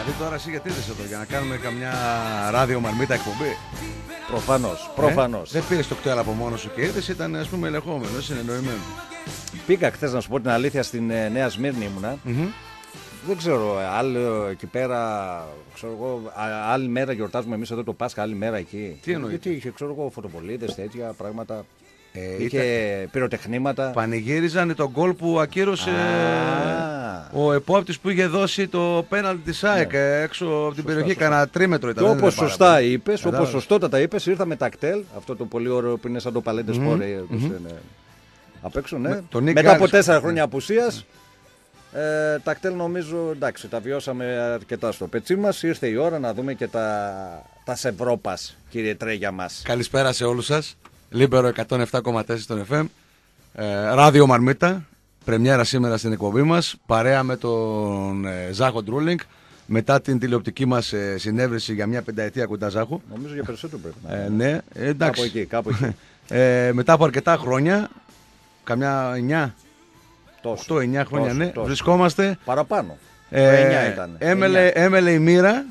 Δηλαδή τώρα εσύ γιατί είσαι εδώ, για να κάνουμε καμιά ράδιο μαρμίτα εκπομπή? Προφανώς. Δεν πήρες το κτέλ από μόνος σου και ήρθες, ήταν ας πούμε ελεγχόμενο, συνεννοημένο. Πήγα χθες, να σου πω την αλήθεια, στην Νέα Σμύρνη ήμουνα. Δεν ξέρω, άλλο εκεί πέρα, ξέρω εγώ, άλλη μέρα γιορτάζουμε εμείς εδώ το Πάσχα, άλλη μέρα εκεί. Τι εννοείς? Γιατί είχε, ξέρω εγώ, φωτοβολίδες, τέτοια πράγματα. Είχε πυροτεχνήματα. Πανηγύριζαν τον γκολ που ακύρωσε ο επόπτης που είχε δώσει το πέναλτι της ΑΕΚ έξω από την περιοχή. Κανένα τρίμετρο ήταν. Και όπως σωστά είπες, όπως σωστότατα είπες, ήρθα με τακτέλ, αυτό το πολύ ωραίο που είναι σαν το παλέντε σπόρε. Απ' έξω, ναι. Μετά από 4 χρόνια απουσίας, τακτέλ νομίζω, εντάξει, τα βιώσαμε αρκετά στο πετσί μας. Ήρθε η ώρα να δούμε και τα Σευρόπας, κύριε Τρέγια μας. Καλησπέρα σε όλους σας. Λίμπερο 107,4 στον FM. Ράδιο Μαρμίτα. Πρεμιέρα σήμερα στην εκπομπή μας. Παρέα με τον Ζάχο Ντρούλινγκ. Μετά την τηλεοπτική μας συνέβρεση για μια πενταετία κοντά, Ζάχο. Νομίζω για περισσότερο πρέπει να είναι. Ναι, εντάξει. Κάπου εκεί. Μετά από αρκετά χρόνια, καμιά 9, 8-9 χρόνια, ναι, βρισκόμαστε. Παραπάνω. 9 ήταν. Έμελε η μοίρα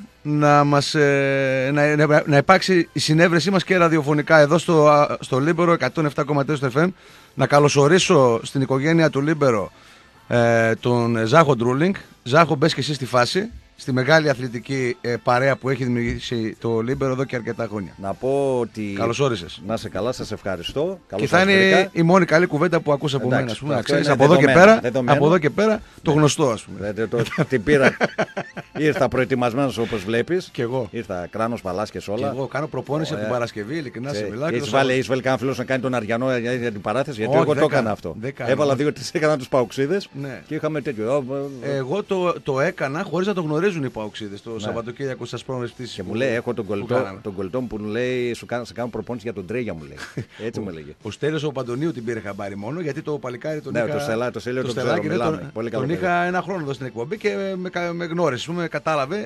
να υπάρξει η συνέβρεσή μας και ραδιοφωνικά εδώ στο Λίμπερο 107,4 στο FM. Να καλωσορίσω στην οικογένεια του Λίμπερο τον Ζάχο Ντρούλινγκ. Ζάχο, μπες και εσύ στη φάση, στη μεγάλη αθλητική παρέα που έχει δημιουργήσει το Λίμπερο εδώ και αρκετά χρόνια. Να πω ότι. Καλώς όρισες. Να σε καλά, σας ευχαριστώ. Και θα είναι η μόνη καλή κουβέντα που ακούσα από μένα. Να ξέρεις, από εδώ και πέρα το γνωστό, ας πούμε. Την πήρα. Ήρθα προετοιμασμένος όπως βλέπεις. Και εγώ. Ήρθα κράνος, παλάς όλα. Και εγώ κάνω προπόνηση από την Παρασκευή, ειλικρινά σε μιλάω. Έχεις βάλει κανένα φίλο να κάνει τον Αριανό για την παράθεση? Γιατί εγώ το έκανα αυτό. Έβαλα 2-3 έκανα τους παοξίδες και είχαμε τέτοιο. Εγώ το έκανα χωρίς να το γνωρίζουν οι παοξίδες το Σαββατοκύριακο στις πρώτες πτήσεις. Και μου λέει: έχω τον κολλητό που μου λέει: σε κάνω προπόνηση για τον Τρέγια, μου λέει. Έτσι μου έλεγε. Ο Στέλιος ο Παντονίου την πήρε χαμπάρι μόνο, γιατί το παλικάρι τον είχα. Τον είχα ένα χρόνο εδώ στην εκπομπή και με γνώρισε, με κατάλαβε.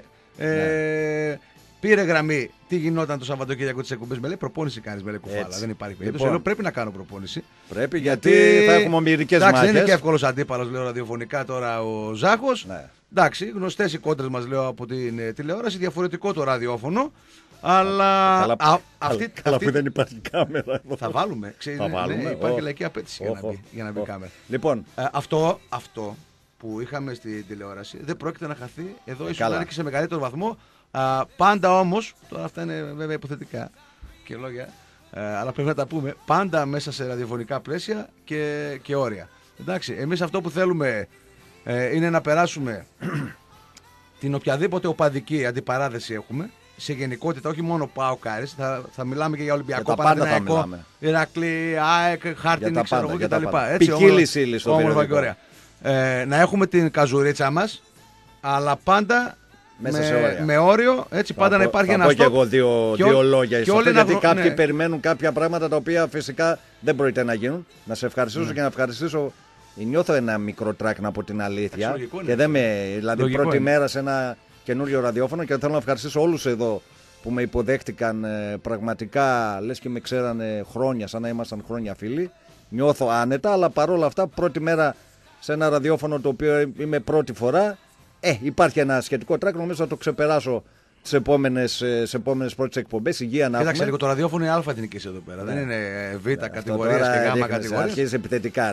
Πήρε γραμμή τι γινόταν το Σαββατοκύριακο της εκπομπής. Με λέει: προπόνηση κάνεις, με λέει, κουφάλα. Δεν υπάρχει περίπτωση. Λοιπόν, πρέπει να κάνω προπόνηση. Πρέπει, γιατί θα έχουμε ομοιρικές μάχες. Δεν είναι και εύκολος αντίπαλος, λέω, ραδιοφωνικά τώρα ο Ζάχος. Εντάξει, γνωστές οι κόντρες μας, λέω, από την τηλεόραση. Διαφορετικό το ραδιόφωνο. Αλλά. Καλά που δεν υπάρχει κάμερα. Θα βάλουμε. Υπάρχει λαϊκή απέτηση για να μπει κάμερα. Λοιπόν, αυτό που είχαμε στη τηλεόραση δεν πρόκειται να χαθεί. Εδώ ίσως να είναι και σε μεγαλύτερο βαθμό. Πάντα όμως, τώρα αυτά είναι βέβαια υποθετικά και λόγια, αλλά πρέπει να τα πούμε, πάντα μέσα σε ραδιοφωνικά πλαίσια και όρια. Εντάξει, εμείς αυτό που θέλουμε είναι να περάσουμε την οποιαδήποτε οπαδική αντιπαράθεση έχουμε, σε γενικότητα, όχι μόνο ΠΑΟΚ Άρης, θα μιλάμε και για Ολυμπιακό, Παναθηναϊκό, Ηρακλή, ΑΕΚ, Χάρτινγκ, ξέρω εγώ κτλ. Ποικίλης ύλης στο περιοδικό. Να έχουμε την καζουρίτσα μας, αλλά πάντα με όριο, έτσι, πάντα να υπάρχει ένα στόχο. Θα πω και εγώ δύο λόγια. Γιατί κάποιοι περιμένουν κάποια πράγματα τα οποία φυσικά δεν πρόκειται να γίνουν. Να σε ευχαριστήσω και να ευχαριστήσω. Νιώθω ένα μικρό τράκ, από την αλήθεια. Και δηλαδή πρώτη μέρα σε ένα καινούριο ραδιόφωνο, και θέλω να ευχαριστήσω όλους εδώ που με υποδέχτηκαν πραγματικά, λες και με ξέρανε χρόνια, σαν να ήμασταν χρόνια φίλοι. Νιώθω άνετα, αλλά παρόλα αυτά πρώτη μέρα σε ένα ραδιόφωνο το οποίο είμαι πρώτη φορά. Υπάρχει ένα σχετικό τράκ, νομίζω θα το ξεπεράσω τις επόμενες πρώτες εκπομπές. Υγεία να έχουμε. Κοίταξε λίγο, το ραδιόφωνο είναι αλφα εθνικής εδώ πέρα. Δεν είναι β κατηγορίας και γ κατηγορίας. Αρχίζεις επιθετικά.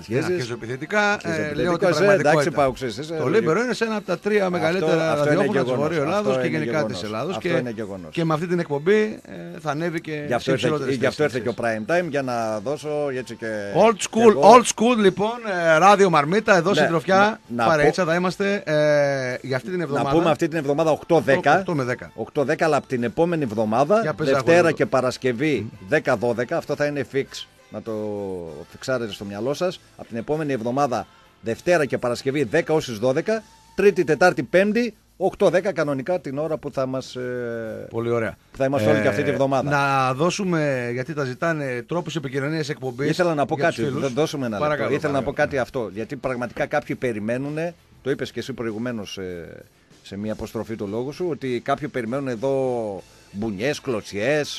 Λέω ότι εντάξει, το Λίμπερο είναι σε ένα από τα 3 μεγαλύτερα ραδιόφωνα της Βορείου Ελλάδος και γενικά της Ελλάδος. Και με αυτή την εκπομπή θα ανέβει και σε υψηλότερες θέσεις. Γι' αυτό ήρθε και ο Prime Time, για να δώσω έτσι και. Old school λοιπόν, ράδιο Μαρμίτα, εδώ στην Τροφιά. Παρέτσα θα είμαστε για αυτή την εβδομάδα. Να πούμε αυτή την εβδομάδα 8-10. 8-10, αλλά από την επόμενη εβδομάδα, Δευτέρα και Παρασκευή 10-12, αυτό θα είναι fix, να το φιξάρετε στο μυαλό σας. Από την επόμενη εβδομάδα, Δευτέρα και Παρασκευή 10 ως τις 12, Τρίτη, Τετάρτη, Πέμπτη, 8-10 κανονικά την ώρα που θα μας. Πολύ ωραία. Θα είμαστε όλοι και αυτή τη εβδομάδα. Να δώσουμε, γιατί τα ζητάνε, τρόπους επικοινωνίας εκπομπής. Ήθελα να πω κάτι. Δώσουμε ένα λεπτό. Ήθελα να πω κάτι αυτό. Γιατί πραγματικά κάποιοι περιμένουν, το είπες και εσύ προηγουμένως σε μια αποστροφή του λόγου σου, ότι κάποιοι περιμένουν εδώ μπουνιές, κλωτσιές.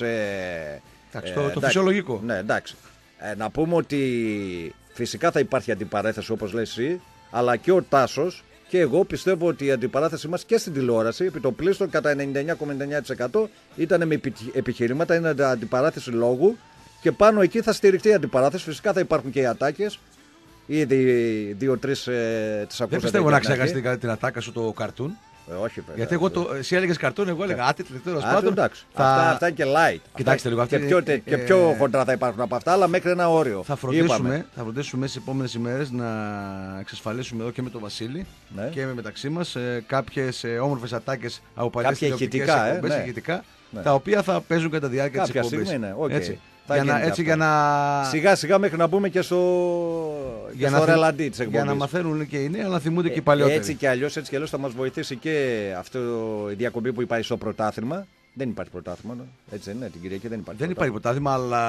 Το φυσιολογικό. Ναι, εντάξει. Να πούμε ότι φυσικά θα υπάρχει αντιπαράθεση όπως λες εσύ, αλλά και ο Τάσος Και εγώ πιστεύω ότι η αντιπαράθεσή μας και στην τηλεόραση, επί το πλήστον κατά 99,9% ήταν με επιχειρήματα, είναι αντιπαράθεση λόγου και πάνω εκεί θα στηριχτεί η αντιπαράθεση. Φυσικά θα υπάρχουν και οι ατάκες. Ήδη 2-3 τις ακούσατε. Δεν πιστεύω να ξεχαστεί την ατάκα σου το καρτούν. Όχι, βέβαια. Γιατί εσύ έλεγες καρτούν, εγώ έλεγα άτιτλοι. Εντάξει. Αυτά είναι και light. Κοιτάξτε λίγο. Και πιο χοντρά θα υπάρχουν από αυτά, αλλά μέχρι ένα όριο. Θα φροντίσουμε στις επόμενες ημέρες να εξασφαλίσουμε εδώ και με τον Βασίλη και μεταξύ μας κάποιες όμορφες ατάκες από παλιές τηλεοπτικές εκπομπές ηχητικά, τα οποία θα παίζουν κατά τη διάρκεια της εκπομπής. Για να... Σιγά σιγά μέχρι να μπούμε και στο ρελαντί της εκπομπής. Για να μαθαίνουν και οι νέοι, αλλά να θυμούνται και οι παλιότεροι. Έτσι και αλλιώς θα μας βοηθήσει και αυτό η διακομπή που υπάρχει στο πρωτάθλημα. Δεν υπάρχει πρωτάθλημα, έτσι δεν είναι, την Κυριακή δεν υπάρχει. Δεν υπάρχει πρωτάθλημα, αλλά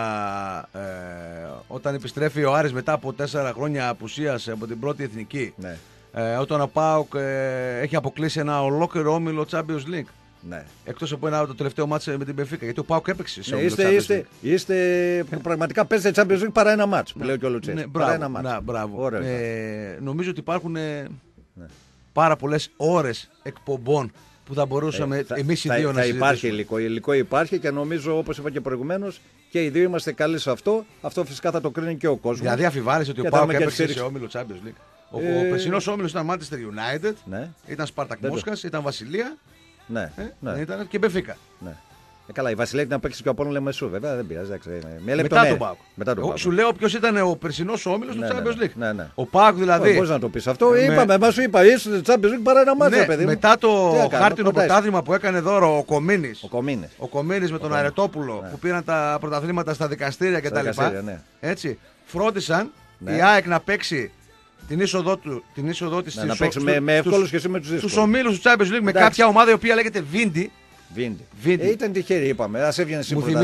όταν επιστρέφει ο Άρης μετά από 4 χρόνια απουσίας από την πρώτη εθνική, όταν ο ΠΑΟΚ έχει αποκλείσει ένα ολόκληρο όμιλο Champions League. Ναι. Εκτός από το τελευταίο μάτς με την Μπενφίκα. Γιατί ο ΠΑΟΚ έπαιξε σε όλο είστε που πραγματικά παίζετε Champions League παρά ένα μάτς. Που λέει και ο Λουτσέσκου. Ναι, παρά ένα μάτς. Μπράβο. Νομίζω ότι υπάρχουν πάρα πολλές ώρες εκπομπών που θα μπορούσαμε εμείς οι δύο να συζητήσουμε. Υπάρχει υλικό. Υλικό υπάρχει και νομίζω, όπως είπα και προηγουμένως, και οι δύο είμαστε καλοί σε αυτό. Αυτό φυσικά θα το κρίνει και ο κόσμος. Δηλαδή αφιβάλλεσαι ότι ο ΠΑΟΚ έπαιξε σε όμιλο Champions League. Ο περσινός όμιλος ήταν Manchester United, ήταν Spartak Μόσχας, ήταν Βασιλεία. Ναι. Ήταν και Μπενφίκα. Ναι. Καλά, η Βασιλεία ήταν να παίξει και ο Απόλλων Λεμεσού, βέβαια δεν πειράζει. Μετά τον ΠΑΟΚ. Σου λέω ποιος ήταν ο περσινός όμιλος του Champions League. Ναι. Ο ΠΑΟΚ δηλαδή. Πώς να το πεις αυτό, είπαμε, μας σου είπα, ήσουν στο Champions League παρά ένα μάτσο, παιδί μου. Μετά το χάρτινο πρωτάθλημα που έκανε δώρο ο Κομίνης. Ο Κομίνης με τον Αρετόπουλο που πήραν τα πρωταθλήματα στα δικαστήρια κτλ. Έτσι, φρόντισαν η ΑΕΚ να παίξει την είσοδό της να παίξουμε με εύκολους και εσύ με τους δύσκολους. Στους ομίλους του Champions League με κάποια ομάδα η οποία λέγεται Βίντι. Ήταν τυχερή, είπαμε. Ας έβγαινε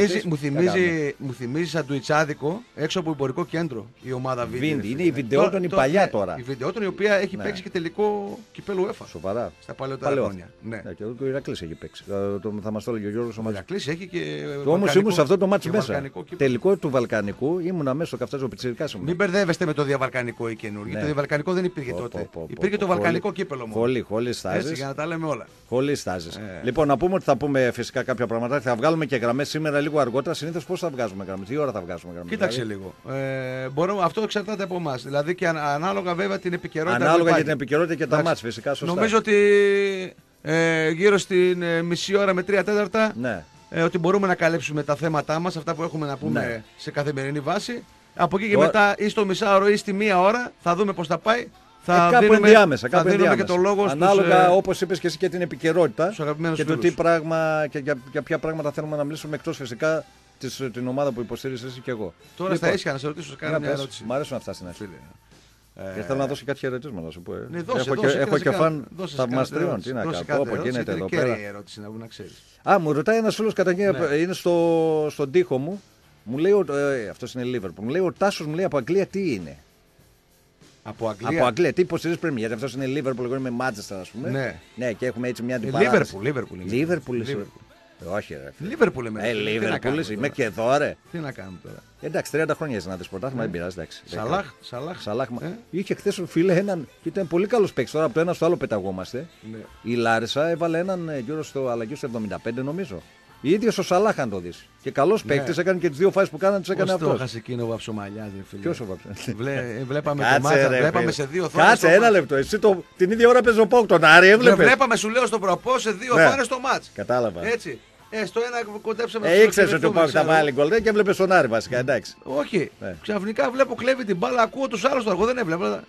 Μου θυμίζει σαν του Ιτσάδικο έξω από εμπορικό κέντρο η ομάδα Βίντι. Είναι η Βιντεότον η παλιά τώρα. Η Βιντεότον η οποία έχει παίξει και τελικό κυπέλλου UEFA. Σοβαρά. Στα παλαιότερα χρόνια. Και εδώ το Ηρακλής έχει παίξει. Θα μας το έλεγε ο Γιώργος. Ο Ηρακλής έχει και. Όμως ήμουν σε αυτό το μάτσο μέσα. Τελικό του Βαλκανικού ήμουν αμέσως στο Καφτάζο Πιτσιρικάς. Μην μπερδεύεστε με το διαβαλκανικό ή καινούργιο. Το διαβαλκανικό δεν υπήρχε τότε. Υπήρχε το βαλκανικό κύπελλο μόνο. Χωρίς στάσεις. Για να τα λέμε όλα. Χωρίς στάσεις. Λοιπόν, να πούμε ότι θα πούμε φυσικά κάποια πράγματα. Θα βγάλουμε και γραμμές σήμερα λίγο αργότερα. Συνήθως πώς θα βγάζουμε γραμμές, τι ώρα θα βγάζουμε γραμμές. Κοίταξε λίγο. Αυτό εξαρτάται από εμάς. Δηλαδή και ανάλογα βέβαια την επικαιρότητα. Ανάλογα για την επικαιρότητα και τα μάτς φυσικά. Σωστά. Νομίζω ότι γύρω στην μισή ώρα με 3/4 ότι μπορούμε να καλύψουμε τα θέματά μας, αυτά που έχουμε να πούμε σε καθημερινή βάση. Από εκεί και μετά ή στο μισάωρο ή στη μία ώρα θα δούμε πώς θα πάει. Κάπου ενδιάμεσα. Και το λόγο ανάλογα όπως είπες και εσύ και την επικαιρότητα και το τι πράγμα και για ποια πράγματα θέλουμε να μιλήσουμε εκτός φυσικά την ομάδα που υποστήριζες εσύ και εγώ. Τώρα στα ίσια να σε ρωτήσω κάνω μια ερώτηση. Μ' αρέσουν αυτά στην αρχή. Θέλω να δώσω κάτι ερωτήσματα να σου πω. Έχω και φαν θαυμαστριών. Τι να κάνω, όπου γίνεται εδώ πέρα. Μου ρωτάει ένας φίλος είναι στον τοίχο μου. Μου λέει, αυτός είναι Λίβερπουλ, μου λέει ο Τάσος μου λέει από Αγγλία τι είναι. Από Αγγλία, τι υποστηρίζει πριν, γιατί αυτός είναι Λίβερπουλ, εγώ είμαι Μάντσεστερ, ας πούμε. Ναι, και έχουμε έτσι μια αντιπαράθεση. Λίβερπουλ. Όχι, ρε. Λίβερπουλ είμαι και εδώ, ρε. Τι να κάνουμε τώρα. Εντάξει, 30 χρόνια είσαι να δεις πρωτάθλημα, δεν πειράζει. Σαλάχ. Είχε χθες φίλε έναν, ήταν πολύ καλός παίκτης. Τώρα από το ένα στο άλλο πεταγόμαστε. Η Λάρισα έβαλε έναν γύρω στο αλλαγή στο 75 νομίζω. Ίδιος ο Σαλάχ αν το δεις. Και καλός παίκτης, έκανε και τις δύο φάσεις που κάνανε, τις έκανε αυτός. Πώς το έχασε εκείνο ο Βαψομαλιάς, ρε φίλε. Ποιος ο Βαψομαλιάς. Βλέπαμε το μάτσα, βλέπαμε σε δύο θόνες. Κάτσε ένα λεπτό, εσύ την ίδια ώρα παίζει ο ΠΑΟΚ τον Άρη, έβλεπες. Βλέπαμε σου λέω στον προπό σε δύο θόνες το μάτς. Κατάλαβα. Έτσι. Στο ένα κοντέψαμε. Ήξερες ότι ο ΠΑΟΚ θα βάλει γκολ και έβλεπες τον Άρη βασικά, εντάξει. Όχι. Ξαφνικά βλέπω κλέβει την μπάλα, ακούω τους άλλους τώρα. Εγώ δεν έβλεπα.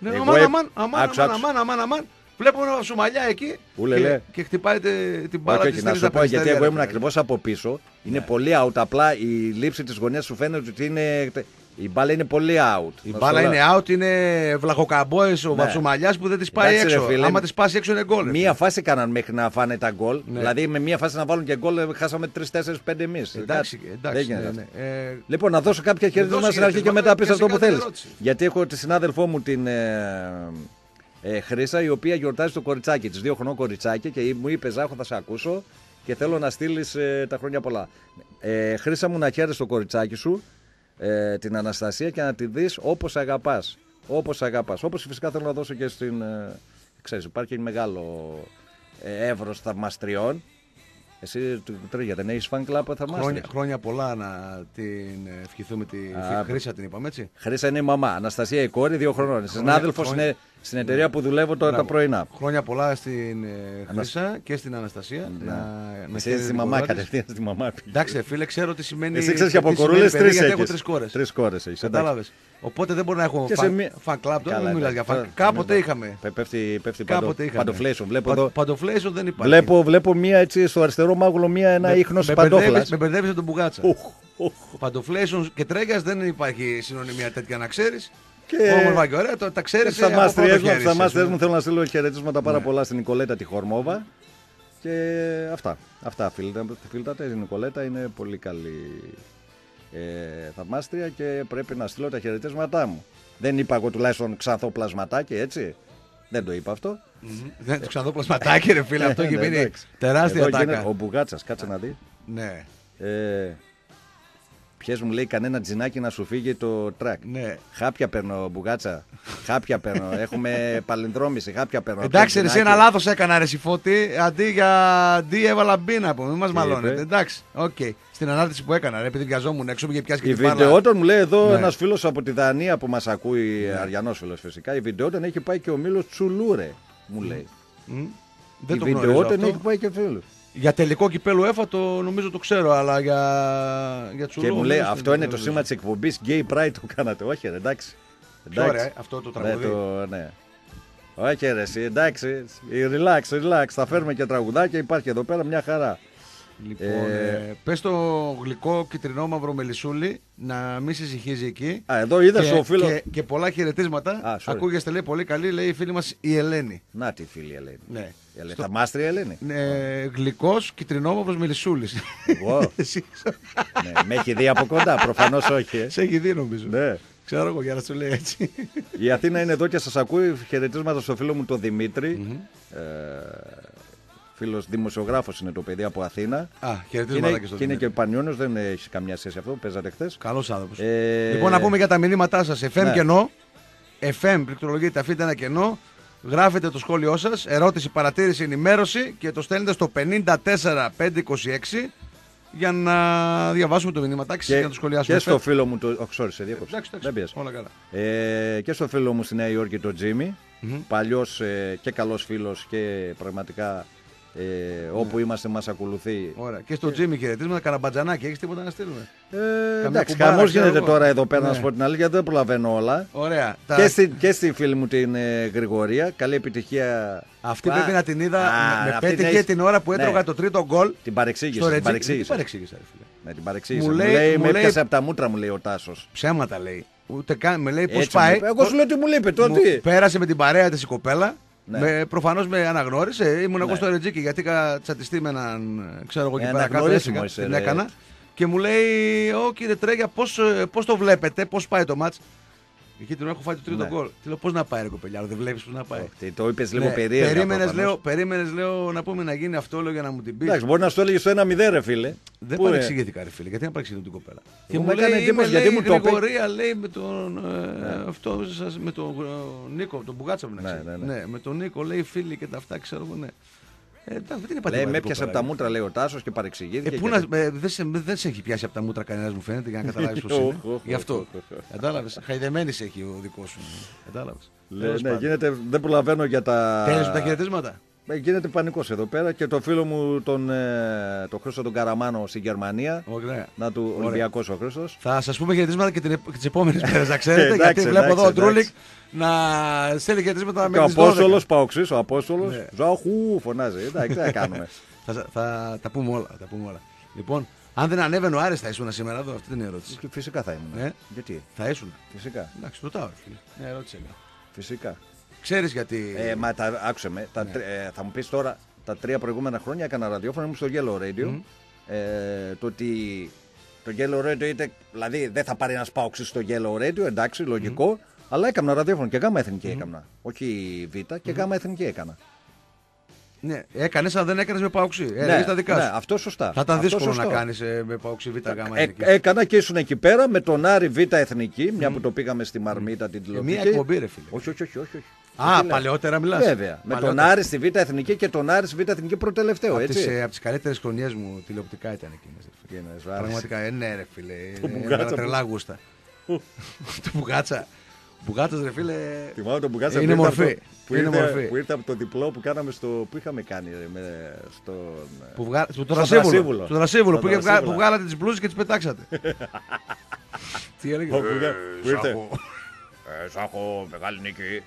Αμάν. Βλέπω ένα Σουμαλιά εκεί και χτυπάει την μπάλα της. Να σου πω γιατί εγώ ήμουν ακριβώς από πίσω. Είναι πολύ out. Απλά η λήψη της γωνίας σου φαίνεται ότι είναι. Η μπάλα είναι πολύ out. Η μπάλα είναι out, είναι βλαχοκαμπόες ο Βαψομαλιάς που δεν τις πάει έξω. Άμα τις πάσει έξω είναι γκολ. Μία φάση έκαναν μέχρι να φάνε τα γκολ. Δηλαδή με μία φάση να βάλουν και γκολ χάσαμε 3-4-5 εμείς. Εντάξει. Λοιπόν, να δώσω κάποια χαιρετίσματα στην αρχή και μετά πεις αυτό που θέλεις. Γιατί έχω τη συνάδελφό μου την. Χρύσα, η οποία γιορτάζει το κοριτσάκι της, 2 χρονών κοριτσάκι και μου είπε Ζάχο θα σε ακούσω και θέλω να στείλεις τα χρόνια πολλά. Χρύσα μου να χαίρεσαι το κοριτσάκι σου, την Αναστασία και να τη δεις όπως αγαπάς. Όπως φυσικά θέλω να δώσω και στην ξέρεις, υπάρχει μεγάλο εύρος θαυμαστριών. Εσύ Τρίγια, δεν έχεις fan club θαυμάστριες? Χρόνια πολλά να την ευχηθούμε τη Χρύσα, την είπαμε έτσι. Χρύσα είναι η μαμά, Αναστασία η κόρη, 2 χρονών. Συνάδελφος είναι στην εταιρεία που δουλεύω τα πρωινά. Χρόνια πολλά στην Χρύσα και στην Αναστασία. Εσύ είσαι στη μαμά, κατευθείαν στη μαμά. Εντάξει, φίλε, ξέρω τι σημαίνει. Εσύ ξέρεις και από κορούλες 3 έχεις. Έχω 3 κόρες. 3 κόρες έχεις. Κατάλαβες. Οπότε δεν μπορεί να έχω fan club. Τώρα δεν μιλάς για fan. Κάποτε είχαμε. Πέφτει παντοφλέσιο. Παντοφλέσιο δεν υπάρχει. Βλέπω μία έτσι στο αριστερό μάγουλο, ένα ίχνος παντόφλας. Με μπερδεύεις με τον Μπουγάτσα. Παντοφλέσιο και Τρέγιας δεν υπάρχει συνωνυμία τέτοια να ξέρεις. Όμορφα και ωραία, τα ξέρεις. Στα μάστριες μου θέλω να στείλω χαιρετίσματα πάρα πολλά στην Νικολέτα τη Χορμόβα. Και αυτά φίλτατε. Η Νικολέτα είναι πολύ καλή θαυμάστρια και πρέπει να στείλω τα χαιρετίσματά μου. Δεν είπα εγώ τουλάχιστον ξανθό πλασματάκι, έτσι. Δεν το είπα αυτό. Δεν το ξανθό πλασματάκι, ρε φίλε, αυτό έχει μείνει τεράστια τάκα. Ο Μπουγάτσας, κάτσε να δει. Ναι. Ποιες μου λέει κανένα τζινάκι να σου φύγει το τρακ. Ναι. Χάπια παίρνω, Μπουγάτσα. Χάπια παίρνω. Έχουμε παλινδρόμηση. Χάπια παίρνω. Εντάξει, εσύ ένα λάθος έκανα, ρε Φώτη. Αντί έβαλα μπίνα που μην μας μαλώνετε. Εντάξει, οκ. Στην ανάρτηση που έκανα, ρε, επειδή βιαζόμουν έξω, είχε πιάσει και η Βιντεότον μου λέει εδώ ένας φίλος από τη Δανία που μας ακούει, αριανός φίλος φυσικά. Η Βιντεότον έχει πάει και ο Μήλος Τσουλούρε, μου λέει. Δεν το γνωρίζω. Η Βιντεότον έχει πάει και φίλος. Για τελικό κυπέλου ΕΦΑ νομίζω το ξέρω, αλλά για Τσουλού. Και μου λέει αυτό είναι το σήμα της εκπομπής Gay Pride που κάνατε. Όχι, ρε, εντάξει. Ωραία, αυτό το τραγουδί. Ναι. Όχι, ρε, εντάξει. Relax. Θα φέρουμε και τραγουδάκια. Υπάρχει εδώ πέρα μια χαρά. Λοιπόν, πες το γλυκό κυτρινό μαύρο μελισσούλι να μην σε συγχύζει εκεί. Εδώ είδες ο φίλος. Και πολλά χαιρετίσματα. Ακούγεστε, λέει, πολύ καλή, λέει η φίλη μας η Ελένη. Να τη φίλη Ελένη. Ναι. Θαυμάστρια Ελένη. Γλυκός κυτρινό μαύρος μελισσούλης. Ναι, με έχει δει από κοντά, προφανώς όχι. Σε έχει δει, νομίζω. Ναι. Ξέρω εγώ για να σου λέει έτσι. Η Αθήνα είναι εδώ και σας ακούει. Χαιρετίσματα στο φίλο μου τον Δημήτρη. Φίλος δημοσιογράφος είναι το παιδί από Αθήνα. Χαιρετίσματα και στο και είναι και Πανιόνιος, δεν έχει καμιά σχέση αυτό. Παίζατε χθες. Καλός άνθρωπος. Λοιπόν, να πούμε για τα μηνύματά σας. FM κενό. FM, πληκτρολογία ταφείτε ένα κενό. Γράφετε το σχόλιο σας. Ερώτηση, παρατήρηση, ενημέρωση και το στέλνετε στο 54526 για να διαβάσουμε το μηνύματάκι και να το σχολιάσουμε. Και στο φίλο μου, σε διέκοψα. Δεν πιέζει. Όλα καλά. Και στο φίλο μου στη Νέα Υόρκη, τον Τζίμι. Παλιός και καλός φίλος και πραγματικά όπου είμαστε μας ακολουθεί. Ωραία. Και στο Τζίμι χαιρετίσματα, καραμπατζανάκι. Έχεις τίποτα να στείλουμε? Εντάξει, χαμός γίνεται τώρα εδώ πέρα, να σου πω την αλήθεια, δεν προλαβαίνω όλα. Ωραία. Και στη φίλη μου την Γρηγορία, καλή επιτυχία. Αυτή πρέπει να την είδα. Με πέτυχε την ώρα που έτρωγα το τρίτο γκολ. Την παρεξήγησε. Τι παρεξήγησε, με την παρεξήγησε. Μου λέει, με έπιασε από τα μούτρα, μου λέει ο Τάσος. Ψέματα λέει. Ούτε καν με λέει πώς πάει. Εγώ σου λέω τι μου λέει, τότε. Πέρασε με την παρέα της η κοπέλα. Προφανώς με αναγνώρισε. Ήμουν εγώ στο Ρετζίκι γιατί είχα τσατιστεί με έναν, ξέρω εγώ, εκεί πέρα κάτω. Την έκανα. Και μου λέει, κύριε Τρέγια, πώς το βλέπετε, πώς πάει το μάτς? Εκεί την έχω φάει το τρίτο γκολ. Τι λέω, πώς να πάει, ρε κοπελιά, δεν βλέπεις πώς να πάει? Το είπες λίγο περίεργα. Περίμενες, λέω, να πούμε να γίνει αυτό, λέω, για να μου την πεις. Εντάξει, μπορεί να σου έλεγε στο 1-0, ρε φίλε. Δεν παρεξηγήθηκα, ρε φίλε, γιατί να παρεξηγήθηκα την κοπέλα? Και μου λέει, είμαι, γιατί μου το Γρηγορία, λέει, με τον Νίκο, τον Μπουγάτσα, με τον Νίκο, λέει, φίλοι και τα αυτά, ξέρω εγώ, ναι. Λέει, με έπιασε από τα μούτρα, λέει ο Τάσος, και παρεξηγήθηκε. Δεν σε έχει πιάσει από τα μούτρα κανένας, μου φαίνεται, για να καταλάβεις πώς είναι. Γι' αυτό. Κατάλαβες. Χαϊδεμένης έχει ο δικός σου. Κατάλαβες. Ναι, γίνεται, δεν προλαβαίνω για τα. Τέλος τα χαιρετίσματα. Γίνεται πανικός εδώ πέρα και το φίλο μου τον Χρήστο τον Καραμάνο στην Γερμανία. Να του Ολυμπιακός ο Χρήστος. Θα σας πούμε χαιρετίσματα και τις επόμενες μέρες, να ξέρετε. Γιατί βλέπω εδώ ο Τρούλικ να στέλνει χαιρετίσματα με τις 12. Ο Απόστολος, Παοξής, ο Απόστολος. Ζαχού, φωνάζει. Εντάξει, τι θα κάνουμε. Θα τα πούμε όλα. Λοιπόν, αν δεν ανέβαινε ο Άρης θα ήσουν σήμερα εδώ, αυτή είναι η ερώτηση. Φυσικά θα ήμουν. Γιατί? Θα ήσουν. Φυσικά. Εντάξει, ρωτάω, φίλε. Μια ερώτηση έκανα. Φυσικά. Ξέρεις γιατί. Μα άκουσε με. Θα μου πεις τώρα, τα 3 προηγούμενα χρόνια έκανα ραδιόφωνο, ήμουν στο Yellow Radio. Το ότι το Yellow Radio δηλαδή δεν θα πάρει ένα Πάοξης στο Yellow Radio, εντάξει, λογικό. Αλλά έκανα ραδιόφωνο και γάμα εθνική έκανα. Όχι Β και γάμα εθνική έκανα. Ναι, έκανες, αλλά δεν έκανες με Πάοξη. Τα δικά σου. Ναι, αυτό σωστά. Θα ήταν δύσκολο να κάνεις με Πάοξη Β γάμα εθνική. Έκανα και ήσουν εκεί πέρα με τον Άρη Β εθνική, μια που το πήγαμε στη Μαρμίτα την τηλεοπτική. Μια εκπομπή, ρε φίλε. Όχι. Παλαιότερα μιλάς. Βέβαια. Με τον Άρη στη Β' Εθνική και τον Άρη στη Β' Εθνική προτελευταίο. Από τις καλύτερες χρονιές μου τηλεοπτικά ήταν εκείνες. Πραγματικά, ναι, ρε φίλε. Τρελά γούστα. Το Μπουγάτσα. Μπουγάτσας, ρε φίλε. Θυμάμαι τον Μπουγάτσα είναι μορφή. Που ήρθε από το διπλό που κάναμε που είχαμε κάνει. Στο Δρασίβουλο. Που βγάλατε τις μπλούζες και τις πετάξατε. Τι έλεγε. Σάχο, μεγάλη νίκη.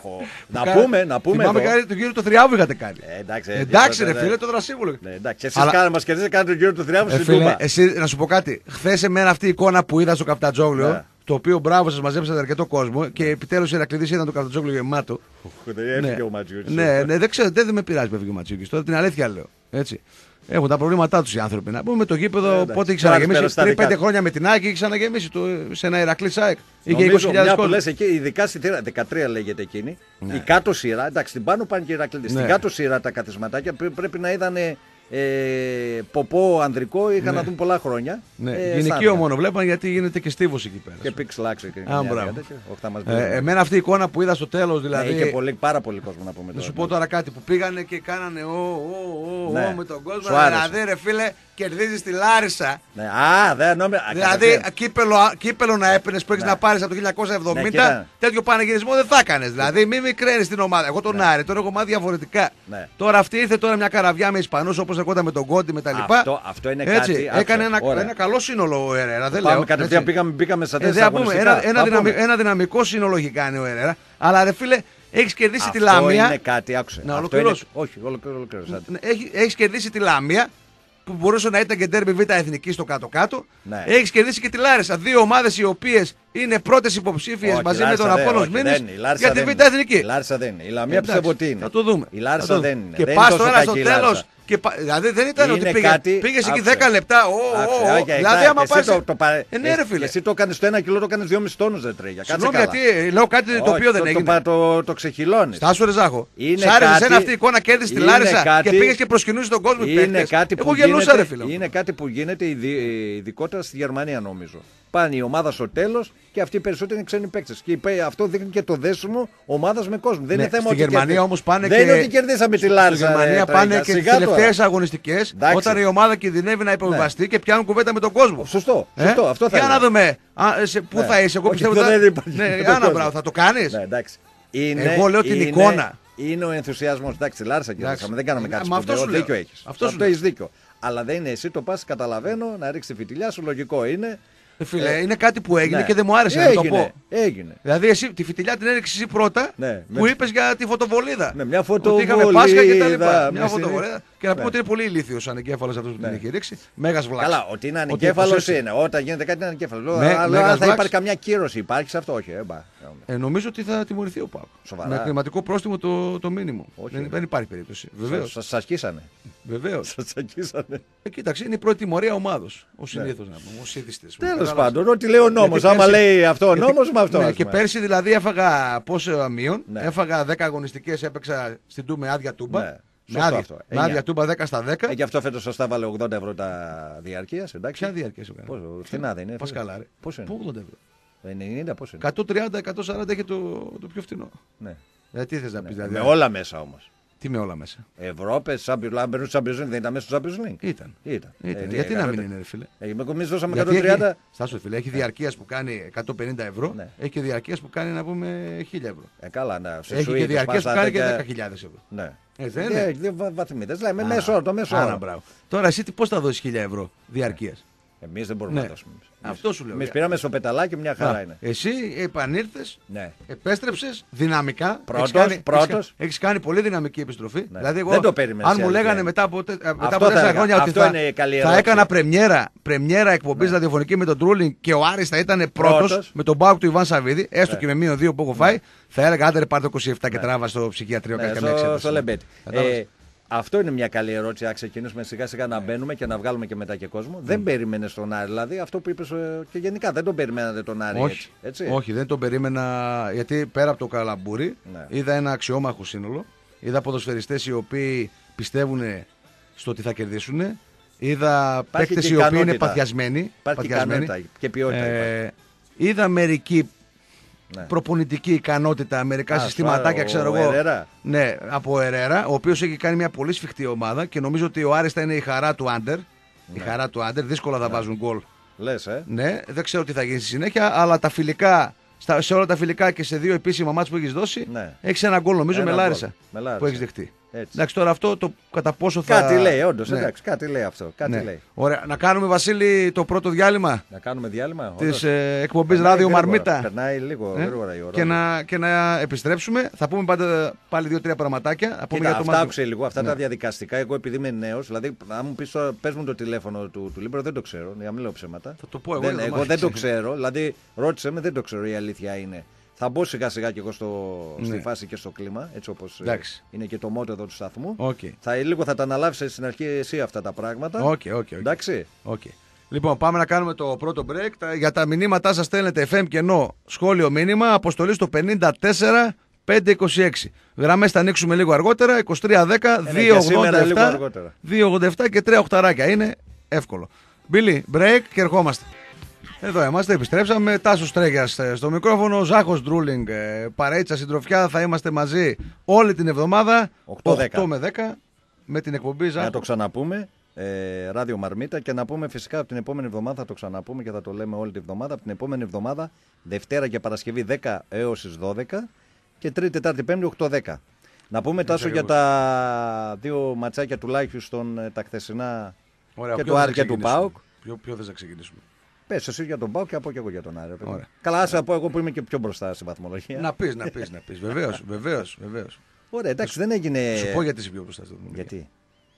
Να πούμε. Θυμάμαι κάτι τον κύριο του Θριάβου είχατε κάνει. Εντάξει, ρε φίλε, το Δρασίβουλο. Εσείς μας κερδίσετε, κάνετε τον κύριο του Θριάβου στην Τούμπα. Εσύ, να σου πω κάτι. Χθες εμένα αυτή η εικόνα που είδα στο Καπτατζόγλιο, το οποίο μπράβο σας, μαζέψατε αρκετό κόσμο και επιτέλους η Ηρακλήδης ήταν το Καπτατζόγλιο γεμάτο. Δεν έφυγε ο Ματζιούκης. Ναι, δεν ξέρω, δεν με πειράζει που έφυγε ο Ματζιούκης. Τώρα την αλήθεια λέω. Έτσι. Έχουν τα προβλήματά τους οι άνθρωποι. Να πούμε το γήπεδο πότε είχε ξαναγεμίσει. Πριν 5 χρόνια με την ΑΕΚ είχε ξαναγεμίσει σε ένα Ηρακλή ΑΕΚ. Είχε 20.000 κόσμο. Λες εκεί, ειδικά στη θύρα 13 λέγεται εκείνη. Η κάτω σειρά, εντάξει, την πάνω πάνε και οι Ηρακλήδες. Στην κάτω σειρά τα καθισματάκια πρέπει να είδαν ποπό ανδρικό, είχαν να δουν πολλά χρόνια. Γυναικείο μόνο βλέπαν γιατί γίνεται και στίβος εκεί πέρα. Και πίξ λάξε και εμένα αυτή η εικόνα που είδα στο τέλος δηλαδή. Είχε πάρα πολύ κόσμο να πούμε. Να σου πω τώρα κάτι που πήγανε και κάνανε με τον κόσμο. Δηλαδή ρε φίλε, κερδίζεις τη Λάρισα. Δηλαδή κύπελο να έπαιρνες που έχεις να πάρεις από το 1970, τέτοιο πανηγυρισμό δεν θα έκανες. Δηλαδή μην μικραίνεις την ομάδα. Εγώ τον Άρη τον έχω μάθει διαφορετικά. Τώρα αυτή ήρθε τώρα μια καραβιά με Ισπανούς όπως ερχόταν με τον Κόντι με τα λοιπά. Αυτό είναι κάτι. Έκανε ένα καλό σύνολο ο Ερέρα. Πάμε κατευθείαν, μπήκαμε στα 4 ένα δυναμικό σύνολο έχει κάνει ο Ερέρα. Αλλά ρε φίλε, έχεις κερδίσει τη Λάμια. Αυτό είναι κάτι, άκουσε. Να ολοκληρώσω. Όχι, ολοκληρώσω. Έχεις κερδίσει τη Λάμια που μπορούσε να ήταν και ντέρμπι Β' Εθνική στο κάτω-κάτω. Ναι. Έχεις κερδίσει και τη Λάρισα. Δύο ομάδες οι οποίες είναι πρώτες υποψήφιες μαζί με τον Απόλλων Μήνης για τη Β' Εθνική. Η Λάρισα δεν είναι. Η Λαμία πιστεύω ότι είναι. Θα το δούμε. Η Λάρισα δεν είναι. Και πας τώρα στο τέλος. Δηλαδή δεν ήταν ότι πήγες εκεί 10 λεπτά. Δηλαδή άμα πάρεις. Ναι, ρε φίλε. Εσύ το έκανες το 1 κιλό, το έκανες 2,5 τόνους δεν τρέχει. Συγγνώμη, γιατί λέω κάτι το οποίο δεν έγινε. Το ξεχυλώνεις. Στάσου ρε Ζάχο. Σ' άρεσε εσένα αυτή η εικόνα, κέρδισες τη Λάρισα και πήγες και προσκυνούσες τον κόσμο. Εγώ γελούσα ρε φίλε. Είναι κάτι που γίνεται ειδικότερα στη Γερμανία νομίζω. Πάνε η ομάδα στο τέλος και αυτοί οι περισσότεροι είναι ξένοι παίκτες. Και αυτό δείχνει και το δέσιμο ομάδας με κόσμο. Δεν είναι θέμα στη Γερμανία όμως πάνε δεν είναι ότι κερδίσαμε τη Λάρισα. Στη Γερμανία πάνε και τις τελευταίες αγωνιστικές όταν η ομάδα κινδυνεύει να υποβιβαστεί και πιάνουν κουβέντα με τον κόσμο. Σωστό. Αυτό θα για να δούμε πού θα είσαι. Εγώ πιστεύω ότι θα το κάνεις. Εγώ λέω την εικόνα. Είναι ο ενθουσιασμός. Εντάξει, τη Λάρισα κερδίσαμε. Δεν κάναμε κάτι σπουδαίο. Δίκιο έχεις. Αυτό έχεις δίκιο. Αλλά δεν είναι εσύ το πας, καταλαβαίνω, να ρίξει τη φιτιλιά σου, λογικό είναι. Φίλε, είναι κάτι που έγινε και δεν μου άρεσε να το πω. Έγινε. Δηλαδή, εσύ τη φιτιλιά την έριξες εσύ πρώτα που είπες για τη φωτοβολίδα. Ναι, μια φωτοβολίδα. Ότι είχαμε Πάσχα και τα λοιπά. Μια φωτοβολίδα. Και να πούμε ότι είναι πολύ ηλίθιος ανεγκέφαλος αυτός που την έχει ρίξει. Μέγας βλάξης. Καλά, ότι είναι ανεγκέφαλος είναι. Όταν γίνεται κάτι είναι ανεγκέφαλος. Αλλά θα υπάρχει καμιά κύρωση. Υπάρχει σε αυτό, όχι. Νομίζω ότι θα τιμωρηθεί ο ΠΑΟΚ. Σοβαρά. Με κλιματικό πρόστιμο το μήνυμο. Δεν υπάρχει περίπτωση. Βεβαίως. Σας ασκήσανε. Βεβαίως. Σας ασκήσανε. Κοίταξε, είναι η πρώτη τιμωρία ομάδος. Ο συνήθως να πούμε. Ο σύνθιστης. Τέλος πάντων, ό,τι λέει ο νόμος. Άμα λέει αυτό ο νόμος, με αυτό. Και πέρσι δηλαδή έφαγα πόσο αμείων. Έφαγα 10 αγωνιστικές, έπαιξα στην με άδεια τούμπα. Με άδεια τούμπα 10 στα 10. Και αυτό φέτος σωστά βάλε 80 ευρώ τα διαρκείας. Ποια διαρκείας έκανε? Φθηνά είναι. Πασκαλά. Πόσο είναι? Πού 80 ευρώ? 90 πόσο είναι? 130-140 έχει το πιο φθηνό. Ναι. Τι θες να πεις δηλαδή? Με όλα μέσα όμως. Τι με όλα μέσα? Ευρώπη, Champions League, δεν ήταν μέσα στο Champions League. Ήταν. Γιατί να μην είναι, ρε φίλε? Εμείς δώσαμε 130. Στάσου, φίλε, έχει διαρκείας που κάνει 150 ευρώ, έχει και διαρκείας που κάνει να πούμε 1000 ευρώ. Καλά, ναι. Έχει και διαρκείας που κάνει και 10.000 ευρώ. Ναι. Δύο βαθμίδες. Λέμε το μέσο όρο. Τώρα εσύ πώς θα δώσεις 1000 ευρώ διαρκείας? Εμείς δεν μπορούμε να δώσουμε. Αυτό σου λέω. Εμείς πήραμε στο πεταλάκι, μια χαρά είναι. Εσύ επανήλθες, επέστρεψες δυναμικά. Πρώτος. Έχεις κάνει πολύ δυναμική επιστροφή. Δηλαδή, δεν το περίμενες. Αν μου λέγανε μετά από 4 χρόνια ότι θα έκανα πρεμιέρα εκπομπής ραδιοφωνική με τον Τρούλινγκ και ο Άρης θα ήταν πρώτος με τον ΠΑΟΚ του Ιβάν Σαββίδη, έστω και με -2 που έχω φάει, θα έλεγα άντε πάρε το 27 και τράβα στο ψυχιατρίο. Στο Λεμπέτη. Αυτό είναι μια καλή ερώτηση. Να ξεκινήσουμε σιγά σιγά να μπαίνουμε και να βγάλουμε και μετά και κόσμο. Δεν περίμενε τον Άρη, δηλαδή αυτό που είπες και γενικά δεν τον περιμένατε τον Άρη. Έτσι. Όχι, δεν τον περίμενα γιατί πέρα από το καλαμπούρι είδα ένα αξιόμαχο σύνολο. Είδα ποδοσφαιριστές οι οποίοι πιστεύουν στο ότι θα κερδίσουν. Είδα παίκτες οι οποίοι είναι παθιασμένοι. Υπάρχει και ποιότητα. Είδα μερικοί προπονητική ικανότητα, μερικά συστηματάκια, ξέρω εγώ. Ναι, από Ερέρα, ο οποίος έχει κάνει μια πολύ σφιχτή ομάδα και νομίζω ότι ο Άρης θα είναι η χαρά του Άντερ. Η χαρά του Άντερ, δύσκολα θα βάζουν γκολ. Λες, Ναι, δεν ξέρω τι θα γίνει στη συνέχεια, αλλά τα φιλικά, σε όλα τα φιλικά και σε 2 επίσημα μάτς που έχεις δώσει, έχεις ένα γκολ νομίζω με Λάρισα που έχεις δεχτεί. Εντάξει, τώρα αυτό το κατά πόσο θα. Κάτι λέει, όντως. Ναι. Εντάξει, κάτι λέει αυτό. Κάτι λέει. Ωραία. Να κάνουμε, Βασίλη, το πρώτο διάλειμμα. Να κάνουμε διάλειμμα. Της εκπομπής Ράδιο Μαρμίτα. Περνάει λίγο γρήγορα η ώρα. Και να επιστρέψουμε. Θα πούμε πάλι 2-3 πραγματάκια. Αυτά άκουσε λίγο. Αυτά τα διαδικαστικά. Εγώ επειδή είμαι νέος, δηλαδή, αν μου πεις πες μου το τηλέφωνο του Λίμπρο, δεν το ξέρω. Για να μην λέω ψέματα. Θα το πω εγώ. Εγώ δεν το ξέρω. Δηλαδή, ρώτησε με, δεν το ξέρω. Η αλήθεια είναι. Θα μπω σιγά σιγά και εγώ στη φάση και στο κλίμα, έτσι όπως είναι και το μότο εδώ του σταθμού. Λίγο θα τα αναλάβεις στην αρχή εσύ αυτά τα πράγματα. Εντάξει. Λοιπόν, πάμε να κάνουμε το πρώτο break. Για τα μηνύματά σας στέλνετε FM κενό σχόλιο μήνυμα, αποστολή στο 54 526. Γραμμές θα ανοίξουμε λίγο αργότερα, 2310 287 και 3 οχταράκια. Είναι εύκολο. Μπίλι, break και ερχόμαστε. Εδώ είμαστε, επιστρέψαμε. Τάσος Τρέγιας στο μικρόφωνο, Ζάχος Ντρούλινγκ, παρέτσα συντροφιά. Θα είμαστε μαζί όλη την εβδομάδα 8 με 10 με την εκπομπή Ζάχο. Να το ξαναπούμε, Ράδιο Μαρμίτα, και να πούμε φυσικά από την επόμενη εβδομάδα θα το ξαναπούμε και θα το λέμε όλη την εβδομάδα. Από την επόμενη εβδομάδα, Δευτέρα και Παρασκευή 10 έως τις 12 και Τρίτη, Τετάρτη, Πέμπτη 8-10. Να πούμε, Τάσο, για τα 2 ματσάκια τουλάχιστον τα χθεσινά. Ωραία, και του Άρη και του ΠΑΟΚ. Ποιο θες να ξεκινήσουμε? Πες εσύ για τον ΠΑΟΚ και από και εγώ για τον Άρη. Καλά, άσε να πω εγώ που είμαι και πιο μπροστά στη βαθμολογία. Να πεις. Βεβαίως. Ωραία, εντάξει, δεν έγινε. Σου πω γιατί είσαι πιο μπροστά. Γιατί?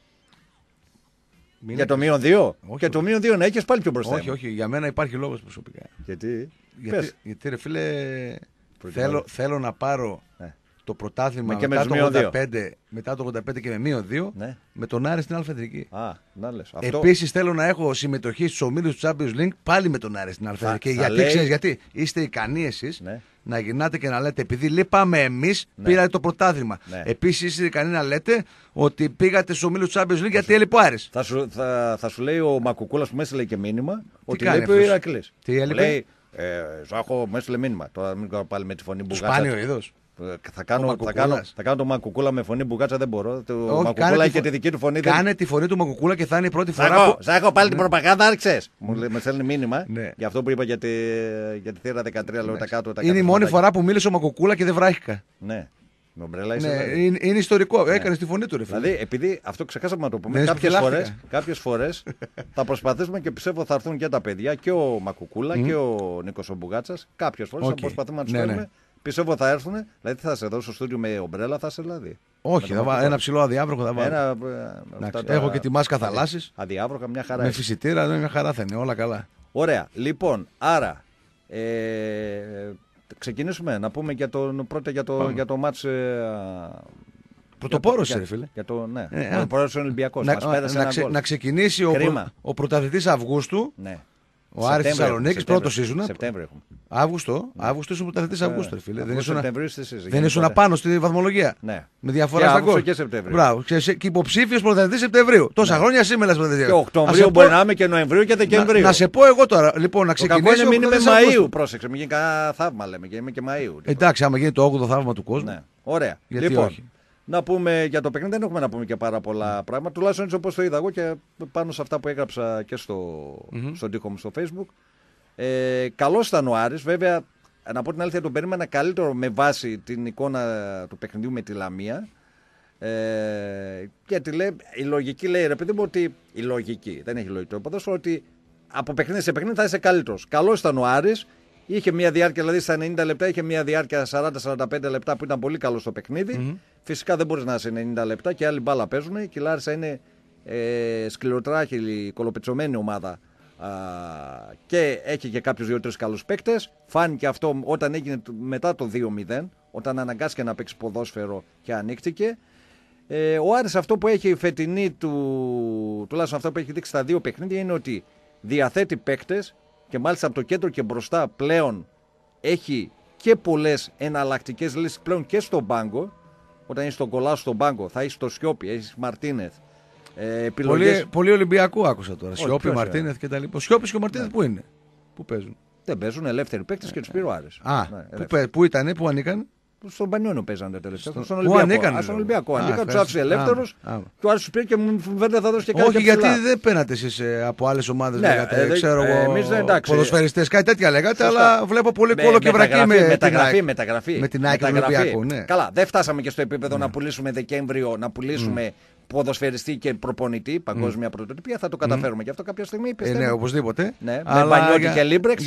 Για το -2. Και το -2 να έχεις πάλι πιο μπροστά. Όχι, για μένα υπάρχει λόγος προσωπικά. Γιατί ρε φίλε, θέλω να πάρω το πρωτάθλημα μετά το 85 και με -2 με τον Άρη στην Αλφαδρική. Επίσης θέλω να έχω συμμετοχή στους ομίλους του Champions League πάλι με τον Άρη στην Αλφαδρική. Γιατί ξέρεις γιατί? Είστε ικανοί εσείς να γυρνάτε και να λέτε επειδή λείπαμε εμείς πήρατε το πρωτάθλημα. Επίσης είστε ικανοί να λέτε ότι πήγατε στους ομίλους του Champions League γιατί έλειπε ο Άρης. Θα σου λέει ο Μακουκούλας που με έστειλε και μήνυμα ότι λείπει ο Ηρακλής. Τι έλειπε? Ζάχο με έστειλε μήνυμα. Τώρα μην κάνω πάλι με τη φωνή Μπουγάτσα. Σπάνιο είδος. Θα κάνω το Μακουκούλα με φωνή Μπουγάτσα, δεν μπορώ. Το Μακουκούλα έχει και τη δική του φωνή. Κάνε τη φωνή του Μακουκούλα και θα είναι η πρώτη φορά. Ζάχο, πάλι την προπαγάνδα άρχισες. Με στέλνει μήνυμα για αυτό που είπα για τη θύρα 13, λέω τα κάτω. Είναι η μόνη φορά που μίλησε ο Μακουκούλα και δεν βράχηκα. Ναι. Είναι ιστορικό. Έκανε τη φωνή του, ρε φίλε. Δηλαδή, επειδή αυτό ξεχάσαμε να το πούμε, κάποιες φορές θα προσπαθήσουμε και πιστεύω θα έρθουν και τα παιδιά και ο Μακουκούλα και ο Νίκος ο Μπουγάτσας. Κάποιες φορές θα προσπαθούμε να τους φέρουμε. Πιστεύω θα έρθουν. Δηλαδή, θα σε δω στο στούντιο με ομπρέλα, θα σε δηλαδή. Όχι, ένα ψηλό αδιάβροχο θα βάλω. Έχω και τη μάσκα θαλάσσης. Αδιάβροχα, μια χαρά. Με φυσιτήρα, μια χαρά θα είναι, όλα καλά. Ωραία. Λοιπόν, άρα. Ξεκινήσουμε να πούμε πρώτα για το μάτς. Πρωτοπόρος, ρε φίλε. Πρωτοπόρος ο Ολυμπιακός. Να ξεκινήσει ο πρωταθλητής Αυγούστου. Ο Άρης Θεσσαλονίκης, πρώτο ήσουνα. Σεπτέμβριο έχουμε. Αύγουστο ήσουν πρωταθλητής Αυγούστου, ρε φίλε. Δεν ήσουν πάνω στη βαθμολογία. Ναι. Με διαφορά στα γκολ. Και Σεπτέμβριο. Μπράβο. Και υποψήφιος πρωταθλητής Σεπτεμβρίου. Τόσα χρόνια σήμερα πρωταθλητής. Και Οκτωβρίου μπορεί να είμαι και Νοεμβρίου και Δεκεμβρίου. Να σε πω εγώ τώρα. Λοιπόν, να ξεκινήσω. Είναι μήνυμα Μαΐου. Πρόσεξε, μην γίνει κανένα θαύμα, λέμε. Και είμαι και Μαΐου. Εντάξει, άμα γίνει το 8ο θαύμα του κόσμου. Ωραία. Λοιπόν. Να πούμε για το παιχνίδι, δεν έχουμε να πούμε και πάρα πολλά πράγματα. Τουλάχιστον έτσι όπως το είδα εγώ και πάνω σε αυτά που έγραψα και στον τοίχο μου στο Facebook. Καλός ήταν ο Άρης, βέβαια, να πω την αλήθεια, τον περίμενα καλύτερο με βάση την εικόνα του παιχνιδιού με τη Λαμία. Γιατί η λογική λέει, ρε παιδί μου, ότι η λογική, δεν έχει λογική το ποδόσφαιρο, ότι από παιχνίδι σε παιχνίδι θα είσαι καλύτερος. Καλός ήταν ο Άρης, είχε μια διάρκεια, δηλαδή στα 90 λεπτά, είχε μια διάρκεια 40-45 λεπτά που ήταν πολύ καλό στο παιχνίδι. Φυσικά δεν μπορείς να είσαι 90 λεπτά και άλλοι μπάλα παίζουν. Και η Λάρισα είναι σκληροτράχυλη, κολοπετσωμένη ομάδα. Και έχει και κάποιους 2-3 καλούς παίκτες. Φάνηκε αυτό όταν έγινε μετά το 2-0, όταν αναγκάστηκε να παίξει ποδόσφαιρο και ανοίχτηκε. Ο Άρης αυτό που έχει φετινή τουλάχιστον αυτό που έχει δείξει στα 2 παιχνίδια είναι ότι διαθέτει παίκτες και μάλιστα από το κέντρο και μπροστά πλέον έχει και πολλές εναλλακτικές λύσεις πλέον και στον πάγκο. Όταν είσαι στον Κολάσο στον πάγκο θα έχει το Σιώπη, έχει Μαρτίνεθ. Πολύ Ολυμπιακού άκουσα τώρα. Σιώπη, Μαρτίνεθ και τα λοιπά. Ο Σιώπης και ο Μαρτίνεθ πού είναι, πού παίζουν? Δεν παίζουν ελεύθεροι παίκτες και τους πήρε ο Άρης. Πού ήτανε, πού ανήκαν? Στον Πανιόνιο παίζανε τελευταία. Στον Ολυμπιακό. Ανήκαν, τους άφησε ελεύθερους και ο Άρης τους πήρε και μου φαίνεται θα δώσει και κάτι. Όχι, γιατί δεν παίρνατε εσείς από άλλες ομάδες, λέγατε. Ξέρω εγώ. Ποδοσφαιριστές, κάτι τέτοια λέγατε, αλλά βλέπω πολύ κόλλο και βρακή με την ΑΕΚ του Ολυμπιακού. Καλά, δεν φτάσαμε και στο επίπεδο να πουλήσουμε Δεκέμβριο, να πουλήσουμε ποδοσφαιριστή και προπονητή, παγκόσμια πρωτοτυπία, θα το καταφέρουμε και αυτό κάποια στιγμή, πιστεύω. Ναι, οπωσδήποτε. Ναι, με Πανιώτη και Λίμπρεξ.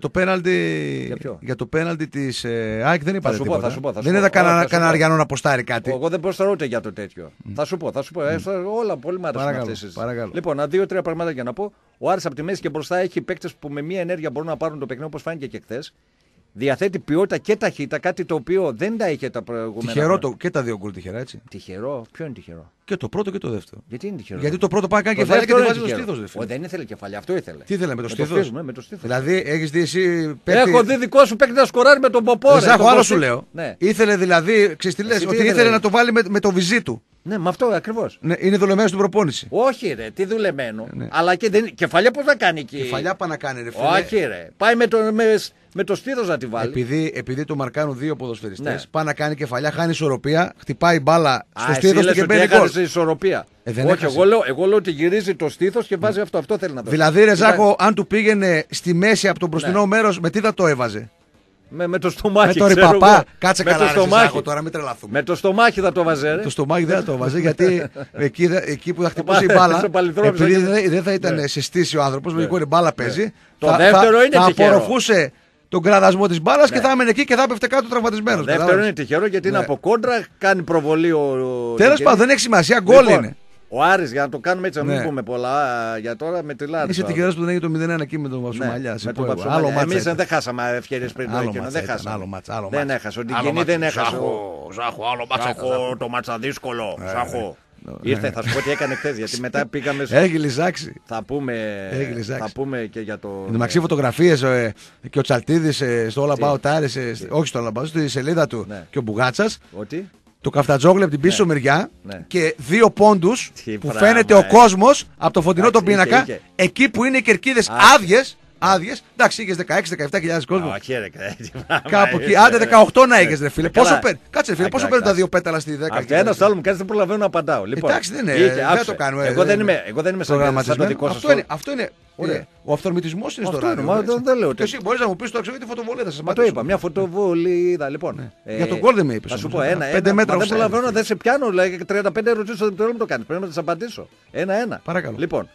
Για το πέναλτι της ΑΕΚ δεν είπατε τίποτα. Θα σου πω. Δεν είδα κανένα Αριανό να ποστάρει κάτι. Εγώ δεν προσταρώ ούτε για το τέτοιο. Θα σου πω. Όλα πολύ μ' αρέσουν αυτές. Λοιπόν, 2-3 πράγματα για να πω. Ο Άρης από τη μέση και μπροστά έχει παίκτες που με μία ενέργεια μπορούν να πάρουν το παιχνίδι, όπως φάνηκε και χθες. Διαθέτει ποιότητα και ταχύτητα, κάτι το οποίο δεν τα είχε τα προηγούμενα. Τυχερό και τα δύο γκολ τυχερά, έτσι. Τυχερό, ποιο είναι τυχερό? Και το πρώτο και το δεύτερο. Γιατί είναι τυχερό? Γιατί το πρώτο πάει κάνει κεφαλιά και το βάζει στο στήθος. Δεν ήθελε κεφαλιά, αυτό ήθελε. Τι ήθελε με το στήθος? Δηλαδή έχεις δει εσύ. Έχω δει δικό σου παίκτη να σκοράρει με τον Ποπόρε. Ζάχο, άλλο σου λέω. Ήθελε δηλαδή, ξέρεις ότι ήθελε να το βάλει με το βυζί του. Ναι, με αυτό ακριβώς. Ναι, είναι δουλεμένο στην προπόνηση. Όχι, ρε, τι δουλεμένο. Ναι. Αλλά και κεφαλιά πώς να κάνει εκεί. Κεφαλιά πάει να κάνει, ρε φίλε. Όχι, ρε. Πάει με το στήθος να τη βάλει. Επειδή το μαρκάνουν δύο ποδοσφαιριστές, ναι. Πάει να κάνει κεφαλιά, χάνει ισορροπία, χτυπάει μπάλα στο στήθος του και μπαίνει γκολ. Ισορροπία. Όχι, εγώ λέω ότι γυρίζει το στήθος και βάζει αυτό. Αυτό θέλει να δώσει. Δηλαδή, ρε Ζάχο, αν του πήγαινε στη μέση από το μπροστινό μέρος, με τι θα το έβαζε? Με το στομάχι. Με το ρηπαπά. Κάτσε καλά, Ζάχο, τώρα μην τρελαθούμε. Με το στομάχι θα το βάζε. Το στομάχι δεν θα το βάζε, γιατί εκεί που θα χτυπούσε η μπάλα, επειδή δεν θα ήταν σε στήση ο άνθρωπος, λογικό η μπάλα παίζει. Το δεύτερο είναι τυχερό. Θα απορροφούσε τον κραδασμό της μπάλας και θα έμενε εκεί και θα έπεφτε κάτω τραυματισμένος. Το δεύτερο είναι τυχερό γιατί είναι από κόντρα, κάνει προβολή ο. Τέλος πάντων, δεν έχει σημασία, γκολ είναι. Ο Άρης, για να το κάνουμε έτσι, να μην πούμε πολλά για τώρα με τη Λάρισα. Είσαι τυχερός που δεν έγινε το 0-1 εκεί με τον Παψομαλιά. Εμείς δεν χάσαμε ευκαιρίες πριν το εκείνο. Δεν έχασε. Ότι Κινή δεν έχασε. Ζάχο, άλλο μάτσα. Το μάτσα δύσκολο. Ήρθε, θα σου πω τι έκανε χθες, γιατί μετά πήγαμε. Έχει λυσάξει. Θα πούμε και για το. Εντάξει, φωτογραφίες και ο Τσαλτίδης στο All About Άρης, όχι στο All About, στη σελίδα του και ο Μπουγάτσας. Ότι. Το Καφτατζόγλου από την πίσω μεριά και 2 πόντους που φαίνεται ο κόσμος από το φωτεινό τον πίνακα, εκεί που είναι οι κερκίδες άδειες. Εντάξει, είχες 16-17 κόσμο. Όχι, ρε, κάπου εκεί. Άντε 18 να είχες, ρε φίλε. Πόσο παίρνει? Κάτσε, φίλε, πόσο παίρνουν τα 2 πέταλα στη 10? Ένα άλλο μου κάνει, δεν προλαβαίνω να απαντάω. Εντάξει, δεν το κάνουμε. Εγώ δεν είμαι σαν το δικό σας. Αυτό είναι. Ο αυθορμητισμός είναι στο ράδιο. Δεν λέω. Και εσύ μπορείς να μου πεις το αξιογεί τη φωτοβολίδα σας. Μα το είπα, μια φωτοβολίδα. Λοιπόν. Για τον γκολ δεν με είπες. Θα σου πω 5 μέτρα. Δεν προλαβαίνω, δεν σε πιάνω. 35 ερωτήσεις δεν το κάνει. Πρέπει να τις απαντήσω. 1-1. Παρακαλώ. Λοιπόν,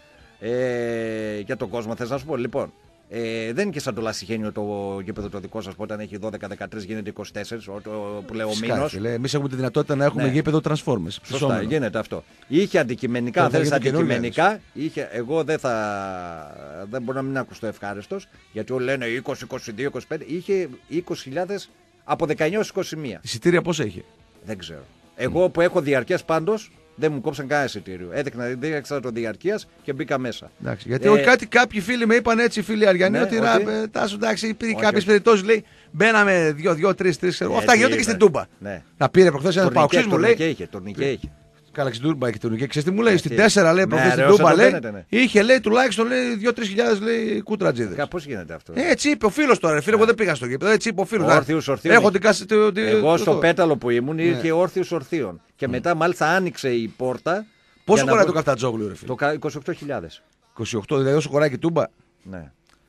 για τον κόσμο θες να σου πω. Λοιπόν, δεν είναι και σαν το Λασιχένιο το γήπεδο το δικό σας που όταν έχει 12-13 γίνεται 24, που λέω ο μήνος. Εμείς έχουμε τη δυνατότητα να έχουμε γήπεδο Transformers. Σωστά, γίνεται αυτό. Είχε αντικειμενικά, αν θέλεις αντικειμενικά, εγώ δεν μπορώ να μην ακούσω το ευχάριστος, γιατί όλοι λένε 20, 22, 25, είχε 20.000 από 19-21. Εισιτήρια πώς έχει? Δεν ξέρω. Εγώ που έχω διαρκές πάντως, δεν μου κόψαν κανένα εισιτήριο. Έδειξα το διαρκείας και μπήκα μέσα. Εντάξει, γιατί κάποιοι φίλοι με είπαν έτσι, φίλοι Αριανοί, ότι Τάσο, εντάξει, υπήρχε κάποιες περιπτώσεις, λέει, μπαίναμε 2-3. Αυτά γίνονται και στην Τούμπα. Να πήρε προχθές ένα παοξής μου, λέει. Τουρνικέ είχε. Καλά, στην Τούμπα είχε τουρνικέ. Ξέρεις τι μου λέει, στην 4 λέει προχθές στην Τούμπα, λέει. Είχε, λέει, τουλάχιστον 2-3 χιλιάδες κούτρατζίδες. Πώς γίνεται αυτό? Έτσι είπε ο φίλος τώρα, φίλε, εγώ δεν πήγα στο γήπεδο. Έτσι είπε ο φίλος. Εγώ στο πέταλο που ήμουν είχε όρθιους ορθίων. Και μετά μάλιστα άνοιξε η πόρτα. Πόσο χωράει το Καφτατζόγλου, ρε φίλε? Το 28.000. 28, δηλαδή όσο χωράει και η Τούμπα. Ναι.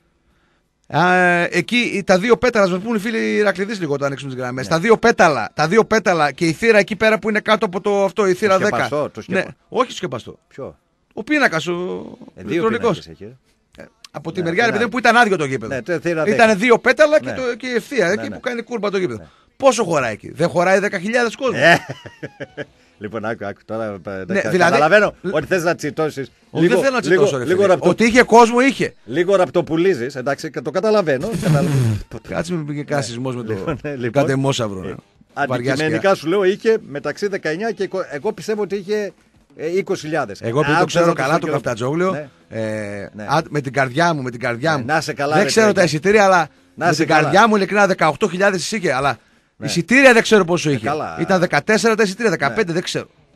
Εκεί τα 2 πέταλα, μα πούν οι φίλοι Ηρακληδείς λίγο το ανοίξουν τις γραμμές. Τα 2 πέταλα και η θύρα εκεί πέρα που είναι κάτω από αυτό, η θύρα 10. Όχι σκεπαστό. Ποιο? Ο πίνακας, ο ηλεκτρονικός. Από τη μεριά επειδή που ήταν άδειο το γήπεδο. Ήταν 2 πέταλα και η ευθεία, εκεί που κάνει κούρμπα το γήπεδο. Πόσο χωράει εκεί? Δεν χωράει 10.000 κόσμο. Λοιπόν, άκου τώρα. Καταλαβαίνω ότι θες να τσιτώσεις. Δεν θέλω να τσιτώσω, ρε φίλε. Ότι είχε κόσμο, είχε. Λίγο ραπτοπουλίζεις, εντάξει, το καταλαβαίνω. Κάτσε με πήγε κανένα σεισμός με το κατεμόσαυρο. Αντικειμενικά σου λέω είχε μεταξύ 19 και εγώ πιστεύω ότι είχε 20.000. Εγώ επειδή το ξέρω καλά το Καφτατζόγλιο, με την καρδιά μου, δεν ξέρω τα εισιτήρια, αλλά με την καρδιά μου ειλικρινά 18.000 είχε, αλλά εισιτήρια δεν ξέρω πόσο είχε. Ήταν 14 τα εισιτήρια, 15 δεν ξέρω.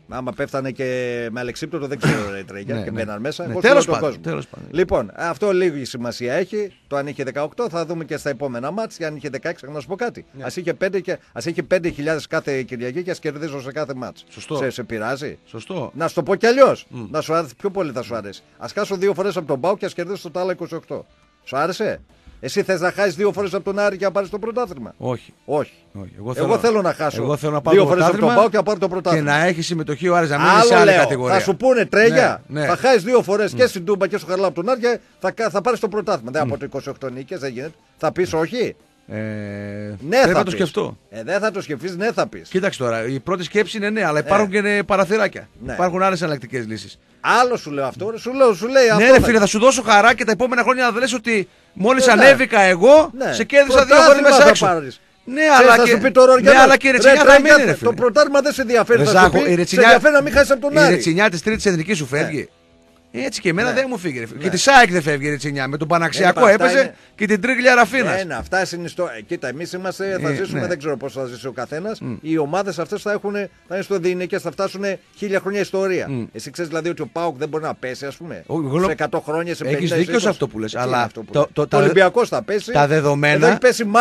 Άμα πέφτανε και με αλεξίπτωτο δεν ξέρω ρε τρέγια και μπαίναν μέσα. Ναι, τέλος πάντων. Λοιπόν, αυτό λίγη σημασία έχει. Το αν είχε 18 θα δούμε και στα επόμενα μάτς. Και αν είχε 16 να σου πω κάτι. Ναι. Ας είχε 5.000 κάθε Κυριακή και ας κερδίζω σε κάθε μάτς. Σωστό. Σε πειράζει. Σωστό. Να σου το πω κι αλλιώς. Να σου άρεσε, πιο πολύ θα σου αρέσει. Ας χάσω 2 φορές από τον Πάο και ας κερδίσω το άλλα 28. Σου άρεσε? Εσύ θες να χάσεις 2 φορές από τον Άρη και να πάρεις το πρωτάθλημα? Όχι. Εγώ θέλω να χάσω. Εγώ θέλω να 2 φορές από τον Πάο και να πάρω το πρωτάθλημα. Και να έχει συμμετοχή ο Άρης να μείνει σε άλλη κατηγορία. Θα σου πούνε τρέγια. Ναι. Θα χάσεις 2 φορές και στην Τούμπα και στο Χαρλά από τον Άρη και θα πάρεις το πρωτάθλημα. Δεν από το 28 νίκες δεν γίνεται. Θα πεις όχι. Ναι, θα το σκεφτώ. Δεν θα το σκεφτείς, ναι, θα πεις. Κοίταξε τώρα, η πρώτη σκέψη είναι ναι, αλλά υπάρχουν και παραθυράκια. Ναι. Υπάρχουν άλλες εναλλακτικές λύσεις. Άλλο σου λέω αυτό, σου λέει αυτό. Ναι, ρε φίλε, θα σου δώσω χαρά και τα επόμενα χρόνια να λες ότι μόλις ανέβηκα εγώ, σε κέρδισα 2 φορές μέσα έξω. Ναι, αλλά και η Ρετσινιά θα μείνει, ρε φίλε. Το πρωτάθλημα δεν σε ενδιαφέρει. Σε ενδιαφέρει να μην χάσεις από τον Άρη. Η Ρετσινιά της τρίτης εθνικής σου φεύγει. Έτσι και εμένα δεν μου φύγει. Και τη ΣΑΕΚ δεν φεύγει η Ρετσινιά. Με τον Παναξιακό έπαιζε και την Τρίγλια Ραφίνας. Αυτά είναι κοίτα, εμείς είμαστε, θα ζήσουμε, δεν ξέρω πώς θα ζήσει ο καθένας. Οι ομάδες αυτές θα είναι στο διηνικές, θα φτάσουν 1000 χρόνια ιστορία. Εσύ ξέρεις δηλαδή ότι ο ΠΑΟΚ δεν μπορεί να πέσει, ας πούμε. Σε 100 χρόνια, σε 50 χρόνια. Έχεις δίκιο σε αυτό που λες. Αλλά το Ολυμπιακός θα πέσει. Τα δεδομένα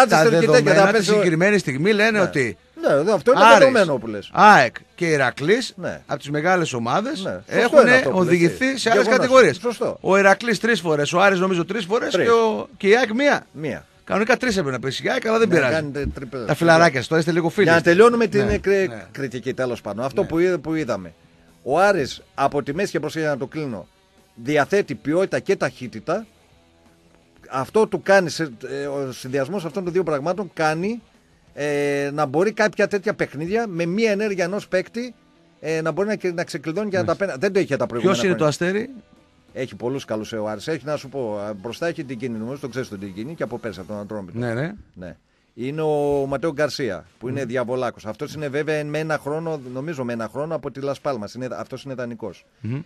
τη συγκεκριμένη στιγμή λένε ότι. Ναι, αυτό είναι δεδομένο που λες. ΑΕΚ και Ηρακλής από τις μεγάλες ομάδες έχουν οδηγηθεί σε άλλες κατηγορίες. Ο Ηρακλής 3 φορές, ο Άρης νομίζω 3 φορές και η ΑΕΚ μία. Κανονικά 3 έπρεπε να πέσει η ΑΕΚ, αλλά δεν πειράζει. Τα φιλαράκια, τώρα είστε λίγο φίλοι. Για να τελειώνουμε την κριτική τέλος πάντων. Αυτό που είδαμε. Ο Άρης από τη μέση και προς να το κλείνω διαθέτει ποιότητα και ταχύτητα. Αυτό του κάνει, ο συνδυασμός αυτών των δύο πραγμάτων κάνει να μπορεί κάποια τέτοια παιχνίδια με μία ενέργεια ενός παίκτη να μπορεί να ξεκλειδώνει και να τα παίρνει. Δεν το είχε τα προηγούμενα. Ποιος είναι το Αστέρι? Έχει πολλούς καλούς ο Άρης. Έχει να σου πω, μπροστά έχει την Κίνη, νομίζω το ξέρεις τον Κίνη και από πέρσι από τον Ατρόμητο. Ναι. Είναι ο Ματέο Γκαρσία που είναι διαβολάκος. Αυτός είναι βέβαια με ένα χρόνο, νομίζω με ένα χρόνο από τη Λας Πάλμας. Αυτός είναι δανεικός.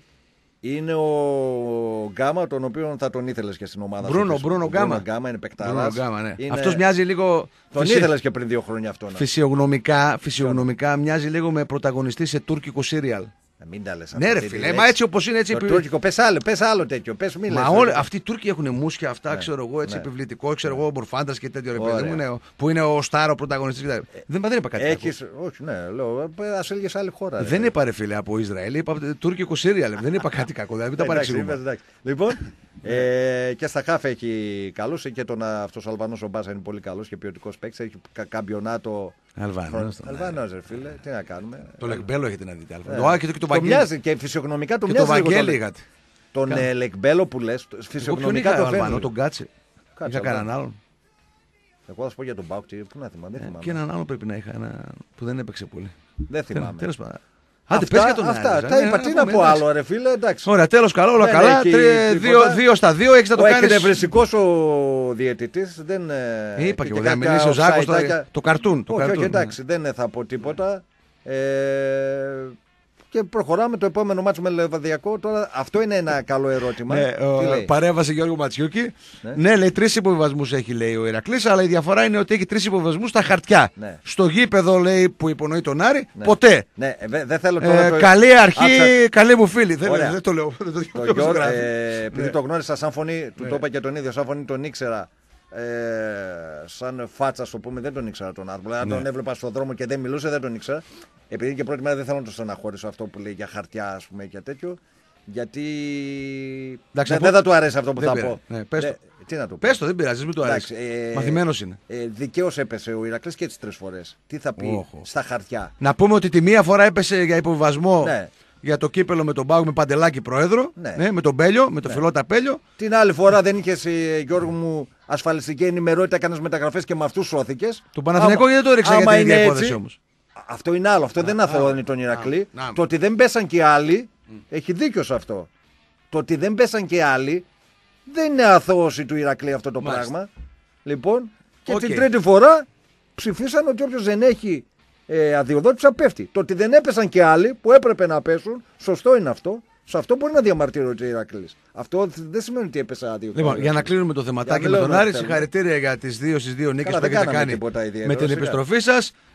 Είναι ο Γκάμα, τον οποίο θα τον ήθελες και στην ομάδα. Μπρούνο Γκάμα. Είναι παικτάρας. Αυτός μοιάζει λίγο. Τον ήθελες και πριν 2 χρόνια αυτό. Φυσιογνωμικά μοιάζει λίγο με πρωταγωνιστή σε τουρκικό σύριαλ. Μην τα λες. Ναι, ρε φίλε, μα έτσι όπως είναι έτσι. Το τουρκικό, πες άλλο τέτοιο. Μα αυτοί οι Τούρκοι έχουν μουσια αυτά, ξέρω εγώ, έτσι επιβλητικό, ξέρω εγώ, Μπορφάντας και τέτοιο ρε παιδί μου, που είναι ο Στάρο πρωταγωνιστής. Δεν είπα κάτι. Όχι, ναι, λέω, ας έλεγες άλλη χώρα. Δεν είπα ρε φίλε από Ισραήλ, είπα τουρκικό σύριαλ. Δεν είπα κάτι κακό, δηλαδή τα παρεξηγούμε. Λοιπόν, και στα χάφ έχει καλούς και αυτός ο Αλβανός ο Μπάσα είναι πολύ καλός και ποιοτικός παίκτης. Έχει καμπιονάτο. Αλβανός, ρε φίλε, τι να κάνουμε. Το Λεκμπέλο έχετε να δείτε. Το μοιάζει και φυσιογνωμικά το μοιάζει. Το Βαγγέλη είχατε. Τον Λεκμπέλο που λες, φυσιογνωμικά το φαίνεται. Τον Κάτσε. Είχα κανέναν άλλον. Εγώ θα σου πω για τον Μπάουκ, πού να θυμάμαι. Και έναν άλλο πρέπει να είχα που δεν έπαιξε πολύ. Δεν θυμάμαι. Τέλος πάντων. Αυτά τα είπα. Τι να πω άλλο, ρε φίλε, εντάξει. Ωραία, τέλος καλό, όλα καλά. 2 στα 2, έχεις να το κάνεις. Ο εκνευριστικός ο διαιτητής δεν. Είπα και εγώ, δεν μιλήσει ο Ζάκος το καρτούν. Όχι, εντάξει, δεν θα πω τίποτα. Και προχωράμε το επόμενο μάτσο με Λεβαδιακό. Τώρα αυτό είναι ένα καλό ερώτημα. Παρέμβαση Γιώργο Ματσιούκη. Ναι, λέει 3 υποβιβασμούς έχει, λέει ο Ηρακλής, αλλά η διαφορά είναι ότι έχει 3 υποβιβασμούς στα χαρτιά. Ναι. Στο γήπεδο, λέει, που υπονοεί τον Άρη, ποτέ. Ναι, δεν θέλω τώρα καλή αρχή, καλή μου φίλη. Δεν το λέω. Επειδή το γνώρισα σαν φωνή, του το είπα και τον ίδιο, σαν φωνή τον ήξερα. Σαν φάτσα, το πούμε, δεν τον ήξερα τον άνθρωπο. Αν τον έβλεπα στον δρόμο και δεν μιλούσε, δεν τον ήξερα. Επειδή και πρώτη μέρα δεν θέλω να το στεναχωρήσω αυτό που λέει για χαρτιά, ας πούμε, και τέτοιο. Γιατί δεν θα του αρέσει αυτό που θα πω. Τι να το πω. Πες το, δεν πειράζει, μην του αρέσει. Μαθημένος είναι. Δικαίως έπεσε ο Ηρακλής και τις 3 φορές. Τι θα πει στα χαρτιά. Να πούμε ότι τη μία φορά έπεσε για υποβιβασμό. Για το κύπελο με τον Πάουκ με Παντελάκη πρόεδρο, με τον Πέλιο, με τον Φιλότα Πέλιο. Την άλλη φορά δεν είχες, Γιώργο μου, ασφαλιστική ενημερότητα, έκανες μεταγραφές και με αυτούς σώθηκες. Τον Παναθηναϊκό γιατί το έριξε για την ίδια υπόθεση όμως. Αυτό είναι άλλο, αυτό δεν αθωώνει τον Ηρακλή. Το ότι δεν πέσαν και άλλοι, έχει δίκιο σε αυτό. Το ότι δεν πέσαν και άλλοι, δεν είναι αθώωση του Ηρακλή αυτό το πράγμα. Λοιπόν, και την τρίτη φορά ψηφίσαν ότι όποιος δεν έχει αδειοδότηση πέφτει. Το ότι δεν έπεσαν και άλλοι που έπρεπε να πέσουν, σωστό είναι αυτό. Σε αυτό μπορεί να διαμαρτύρεται ο Ηρακλής. Αυτό δεν σημαίνει ότι έπεσε άδειο. Λοιπόν, για να κλείνουμε το θεματάκι με τον Άρη, συγχαρητήρια για τις 2 στις 2 νίκες που έχετε κάνει με την επιστροφή σας.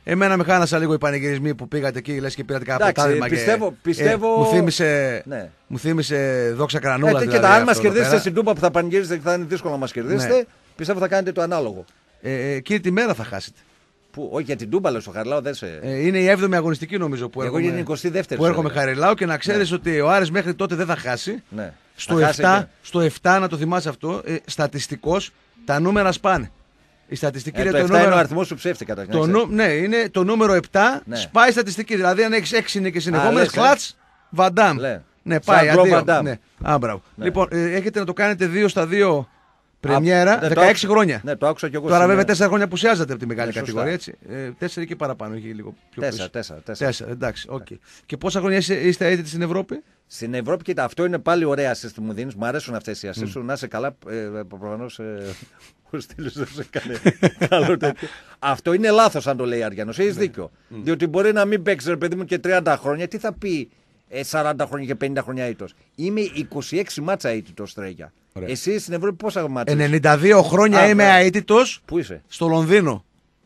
Εμένα με χάνασα λίγο οι πανηγυρισμοί που πήγατε εκεί, λες και πήρατε κάποιο πρωτάθλημα. Πιστεύω. Μου θύμισε δόξα κρανούλα. Και αν μας κερδίσετε στην Τούμπα που θα πανηγυρίσετε και θα είναι δύσκολο να μας κερδίσετε, πιστεύω θα κάνετε το ανάλογο. Εκείνη τη μέρα θα χάσετε. Όχι για την Τούμπα, λέω στο Χαριλάου δεν σε. Είναι η 7η αγωνιστική νομίζω που εγώ είναι 22η. Που έρχομαι Χαριλάου και να ξέρεις ότι ο Άρης μέχρι τότε δεν θα χάσει. Ναι. Στο 7, να το θυμάσαι αυτό, στατιστικώς τα νούμερα σπάνε. Η στατιστική είναι το 7 νούμερο... είναι ο αριθμός σου ψεύτηκα. Ναι, είναι το νούμερο 7 σπάει η στατιστική. Δηλαδή αν έχεις 6 νίκες συνεχόμενες, κλατς, Βαντάμ. Ναι, πάει. Ναι. Λοιπόν, έχετε να το κάνετε 2 στα 2. Πρεμιέρα 16 χρόνια. Ναι, το άκουσα κι εγώ. Τώρα βέβαια 4 χρόνια απουσιάζατε από τη μεγάλη κατηγορία. Έτσι. 4 και παραπάνω, έχει λίγο πιο πίσω. 4, εντάξει. Okay. Και πόσα χρόνια είστε αίτητοι στην Ευρώπη? Στην Ευρώπη, κοίτα, αυτό είναι πάλι ωραία assist που μου δίνεις. Μου αρέσουν αυτές οι assist σου. Να είσαι καλά. Προφανώς ο Στήλος δεν σε κάνει καλό τέτοιο. Αυτό είναι λάθος αν το λέει Αριανός. Έχεις δίκιο. Διότι μπορεί να μην παίξει, ρε παιδί μου, και 30 χρόνια. Τι θα πει 40 χρόνια και 50 χρόνια αίτητος? Είμαι 26 μάτσα αίτητος, Τρέγια. Εσύ στην Ευρώπη πόσα μάτσα? 92 χρόνια είμαι αίτητος. Πού είσαι? Στο Λονδίνο.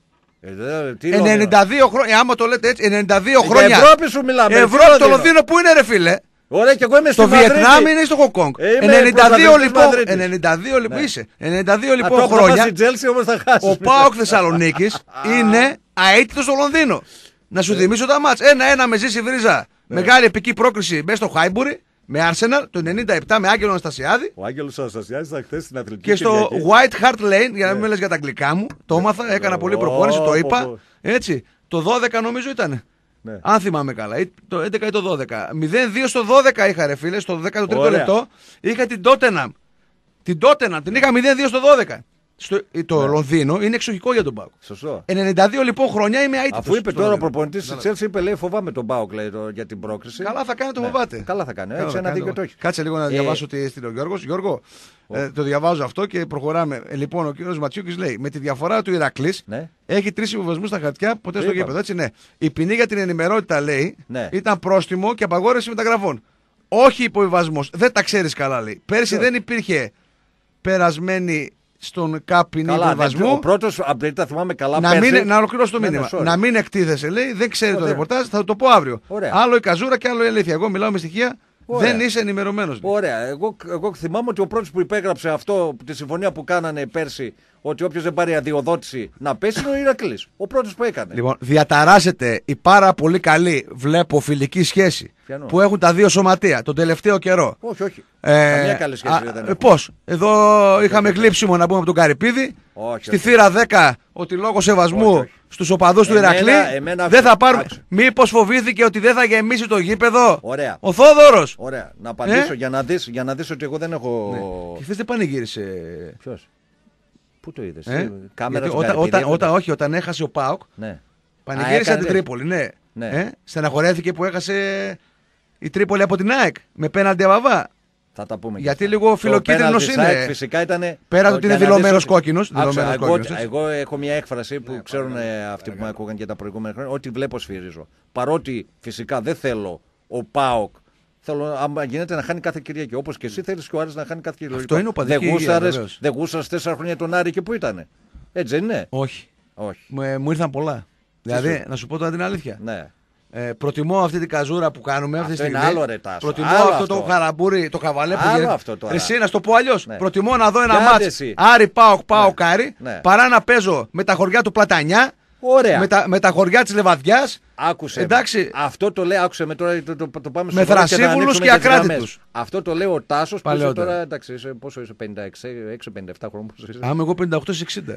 92 χρόνια, άμα το λέτε έτσι, 92 χρόνια. Για Ευρώπη σου μιλάμε. Ευρώπη, το Λονδίνο που είναι, ρε φίλε? Ωραία, και εγώ είμαι στο Βιετνάμ είναι ή στο Χονγκ. 92 λοιπόν είσαι. 92 λοιπόν χρόνια. Ο ΠΑΟΚ Θεσσαλονίκης είναι αίτητος στο Λονδίνο. Να σου θυμίσω τα μάτς. 1-1 με Ζήση Βρίζα. Μεγάλη επική πρόκριση μέσα στο Χάιμπουρι. Με Arsenal το 97 με Άγγελο Αναστασιάδη. Ο Άγγελος Αναστασιάδης ήταν χθες στην Αθλητική. Και στο White Hart Lane, για να μην με λες για τα αγγλικά μου, το έμαθα, έκανα πολλή προπόνηση, το είπα. Έτσι. Το 12 νομίζω ήταν. Ναι. Αν θυμάμαι καλά. Το 11 ή το 12. 0-2 στο 12 είχα, ρε φίλε, στο 13ο λεπτό. Είχα την Tottenham. Την είχα 0-2 στο 12. Το Λονδίνο είναι εξοχικό για τον ΠΑΟΚ. Σωστό. 92 λοιπόν χρόνια είμαι αίτητος. Αφού είπε τώρα ο προπονητής της Chelsea, είπε λέει φοβάμαι τον ΠΑΟΚ για την πρόκριση. Καλά θα κάνει, το φοβάται. Καλά θα κάνει. Έτσι ένα δίκιο το έχει. Κάτσε λίγο να διαβάσω τι έστειλε ο Γιώργος. Γιώργο, το διαβάζω αυτό και προχωράμε. Λοιπόν, ο κύριος Ματσιούκης λέει: με τη διαφορά του Ηρακλής έχει 3 υποβασμούς στα χαρτιά, ποτέ στο γήπεδο. Έτσι, ναι. Η ποινή για την ενημερότητα λέει ήταν πρόστιμο και απαγόρευση μεταγραφών. Όχι υποβιβασμός. Δεν τα ξέρεις καλά, λέει. Πέρσι δεν υπήρχε περασμένη στον ποινή υποβιβασμού. Ο πρώτος, αν τα θυμάμαι καλά, να ολοκληρώσω το μήνυμα. Να μην εκτίθεσαι, λέει. Δεν ξέρει το ρεπορτάζ, θα το πω αύριο. Άλλο η καζούρα και άλλο η αλήθεια. Εγώ μιλάω με στοιχεία. Δεν είσαι ενημερωμένος. Ωραία. Εγώ θυμάμαι ότι ο πρώτος που υπέγραψε αυτό, τη συμφωνία που κάνανε πέρσι, ότι όποιος δεν πάρει αδειοδότηση να πέσει, είναι ο Ηρακλής. Ο πρώτος που έκανε. Λοιπόν, διαταράσσεται η πάρα πολύ καλή, βλέπω, φιλική σχέση που έχουν τα δύο σωματεία τον τελευταίο καιρό. Όχι. Καμία καλή σχέση δεν έχουν. Πώς? Εδώ είχαμε γλύψιμο να πούμε από τον Καρυπίδη. Στη θύρα 10 ότι λόγω σεβασμού στους οπαδούς του Ηρακλή δεν θα πάρουν. Μήπως φοβήθηκε ότι δεν θα γεμίσει το γήπεδο? Ωραία. Ο Θόδωρος. Ωραία. Να απαντήσω για να δεις ότι εγώ δεν έχω. Και χθες δεν πανηγύρισε. Ποιος? Πού το είδες? Όταν έχασε ο ΠΑΟΚ, πανηγύρισε την Τρίπολη. Στεναχωρέθηκε που έχασε η Τρίπολη από την ΑΕΚ με πέναλτι αβαβά. Θα τα πούμε. Γιατί λίγο φιλοκίτρινος είναι. Φυσικά ήταν. Πέρα του ότι είναι δηλωμένος κόκκινος. Εγώ έχω μια έκφραση που ξέρουν αυτοί που με ακούγαν και τα προηγούμενα χρόνια. Ό,τι βλέπω σφυρίζω. Παρότι φυσικά δεν θέλω ο ΠΑΟΚ. Θέλω, αν γίνεται, να χάνει κάθε Κυριακή. Όπως και εσύ θέλεις και ο Άρης να χάνει κάθε Κυριακή. Αυτό είναι ο παδική. Δεν γούσαρες 4 χρόνια τον Άρη και που ήταν? Έτσι δεν είναι? Όχι. Μου ήρθαν πολλά. Δηλαδή, να σου πω τώρα την αλήθεια. Ναι. Προτιμώ αυτή την καζούρα που κάνουμε αυτή τη στιγμή. Είναι άλλο, ρε, Τάσο. Προτιμώ αυτό το χαραμπούρι, το καβαλέ που γίνεται. Εσύ, να το πω αλλιώς. Ναι. Προτιμώ να δω ένα μάτς Άρη ΠΑΟΚ Άρη παρά να παίζω με τα χωριά του Πλατανιά. Με τα χωριά της Λεβαδιάς. Άκουσε. Εντάξει. Αυτό το λέει, άκουσε με τώρα. Το πάμε με θρασίβουλους και ακράτητους. Αυτό το λέει ο Τάσος που είσαι τώρα. Εντάξει, πόσο είσαι, 56-57 χρόνων. Άμα εγώ 58-60.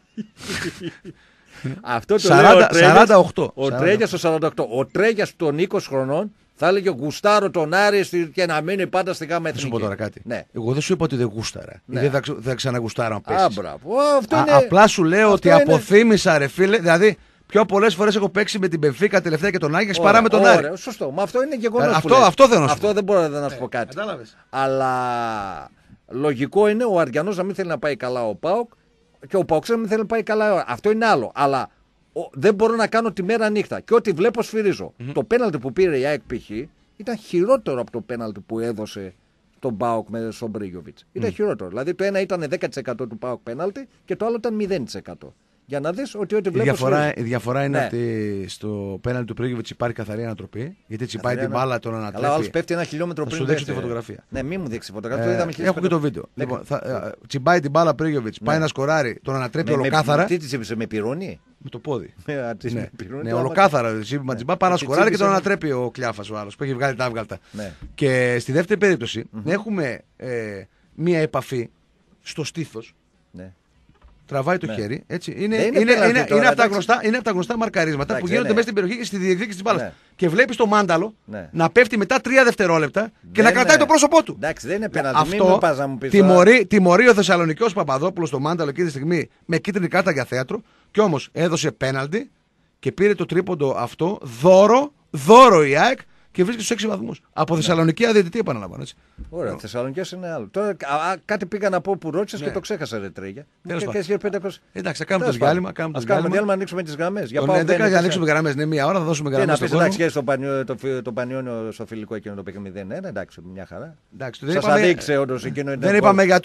Αυτό το λέει ο Τρέγιας στο 48. Ο Τρέγιας των 20 χρονών θα έλεγε γουστάρω τον Άρη και να μείνει πάντα στη γάμα εθνική. Θα σου πω τώρα κάτι. Ναι. Εγώ δεν σου είπα ότι δεν γούσταρα. Ναι. Δεν ξαναγουστάρω αν πέσεις. Απλά σου λέω ότι αποθύμησα, ρε φίλε. Δηλαδή πιο πολλές φορές έχω παίξει με την Μπενφίκα τελευταία και τον Άγιαξ παρά με τον Άρη. Σωστό. Μα αυτό είναι γεγονός. Αυτό θέλω να σου πω. Αυτό δεν μπορώ να σου πω κάτι. Αλλά λογικό είναι ο Αριανός να μην θέλει να πάει καλά ο ΠΑΟΚ. Και ο ΠΑΟΚ δεν θέλει να πάει καλά. Αυτό είναι άλλο. Αλλά δεν μπορώ να κάνω τη μέρα νύχτα. Και ό,τι βλέπω σφυρίζω. Το πέναλτι που πήρε η ΑΕΚ π.χ. ήταν χειρότερο από το πέναλτι που έδωσε τον ΠΑΟΚ με τον Μπρίγιοβιτς. Ήταν χειρότερο. Δηλαδή το ένα ήταν 10% του ΠΑΟΚ πέναλτι και το άλλο ήταν 0%. Για να δεις ότι ό,τι βλέπεις. Η διαφορά είναι ότι στο πέναλτι του Πρίγιοβιτς υπάρχει καθαρή ανατροπή. Γιατί τσιπάει την μπάλα, τον ανατρέπει. Αλλά ο άλλος πέφτει 1 χιλιόμετρο πριν. Θα σου δείξω τη φωτογραφία. Ναι, μην μου δείξει φωτογραφία. Έχω και το βίντεο. Λοιπόν, τσιμπάει την μπάλα Πρίγιοβιτς, πάει να σκοράρει, τον ανατρέπει ολοκάθαρα. Τι τη τσίπησε, με πυρούνι? Με το πόδι. Ναι, ολοκάθαρα. Τσιμπά, πάει να σκοράρει και τον ανατρέπει ο Κλιάφας ο άλλος που έχει βγάλει τα άβγαλτα. Και στη δεύτερη περίπτωση έχουμε μία επαφή στο στήθος. Τραβάει το χέρι. Έτσι. Είναι από τα γνωστά μαρκαρίσματα που γίνονται μέσα στην περιοχή και στη διεκδίκηση της μπάλας. Και βλέπεις το μάνταλο να πέφτει μετά 3 δευτερόλεπτα και να κρατάει το πρόσωπό του. Εντάξει, δεν είναι πέναλτι. Τιμωρεί ο Θεσσαλονικιός Παπαδόπουλος το μάνταλο εκείνη τη στιγμή με κίτρινη κάρτα για θέατρο. Κι όμως έδωσε πέναλτι και πήρε το τρίποντο αυτό δώρο η ΑΕΚ. Και βρίσκεται στους 6 βαθμούς. Από Θεσσαλονική αδιαιτητή, επαναλαμβάνω. Έτσι. Ωραία, Θεσσαλονικιάς είναι άλλο. Τώρα κάτι πήγα να πω που ρώτησες και το ξέχασα, ρε Τρέγια. Εντάξει, θα κάνουμε το διάλειμμα. Ας κάνουμε διάλειμμα, ανοίξουμε τις γραμμές. Για να ανοίξουμε γραμμές, ναι, μία ώρα θα δώσουμε γραμμές. Και να πεις, εντάξει, το Πανιόνιο στο φιλικό εκείνο το παιχνίδι 0-1, εντάξει, μια χαρά. Σας αδείξε όντως εκείνο. Δεν είπαμε για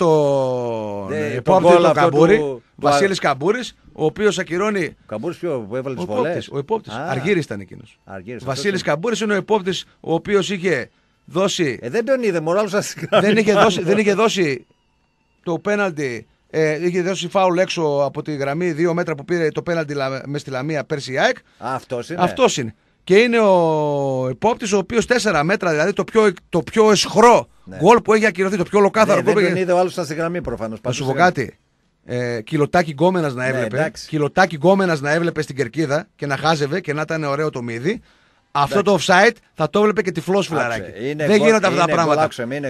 το υπόπτη του Καμπούρη, Βασίλης Καμπούρης, ο οποίος ακυρώνει. Ο Καμπούρης ποιο, που έβαλε τις βολές? Ο υπόπτης. Αργύρης ήταν εκείνος. Βασίλης Καμπούρης είναι ο υπόπτης ο οποίος είχε δώσει. Δεν τον είδε, μωράλος δεν είχε δώσει το πέναλτι. Είχε δώσει φάουλ έξω από τη γραμμή 2 μέτρα που πήρε το πέναλτι μες στη Λαμία πέρσι η ΑΕΚ. Αυτός είναι. Και είναι ο υπόπτης ο οποίος 4 μέτρα, δηλαδή το πιο εσχρό γκολ που έχει ακυρωθεί, το πιο ολοκάθαρο γκολ. Δεν τον είδε ο άλλος στη γραμμή προφανώς. Θα σου πω κάτι. Κιλοτάκι γκόμενας να έβλεπε. Κιλοτάκι γκόμενας να έβλεπε στην κερκίδα και να χάζευε και να ήταν ωραίο το μύδι. Αυτό το offside θα το έβλεπε και τυφλός φιλαράκι. Δεν γίνονται αυτά τα πράγματα.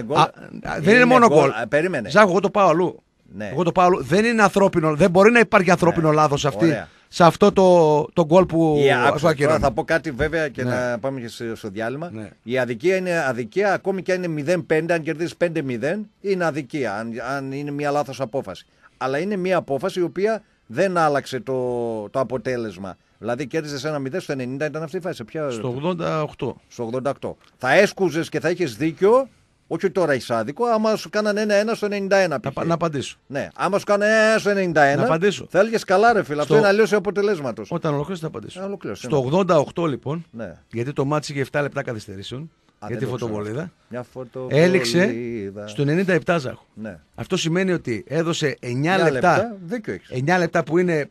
Δεν είναι μόνο γκολ. Ζάχο, εγώ το πάω αλλού. Δεν είναι ανθρώπινο. Δεν μπορεί να υπάρχει ανθρώπινο λάθος σε αυτό το γκολ που ακυρώνει. Θα πω κάτι βέβαια και να πάμε και στο διάλειμμα. Η αδικία είναι αδικία, ακόμη και αν είναι 0-5, αν κερδίσει 5-0, είναι αδικία. Αν είναι μια λάθος απόφαση. Αλλά είναι μια απόφαση η οποία δεν άλλαξε το αποτέλεσμα. Δηλαδή κέρδιζε ένα 0 στο 90, ήταν αυτή η φάση. Στο 88. Στο 88. Θα έσκουζες και θα έχεις δίκιο, όχι τώρα έχεις άδικο, άμα σου κάνανε 1-1 στο 91. Να απαντήσω. Ναι, άμα σου κάνανε 1 στο 91, να απαντήσω. Θα έλεγες καλά ρε φίλε, αυτό είναι αλλιώς αποτελέσματος. Όταν ολοκληρώσει θα απαντήσω. Στο 88 λοιπόν, γιατί το μάτσι είχε 7 λεπτά καθυστερήσεων. Για τη φωτοβολίδα. Έληξε στο 97 Ζάχο. Ναι. Αυτό σημαίνει ότι έδωσε 9 λεπτά που είναι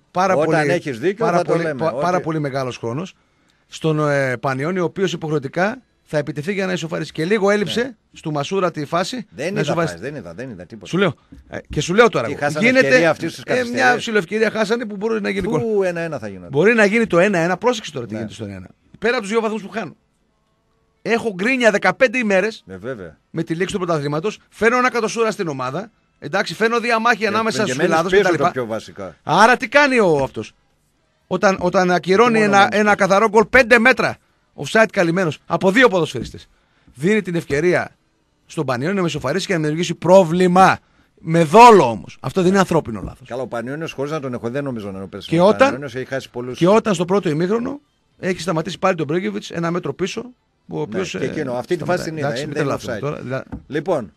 πάρα πολύ μεγάλος χρόνος στον Πανιόνιο, ο οποίος υποχρεωτικά θα επιτεθεί για να ισοφαρίσει. Και λίγο έλειψε στο Μασούρα τη φάση. Δεν είδα τίποτα. Σου λέω. Και σου λέω τώρα. Γίνεται μια ψιλοευκαιρία χάσανε που μπορεί να γίνει. Πού 1-1 θα γίνει. Μπορεί να γίνει το 1-1. Πρόσεξε τώρα τι γίνεται στο 1-1. Πέρα από τους 2 βαθμούς που χάνουν. Έχω γκρίνια 15 ημέρες με τη λήξη του πρωταθλήματος. Φέρνω ένα κατοσούρα στην ομάδα. Εντάξει, φέρνω διαμάχη ανάμεσα στους φιλάδους κτλ. Άρα τι κάνει αυτός? Όταν ακυρώνει ένα καθαρό γκολ 5 μέτρα offside καλυμμένος από 2 ποδοσφαιριστές, δίνει την ευκαιρία στον Πανιόνιο να μεσοφαρίσει και να δημιουργήσει πρόβλημα. Με δόλο όμως. Αυτό δεν είναι ανθρώπινο λάθος. Καλά, ο Πανιόνιος χωρίς να τον έχω, δεν νομίζω να είναι ο πέσει. Και όταν στο πρώτο ημίχρονο έχει σταματήσει πάλι τον Μπρέγκεβιτς 1 μέτρο πίσω. Και εκείνο, αυτή τη φάση είναι offside. Λοιπόν,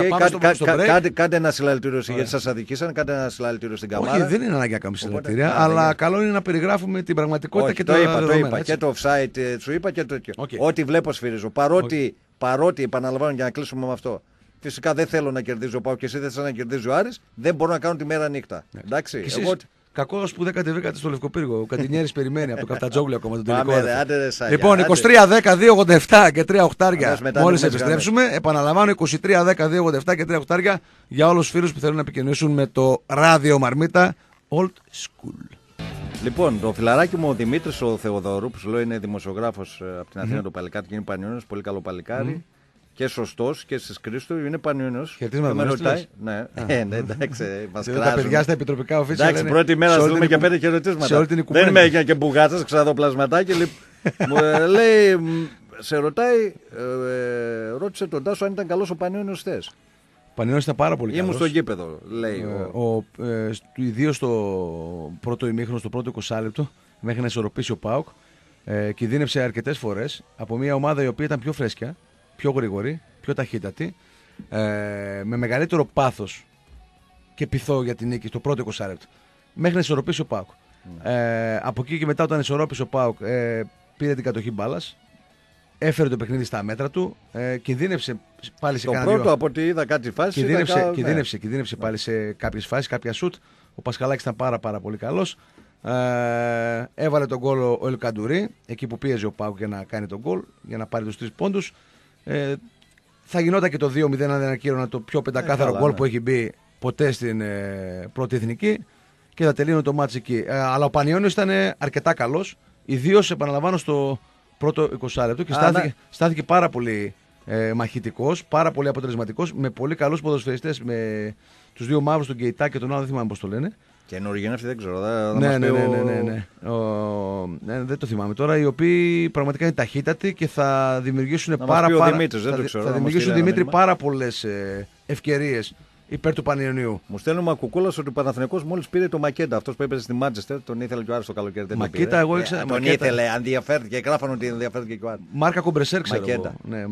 κάντε ένα συλλαλητήριο γιατί σας αδικήσαν, κάντε ένα συλλαλητήριο στην Καμάρα. Όχι, δεν είναι ανάγκη να κάνουμε συλλαλητήρια, αλλά καλό είναι να περιγράφουμε την πραγματικότητα και το είπα. Και το offside σου είπα και το τέτοιο. Ό,τι βλέπω σφυρίζω. Παρότι επαναλαμβάνω για να κλείσουμε με αυτό. Φυσικά δεν θέλω να κερδίζω πάω και εσύ δεν θέλει να κερδίζει ο Άρης, δεν μπορώ να κάνω τη μέρα νύχτα. Εντάξει. Κακός που δεν κατεβήκατε στο Λευκοπύργο. Ο Κατινιέρης περιμένει από το Καφτατζόγλου ακόμα τον τελικό. Λοιπόν, 23-10-2-87 και 3 οχτάρια. Μόλις επιστρέψουμε, επαναλαμβάνω 23-10-2-87 και 3 οχτάρια για όλους τους φίλους που θέλουν να επικοινωνήσουν με το ράδιο Μαρμίτα Old School. Λοιπόν, το φιλαράκι μου ο Δημήτρης ο Θεοδωρού, που σου λέω είναι δημοσιογράφος από την Αθήνα, το παλικάρι και είναι Πανιόνιος, πολύ καλό παλικάρι. Και σωστός και στις Κρίστου είναι Πανιόνιος. Με ρωτάει. Ναι, εντάξει, μας κράζουν. Τα παιδιά στα επιτροπικά οφίσια. Εντάξει, πρώτη μέρα σου δούμε και 5 χαιρετίσματα. Δεν είμαι και μπουγάτσας, ξαναδώ πλασματάκι. Μου λέει, σε ρωτάει, ρώτησε τον Τάσο αν ήταν καλός ο Πανιόνιος χθες. Ο Πανιόνιος ήταν πάρα πολύ καλός. Ήμουν στο γήπεδο, λέει. Ιδίως στο πρώτο ημίχρονο, στο πρώτο 20 λεπτό, μέχρι να ισορροπήσει ο ΠΑΟΚ. Κινδύνευσε αρκετές φορές από μια ομάδα η οποία ήταν πιο φρέσκια, πιο γρήγορη, πιο ταχύτατη, με μεγαλύτερο πάθος και πειθό για την νίκη στο πρώτο 20 λεπτό, μέχρι να ισορροπήσει ο ΠΑΟΚ. Από εκεί και μετά, όταν ισορρόπησε ο ΠΑΟΚ, πήρε την κατοχή μπάλας. Έφερε το παιχνίδι στα μέτρα του. Κινδύνευσε πάλι σε κανένα. Το πρώτο από ό,τι είδα κάτι φάση. Κινδύνευσε πάλι σε κάποιες φάσεις, κάποια σουτ. Ο Πασχαλάκης ήταν πάρα πολύ καλός. Έβαλε τον γκολ ο Ελκαντουρί, εκεί που πίεζε ο ΠΑΟΚ για να κάνει τον γκολ, για να πάρει τους 3 πόντους. Θα γινόταν και το 2-0 αν δεν ακύρωνα το πιο πεντακάθαρο γκολ που έχει μπει ποτέ στην πρώτη εθνική, και θα τελείωνε το μάτς εκεί. Αλλά ο Πανιώνιος ήταν αρκετά καλός, ιδίως επαναλαμβάνω στο πρώτο 20 λεπτό, και στάθηκε πάρα πολύ μαχητικός, πάρα πολύ αποτελεσματικός, με πολύ καλούς ποδοσφαιριστές, με τους 2 μαύρους, τον Γκεϊτά και τον άλλο, δεν θυμάμαι πώς το λένε. Καινούργιοι είναι αυτοί, δεν ξέρω. Ναι. Δεν το θυμάμαι τώρα. Οι οποίοι πραγματικά είναι ταχύτατοι και θα δημιουργήσουν Δημήτρη πάρα πολλές ευκαιρίες υπέρ του Πανιωνίου. Μου στέλνουμε Ακουκούλας ότι ο Παναθηναϊκός μόλις πήρε το Μακέντα. Αυτός που έπαιζε στη Μάντσεστερ, τον ήθελε και ο Άρης το καλοκαίρι. Μακέτα, εγώ ήξερα. Τον ήθελε, ενδιαφέρθηκε. Γράφανε ότι ενδιαφέρθηκε και ο Άρης. Μάρκα Κομπρεσέρ, ξέρω εγώ. Ναι,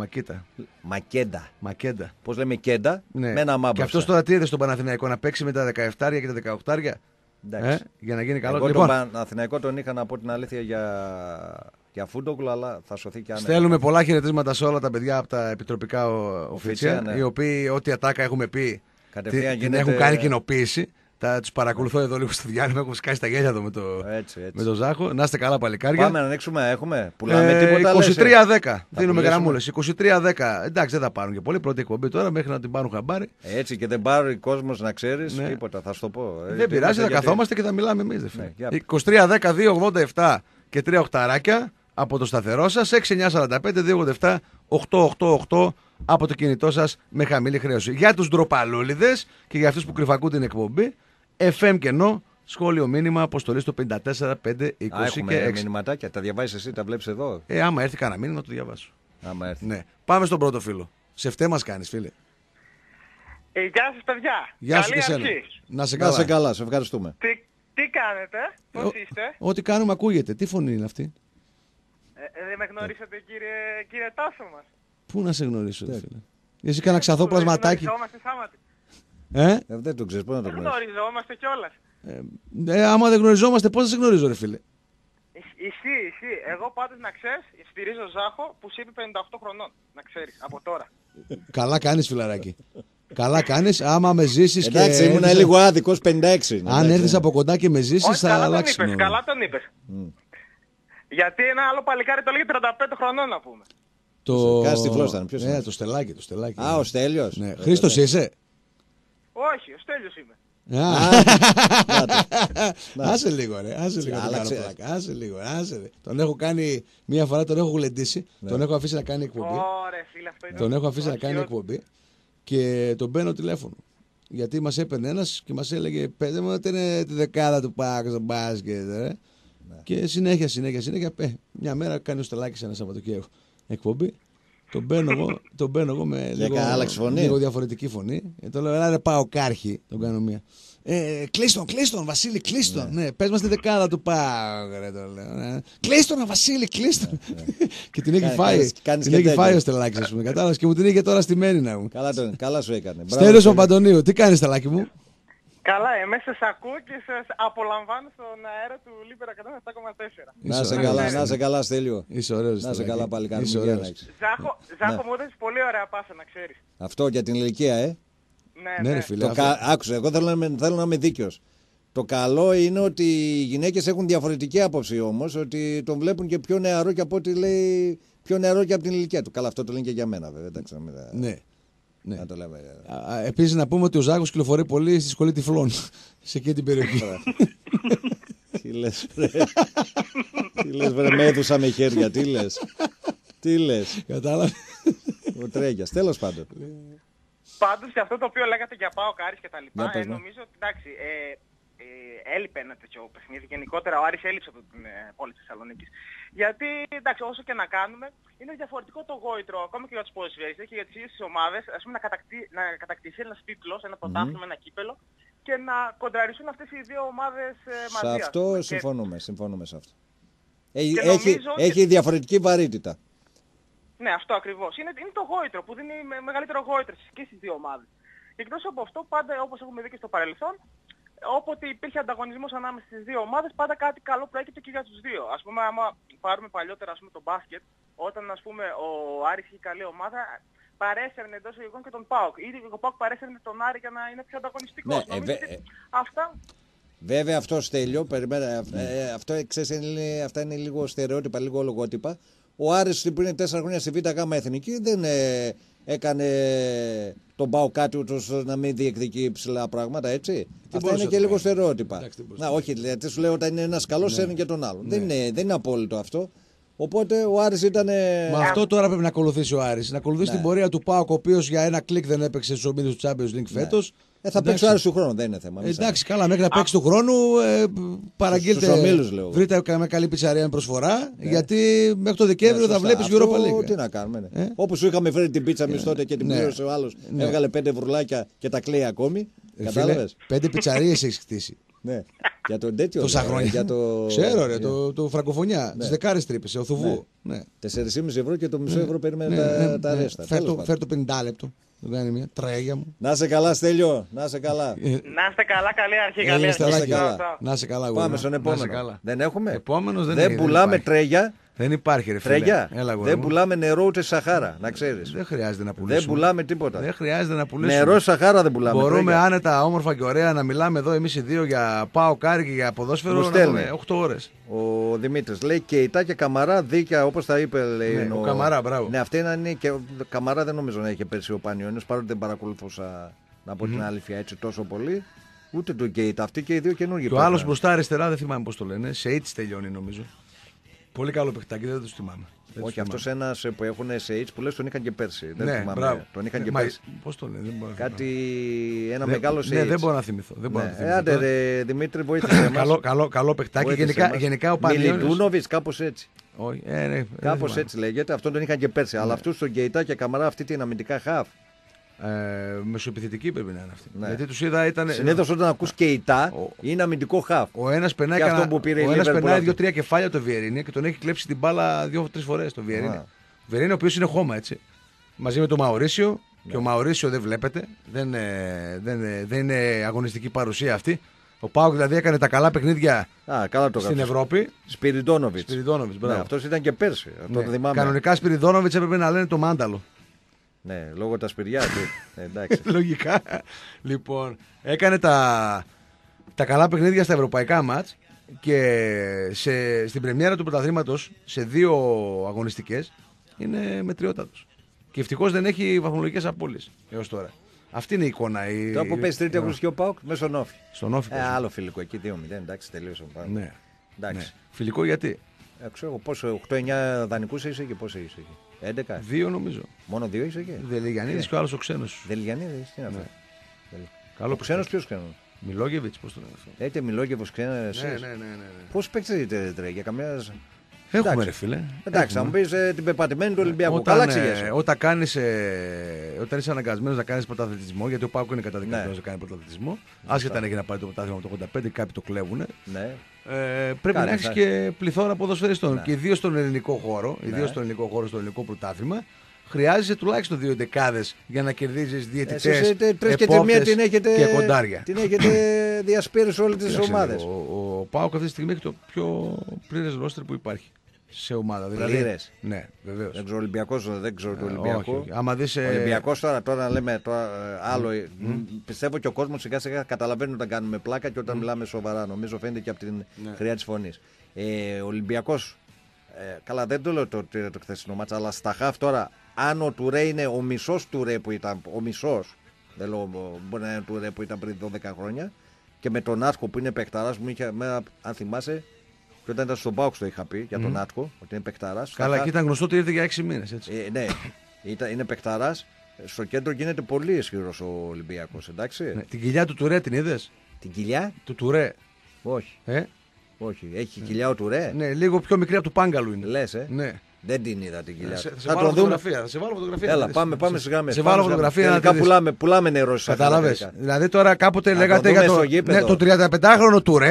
Μακέντα. Πώς λέμε Κέντα, με ένα μάμπρο. Και αυτός τώρα τι είδε στον Παναθηναϊκό, να παίξει με τα 17 και τα 18. Για να γίνει καλό. Εγώ τον Παναθηναϊκό τον είχα, να πω την αλήθεια, για φούντοκλο, αλλά θα σωθεί και άνετα. Στέλνουμε πολλά χαιρετίσματα σε όλα τα παιδιά από τα επιτροπικά οφίτσια, οι οποίοι ό,τι ατάκα έχουμε πει την έχουν κάνει κοινοποίηση. Τους παρακολουθώ εδώ λίγο στο διάλειμμα, έχουμε σκάσει τα γέλια εδώ με τον Ζάχο. Να είστε καλά, παλικάρια. Πάμε να ανοίξουμε, έχουμε. Πουλάμε τίποτα. 23-10. Δίνουμε γραμμούλες. 23-10. Εντάξει, δεν θα πάρουν και πολύ. Πρώτη εκπομπή τώρα, μέχρι να την πάρουν χαμπάρι. Έτσι, και δεν πάρει κόσμος, να ξέρεις, τίποτα. Θα σου το πω. Δεν πειράζει, θα καθόμαστε και θα μιλάμε εμείς. 23-10, 2-87 και 3 οχταράκια από το σταθερό σας. 6-9-45-2-87 8-8-8 από το κινητό σας με χαμηλή χρέωση. Για τους ντροπαλούλιδες και για αυτούς που κρυφακούν την εκπομπή, FM κενό, σχόλιο μήνυμα, αποστολή στο 54 5 20 έχουμε και 6. Μηνυματάκια, τα διαβάζεις εσύ, τα βλέπεις εδώ. Άμα έρθει κανένα μήνυμα, το διαβάσω. Άμα έρθει. Ναι. Πάμε στον πρώτο φίλο. Σε φταίει μας κάνεις, φίλε. Γεια σας, παιδιά. Γεια σου και εσένα. Να σε καλά. Να σε καλά, σε ευχαριστούμε. Τι κάνετε, πώς είστε? Ό,τι κάνουμε ακούγεται. Τι φωνή είναι αυτή? Δεν με γνωρίσατε, κύριε Τάσο μας. Πού να σε γνωρίσω, φίλε. Εσύ κάνα ξαθό πλασματάκι. Δεν το ξέρεις, πώς να το γνωρίσεις. Γνωριζόμαστε κιόλας. Άμα δεν γνωριζόμαστε, πώς θα σε γνωρίζω, ρε φίλε. Ισχύει. Εγώ πάντως, να ξέρεις, στηρίζω Ζάχο που σου είπε 58 χρονών. Να ξέρεις, από τώρα. Καλά κάνεις, φιλαράκι. Καλά κάνεις, άμα με ζήσεις και... Εντάξει, ήμουν λίγο άδικος, 56. Αν έρθεις από κοντά και με ζήσεις, θα αλλάξει. Καλά τον είπες. Γιατί ένα άλλο παλικάρι το λέγει 35 χρονών, να πούμε. Κάτσε τυφλός ήταν, ποιος είναι? Το Στελάκι. Α, ο Στέλιος. Ναι. Χρήστος είσαι? Όχι, ο Στέλιος είμαι. Άσε λίγο, ρε. Άσε λίγο. Τον έχω κάνει μία φορά, τον έχω γουλεντήσει. Τον έχω αφήσει να κάνει εκπομπή. Τον έχω αφήσει να κάνει εκπομπή και τον μπαίνω τηλέφωνο. Γιατί μας έπαιρνε ένας και μας έλεγε, πέτε μου ότι είναι τη δεκάδα του ΠΑΟΚ στο μπάσκετ, ρε. Και συνέχεια. Μια μέρα κάνει ο Στελάκης ένα Σαββατοκύριακο εκπομπή. Τον μπαίνω εγώ με λίγο διαφορετική φωνή. Το λέω, έλα ρε ΠΑΟΚάρχη, τον κάνω μία. Κλείστον, Βασίλη, κλείστον. Ναι, πες μας τη δεκάδα του ΠΑΟΚ, ρε, το λέω. Κλείστον, Βασίλη, κλείστον. Και την έχει φάει ο Στελάκης, ας πούμε. Κατάλαβες, και μου την είχε τώρα στη Μέρινα μου. Καλά σου έκανε. Στέλιος Παπαντονίου, τι κάνεις, Στελάκη μου? Καλά, εμείς σας ακούω και σας απολαμβάνω στον αέρα του Λίπερα 107,4. Να σε καλά, Στέλιο. Είσαι ωραίος. Να σε καλά, πάλι κάνουμε. Ζάχο, μου έδωσες πολύ ωραία πάσα, να ξέρεις. Αυτό για την ηλικία, Ναι, ρε φίλε. Άκουσε, εγώ θέλω να είμαι δίκαιος. Το καλό είναι ότι οι γυναίκες έχουν διαφορετική άποψη όμως, ότι τον βλέπουν και πιο νεαρό και από ό,τι λέει, πιο νεαρό και από την ηλικία του. Καλά, αυτό το λένε και για μένα, βέβαια. Ναι. Να το λέμε. Επίσης να πούμε ότι ο Ζάκος κυκλοφορεί πολύ στη σχολή τυφλών σε εκείνη την περιοχή. Τι λες, βρε, με έδουσα με χέρια, τι λες. Κατάλαβε. Ο Τρέγιας, τέλος πάντων. Πάντως και αυτό το οποίο λέγατε για ΠΑΟΚ, Άρης και τα λοιπά, νομίζω ότι εντάξει, έλειπε ένα τέτοιο παιχνίδι. Γενικότερα ο Άρης έλειψε από την πόλη της Θεσσαλονίκης. Γιατί εντάξει, όσο και να κάνουμε, είναι διαφορετικό το γόητρο ακόμα και για τους ποδοσφαιριστές και για τις ίδιες τις ομάδες, ας πούμε, να κατακτηθεί ένας τίτλος, ένα πρωτάθλημα, ένα κύπελο και να κοντραριστούν αυτές οι δύο ομάδες μαζί. Σε αυτό συμφωνούμε σε αυτό. Έχει διαφορετική βαρύτητα. Ναι, αυτό ακριβώς. Είναι το γόητρο που δίνει μεγαλύτερο γόητρο και στις δύο ομάδες. Και εκτός από αυτό, πάντα όπως έχουμε δει και στο παρελθόν, όποτε υπήρχε ανταγωνισμός ανάμεσα στις δύο ομάδες, πάντα κάτι καλό προέκυπτε και για τους δύο. Ας πούμε, άμα πάρουμε παλιότερα τον μπάσκετ, όταν ας πούμε ο Άρης είχε καλή ομάδα, παρέσαιρνε εντός εισαγωγικών και τον ΠΑΟΚ. Ή ο ΠΑΟΚ παρέσαιρνε τον Άρη για να είναι πιο ανταγωνιστικός. Αυτά. Βέβαια αυτό, Στέλιο, αυτά είναι λίγο στερεότυπα, λίγο λογότυπα. Ο Άρης πριν 4 χρόνια στη ΒΓ Εθνική δεν έκανε τον ΠΑΟΚ κάτι ούτως να μην διεκδικεί ψηλά πράγματα, έτσι. Αυτά είναι και λίγο στερεότυπα. Όχι, γιατί σου λέω όταν είναι ένας καλός έρνει και τον άλλον. Δεν είναι απόλυτο αυτό. Οπότε ο Άρης ήταν. Μα αυτό τώρα πρέπει να ακολουθήσει ο Άρης. Να ακολουθήσει την πορεία του ΠΑΟΚ, ο οποίος για ένα κλικ δεν έπαιξε στους ομίλους του Champions League φέτος. Θα παίξει ο Άρης του χρόνου, δεν είναι θέμα. Εντάξει, καλά, μέχρι να παίξει του χρόνου παραγγείλτε. Βρείτε με καλή πιτσαρία με προσφορά, γιατί μέχρι το Δεκέμβριο θα βλέπεις Europa League. Τι να κάνουμε. Όπως σου είχαμε φέρει την πίτσα εμείς τότε και την πλήρωσε ο άλλος, έβγαλε 5 βρουλάκια και τα κλαίει ακόμη. Κατάλαβες. 5 πιτσαρίες έχεις χτίσει. Ναι. Για τον τέτοιο. Τόσα χρόνια. Ξέρω, ρε, το Φραγκοφωνιά. Τις δεκάρες τρύπες, ο Θουβού. 4,5 ευρώ και το μισό ευρώ περίμενε τα αρέστα. Φέρ το 50 λεπτό. Δεν κάνει μια τρέγια μου. Να σε καλά, Στέλιο. Να σε καλά. Να είστε καλά, καλή αρχή. Να σε καλά, πάμε στον επόμενο. Δεν έχουμε. Επόμενος δεν πουλάμε τρέγια. Δεν υπάρχει, ρε φίλε. Τρέγια. Δεν πουλάμε νερό ούτε Σαχάρα, να ξέρεις. Δεν χρειάζεται να πουλήσουμε. Δεν πουλάμε τίποτα. Δεν χρειάζεται να πουλήσουμε. Νερό Σαχάρα δεν πουλάμε. Μπορούμε τρέγια. Άνετα, όμορφα και ωραία να μιλάμε εδώ εμείς οι δύο για ΠΑΟΚ και για ποδόσφαιρο. 8 ώρες. Ο Δημήτρης λέει Κεϊτά και Καμαρά δίκαια, όπως τα είπε. Λέει, ο Καμαρά, μπράβο. Ναι, αυτή είναι και. Καμαρά δεν νομίζω να είχε πέρσι ο Πανιόνιος, παρότι δεν παρακολουθούσα να πω την αλήθεια έτσι τόσο πολύ. Ούτε τον Κεϊτά. Αυτοί και οι δύο καινούργιοι. Και ο άλλος μπροστά αριστερά δεν θυμάμαι πώς το λένε. Σε έτσι τελειώνει νομίζω. Πολύ καλό παιχτάκι, δεν το θυμάμαι. Όχι, αυτός ένας που έχουν σε H που λες τον είχαν και πέρσι. Δεν ναι, θυμάμαι. Μπράβο. Τον είχαν και πέρσι. Πώς το λένε, δεν μπορώ να κάτι ένα μεγάλο σε H. Ναι, δεν μπορώ να θυμηθώ. Άντε ρε Δημήτρη, βοήθησε μας. Καλό παιχτάκι. Γενικά ο Πανιόνιος. Μιλιτούνοβιτς, κάπως έτσι. Όχι, κάπως έτσι λέγεται. Αυτόν τον είχαν και πέρσι. Αλλά αυτούς τον Κεϊτά και Καμαρά, αυτή την αμυντικά χαφ. Μεσοεπιθετική πρέπει να είναι αυτή. Ναι. Γιατί τους είδα ήταν. Συνήθως όταν ακούς Κεϊτά είναι αμυντικό χαφ. Ο ένας περνάει 2-3 κεφάλια το Βιερίνη και τον έχει κλέψει την μπάλα 2-3 φορές το Βιερίνη. Ο Βιερίνη ο οποίος είναι χώμα έτσι. Μαζί με τον Μαουρίσιο. Ναι. Και ο Μαουρίσιο δεν βλέπετε. Δεν είναι αγωνιστική παρουσία αυτή. Ο ΠΑΟΚ δηλαδή έκανε τα καλά παιχνίδια στην Ευρώπη. Σπυριδόνοβιτς. Ναι, αυτός ήταν και πέρσι. Ναι. Κανονικά Σπυριδόνοβιτς έπρεπε να λένε το Μάνταλο. Ναι, λόγω τα σπηριά του. Εντάξει. Λογικά. Λοιπόν, έκανε τα καλά παιχνίδια στα ευρωπαϊκά μάτς και στην πρεμιέρα του πρωταθλήματος σε 2 αγωνιστικές είναι μετριότατος. Και ευτυχώς δεν έχει βαθμολογικές απώλειες έως τώρα. Αυτή είναι η εικόνα. Τώρα που παίζει τρίτη αγωνιστική ο ΠΑΟΚ μέσα στον Όφη. Στον Όφη. Άλλο φιλικό εκεί 2-0. Εντάξει, τελείωσε. Ναι. Φιλικό γιατί. Ξέρω πόσο, 8-9 δανεικούς είσαι και πόσο είσαι εκεί. 11. 2 νομίζω. Μόνο 2 είσαι εκεί. Δελιγιαννίδης και ο άλλος ο ξένος. Δελιγιαννίδης, τι είναι αυτό. Καλό ξένος, ποιος ξένος. Μιλόγεβιτς, πώς το λένε αυτό. Έχετε Μιλόγεβος ξένος. Ναι. Πώς παίξετε τρέ, για καμιά. Έχουμε ρε φίλε. Εντάξει, θα μου πεις την πεπατημένη του Ολυμπιακού. Καλά ξηγέσαι. Όταν είσαι αναγκασμένος να κάνεις πρωταθλητισμό, γιατί ο Πάκο είναι καταδικασμένος να κάνει πρωταθλητισμό, άσχετα αν έχει να πάρει το πρωτάθλημα από το 85, κάποιοι το κλέβουν. Ναι. Πρέπει να έχεις και πληθώρα ποδοσφαιριστών. Και ιδίως στον ελληνικό χώρο, στο ελληνικό πρωτάθλημα, χρειάζεσαι τουλάχιστον 2 δεκάδες για να κερδίζεις διαιτητές, επόπτες και κοντάρια. Την έχετε διασπείρει σε όλες τις ομάδες. Ο ΠΑΟΚ αυτή τη στιγμή έχει το πιο πλήρες ρόστερ που υπάρχει σε ομάδα. Πλήρες. Ναι, βεβαίως. Δεν ξέρω Ολυμπιακός, δεν ξέρω το Ολυμπιακό. Ολυμπιακός τώρα λέμε άλλο. Πιστεύω και ο κόσμος σιγά σιγά καταλαβαίνει όταν κάνουμε πλάκα και όταν μιλάμε σοβαρά. Νομίζω φαίνεται και από την χρειά της φωνής. Ολυμπιακός. Καλά, δεν το λέω το χθεσινό μάτσα, αλλά στα χαφ τώρα, αν ο Τουρέ είναι ο μισός Τουρέ που ήταν, ο μισός, δεν λέω μπορεί να είναι Τουρέ που ήταν πριν 12 χρόνια, και με τον Άτκο που είναι παικταράς, μου είχε, αν θυμάσαι, και όταν ήταν στον Πάοξ το είχα πει για τον Άτκο, ότι είναι παικταράς. Καλά, και ήταν γνωστό ότι ήρθε για 6 μήνες, έτσι. Ναι, είναι παικταράς. Στο κέντρο γίνεται πολύ ισχυρός ο Ολυμπιακός, εντάξει. Ναι, την κοιλιά του Τουρέ την είδες? Την κοιλιά? Του Τουρέ. Όχι. Όχι, έχει κοιλιά ο Τουρέ. Ναι, λίγο πιο μικρή από του Πάγκαλου είναι. Λες, Ναι. Δεν την είδα την κοιλιά. Θα το δούμε. Θα σε βάλω φωτογραφία. Έλα, πάμε στις γραμμές. Σε βάλω φωτογραφία. Τελικά πουλάμε νερό. Κατάλαβες. Δηλαδή τώρα κάποτε λέγατε για το 35χρονο Τουρέ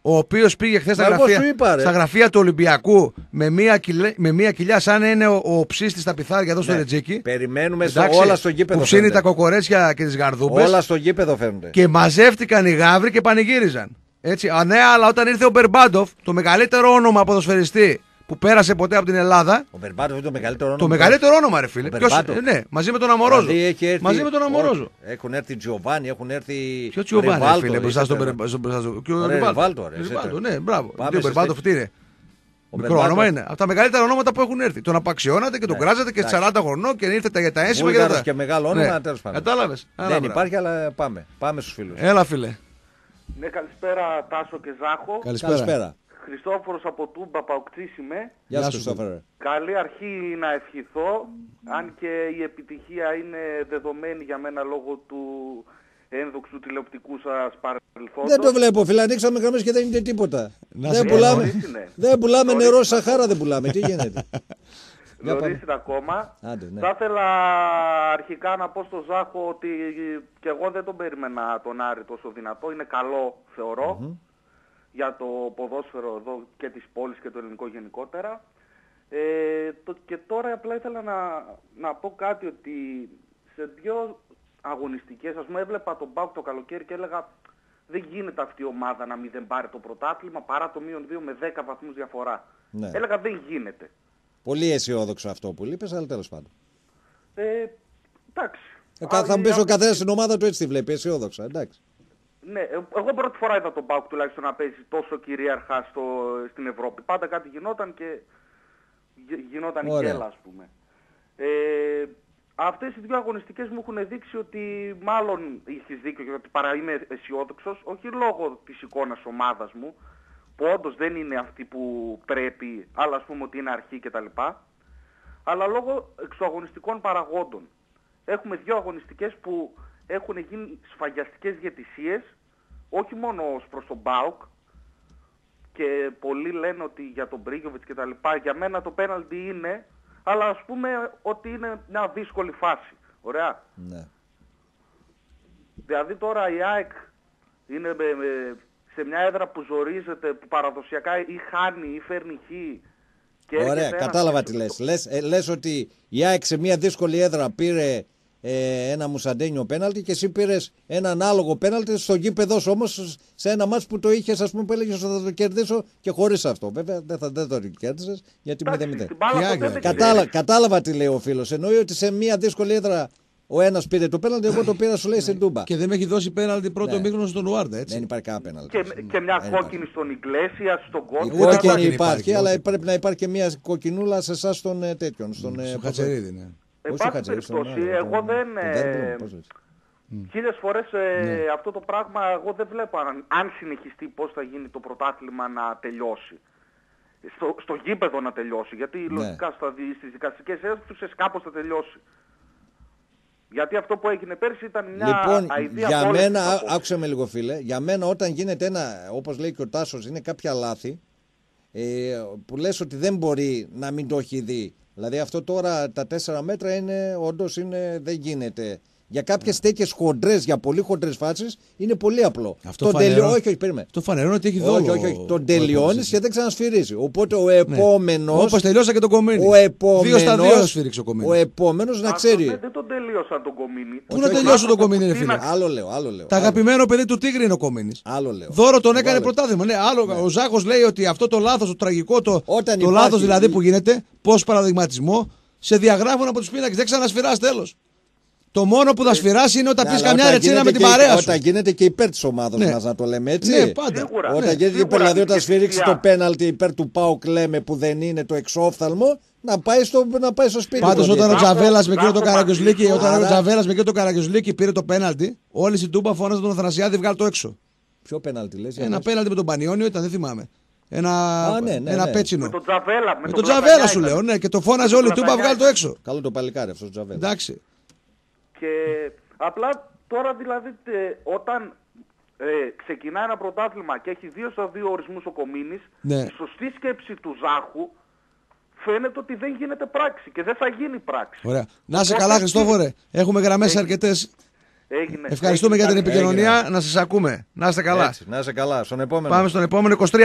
ο οποίος πήγε χθες στα γραφεία του Ολυμπιακού με μία κοιλιά, σαν να είναι ο ψίστης στα πιθάρια εδώ στο Ρετζίκι. Περιμένουμε όλα στο γήπεδο. Που ψήνει τα κοκορέτσια και τις γαρδούμπες. Όλα στο γήπεδο φαίνονται. Και μαζεύτηκαν οι γάβροι και πανηγύριζαν. Έτσι. Ναι, αλλά όταν ήρθε ο Μπερμπάντοφ, το μεγαλύτερο όνομα ποδοσφαιριστή που πέρασε ποτέ από την Ελλάδα. Ο Μπερμπάντοφ είναι το μεγαλύτερο όνομα. Το μεγαλύτερο όνομα, ρε φίλε. Ναι, μαζί με τον Αμορόζο. Δηλαδή μαζί με τον Αμορόζο. Έχουν έρθει Τζιοβάνι, έχουν έρθει. Ποιο Τζιοβάνι, φίλε, μπροστά στον Ριβάλτο. Ναι, μπράβο. Ο Μπερμπάντοφ τι είναι. Μικρό όνομα είναι. Από τα μεγαλύτερα ονόματα που έχουν έρθει. Τον απαξιώνατε και τον κράζατε και 40 χρονών και ήρθε για τα ένσημα και τα. Και μεγάλο όνομα, τέλος πάντων. Κατάλαβε. Δεν υπάρχει, αλλά πάμε. Πάμε στους φίλους. Έλα, φίλε. Ναι, καλησπέρα Τάσο και Ζάχο. Καλησπέρα. Χριστόφορος από Τούμπα, Παοκτής είμαι. Γεια σου, Χριστόφορε. Καλή αρχή να ευχηθώ, αν και η επιτυχία είναι δεδομένη για μένα λόγω του ένδοξου τηλεοπτικού σας παρελθόντος. Δεν το βλέπω, φίλε, ανοίξαμε γραμμές και δεν είναι τίποτα. Δεν πουλάμε νερό Σαχάρα, δεν πουλάμε. Τι γίνεται. Γνωρίζετε ακόμα. Άντε, ναι. Θα ήθελα αρχικά να πω στο Ζάχο ότι και εγώ δεν τον περίμενα τον Άρη τόσο δυνατό. Είναι καλό, θεωρώ. Για το ποδόσφαιρο εδώ και της πόλης και το ελληνικό γενικότερα. Και τώρα απλά ήθελα να πω κάτι, ότι σε δύο αγωνιστικές, ας πούμε, έβλεπα τον ΠΑΟΚ το καλοκαίρι και έλεγα δεν γίνεται αυτή η ομάδα να μην δεν πάρει το πρωτάθλημα παρά το -2 με 10 βαθμούς διαφορά. Ναι. Έλεγα δεν γίνεται. Πολύ αισιόδοξο αυτό που λείπες, αλλά τέλος πάντων. Εντάξει. Θα μου πεις ο καθένας στην ομάδα του έτσι τη βλέπει, αισιόδοξα, εντάξει. Ναι, εγώ πρώτη φορά είδα τον ΠΑΟΚ τουλάχιστον να παίζει τόσο κυρίαρχα στην Ευρώπη. Πάντα κάτι γινόταν και γινόταν η γέλα, ας πούμε. Αυτές οι δύο αγωνιστικές μου έχουν δείξει ότι μάλλον είχες δίκιο, γιατί παρά είμαι αισιόδοξος, όχι λόγω της εικόνας ομάδας μου, που όντως δεν είναι αυτή που πρέπει, αλλά ας πούμε ότι είναι αρχή κτλ. Αλλά λόγω εξωαγωνιστικών παραγόντων. Έχουμε δύο αγωνιστικές που έχουν γίνει σφαγιαστικές διαιτησίες, όχι μόνο ως προς τον ΠΑΟΚ, και πολλοί λένε ότι για τον Μπρίγκοβιτς και τα λοιπά, για μένα το πέναλτι είναι, αλλά ας πούμε ότι είναι μια δύσκολη φάση. Ωραία. Ναι. Δηλαδή τώρα η ΑΕΚ είναι σε μια έδρα που ζορίζεται, που παραδοσιακά ή χάνει ή φέρνει χ. Ωραία, κατάλαβα τι λες. Λες ότι η ΑΕΚ σε μια δύσκολη έδρα πήρε ένα μουσαντένιο πέναλτι και εσύ πήρες ένα ανάλογο πέναλτι στο γήπεδο σου, όμως σε ένα μάτς που το είχες, ας πούμε, που έλεγες ότι θα το κερδίσω και χωρίς αυτό. Βέβαια δεν το κέρδισες γιατί 0-0. Κατάλαβα τι λέει ο φίλος. Εννοεί ότι σε μια δύσκολη έδρα ο ένας πήρε το πέναλτι, εγώ το πήρα, σου λέει, στην Τούμπα. Και δεν με έχει δώσει πέναλτι πρώτο μήκρονο στον Ουάρντα, έτσι. Δεν υπάρχει κανένα πέναλτι. Και μια κόκκινη στον Ιγκλέσια, στον Κόκκινο. Η κόκκινη υπάρχει, αλλά πρέπει να υπάρχει και μια κοκκινούλα σε εσάς των τέτοιων. Στον Χατσερίδη, ναι. Υπάρχει περιπτώσει, εγώ δεν... Χίλιες φορές αυτό το πράγμα εγώ δεν βλέπω αν συνεχιστεί πώς θα γίνει το πρωτάθλημα να τελειώσει. Στο γήπεδο να τελειώσει, γιατί λογικά στις δικαστικές αίθουσες κάπως θα τελειώσει. Γιατί αυτό που έγινε πέρσι ήταν μια αηδία. Για μένα, άκουσε με λίγο φίλε, για μένα όταν γίνεται ένα, όπως λέει και ο Τάσος, είναι κάποια λάθη που λες ότι δεν μπορεί να μην το έχει δει. Δηλαδή αυτό τώρα τα 4 μέτρα είναι, όντως είναι, δεν γίνεται. Για κάποιες τέτοιες χοντρές, για πολύ χοντρές φάσεις, είναι πολύ απλό. Αυτό περίμενε. Το φανερώνει ότι έχει δόλο. Όχι. Τον τελειώνεις και δεν ξανασφυρίζει. Οπότε ο επόμενος. Όπως τελειώσα και τον Κομίνη. 2 στα 2 σφύριξε ο Κομίνη. Ο επόμενος να ξέρει. Δεν τον τελείωσα τον Κομίνη. Πού να τελειώσω τον Κομίνη, ρε φίλε. Άλλο λέω. Τα αγαπημένο παιδί του Τίγρη είναι ο Κομίνης. Άλλο λέω. Δώρο τον έκανε πρωτάθλημα. Ναι, ο Ζάχος λέει ότι αυτό το λάθος, το τραγικό, το λάθος δηλαδή που γίνεται, πώς παραδειγματισμό, σε διαγράφουν από τους πίνακες. Δεν ξανασφυράς, τέλος. Το μόνο που θα σφυράσει είναι όταν πεις καμιά ρετσίνα με την παρέα σου. Όταν γίνεται και υπέρ της ομάδας μας, να το λέμε έτσι. Ναι, πάντα. Όταν γίνεται υπέρ, δηλαδή όταν σφυρίξει το πέναλτι υπέρ του ΠΑΟΚ, λέμε, που δεν είναι το εξόφθαλμο, να πάει στο σπίτι. Πάντως όταν ο Τζαβέλας με εκείνο το Καραγκιουζλίκη πήρε το πέναλτι, όλοι στην Τούμπα φώναζαν τον Αθανασιάδη, βγάλει το έξω. Ποιο πέναλτι λες? Ένα πέναλτι με τον Πανιόνιο ήταν, δεν θυμάμαι. Ένα πέτσινο. Με τον Τζαβέλα σου λέω, ναι, και το φώναζε όλη η Τούμπα, βγάλει το έξω. Καλό το παλικάρι αυτό, Τζαβέλα. Εντάξει. Και απλά τώρα δηλαδή όταν ξεκινάει ένα πρωτάθλημα και έχει 2 στα 2 ορισμούς ο Κομίνης, η σωστή σκέψη του Ζάχου φαίνεται ότι δεν γίνεται πράξη και δεν θα γίνει πράξη. Ωραία. Να είσαι καλά, Χριστόφορε. Έχουμε γραμμές αρκετές. Ευχαριστούμε για την επικοινωνία. Να σας ακούμε. Να είστε καλά. Έτσι, να είστε καλά. Στον επόμενο. Πάμε στον επόμενο. 2310-287-888.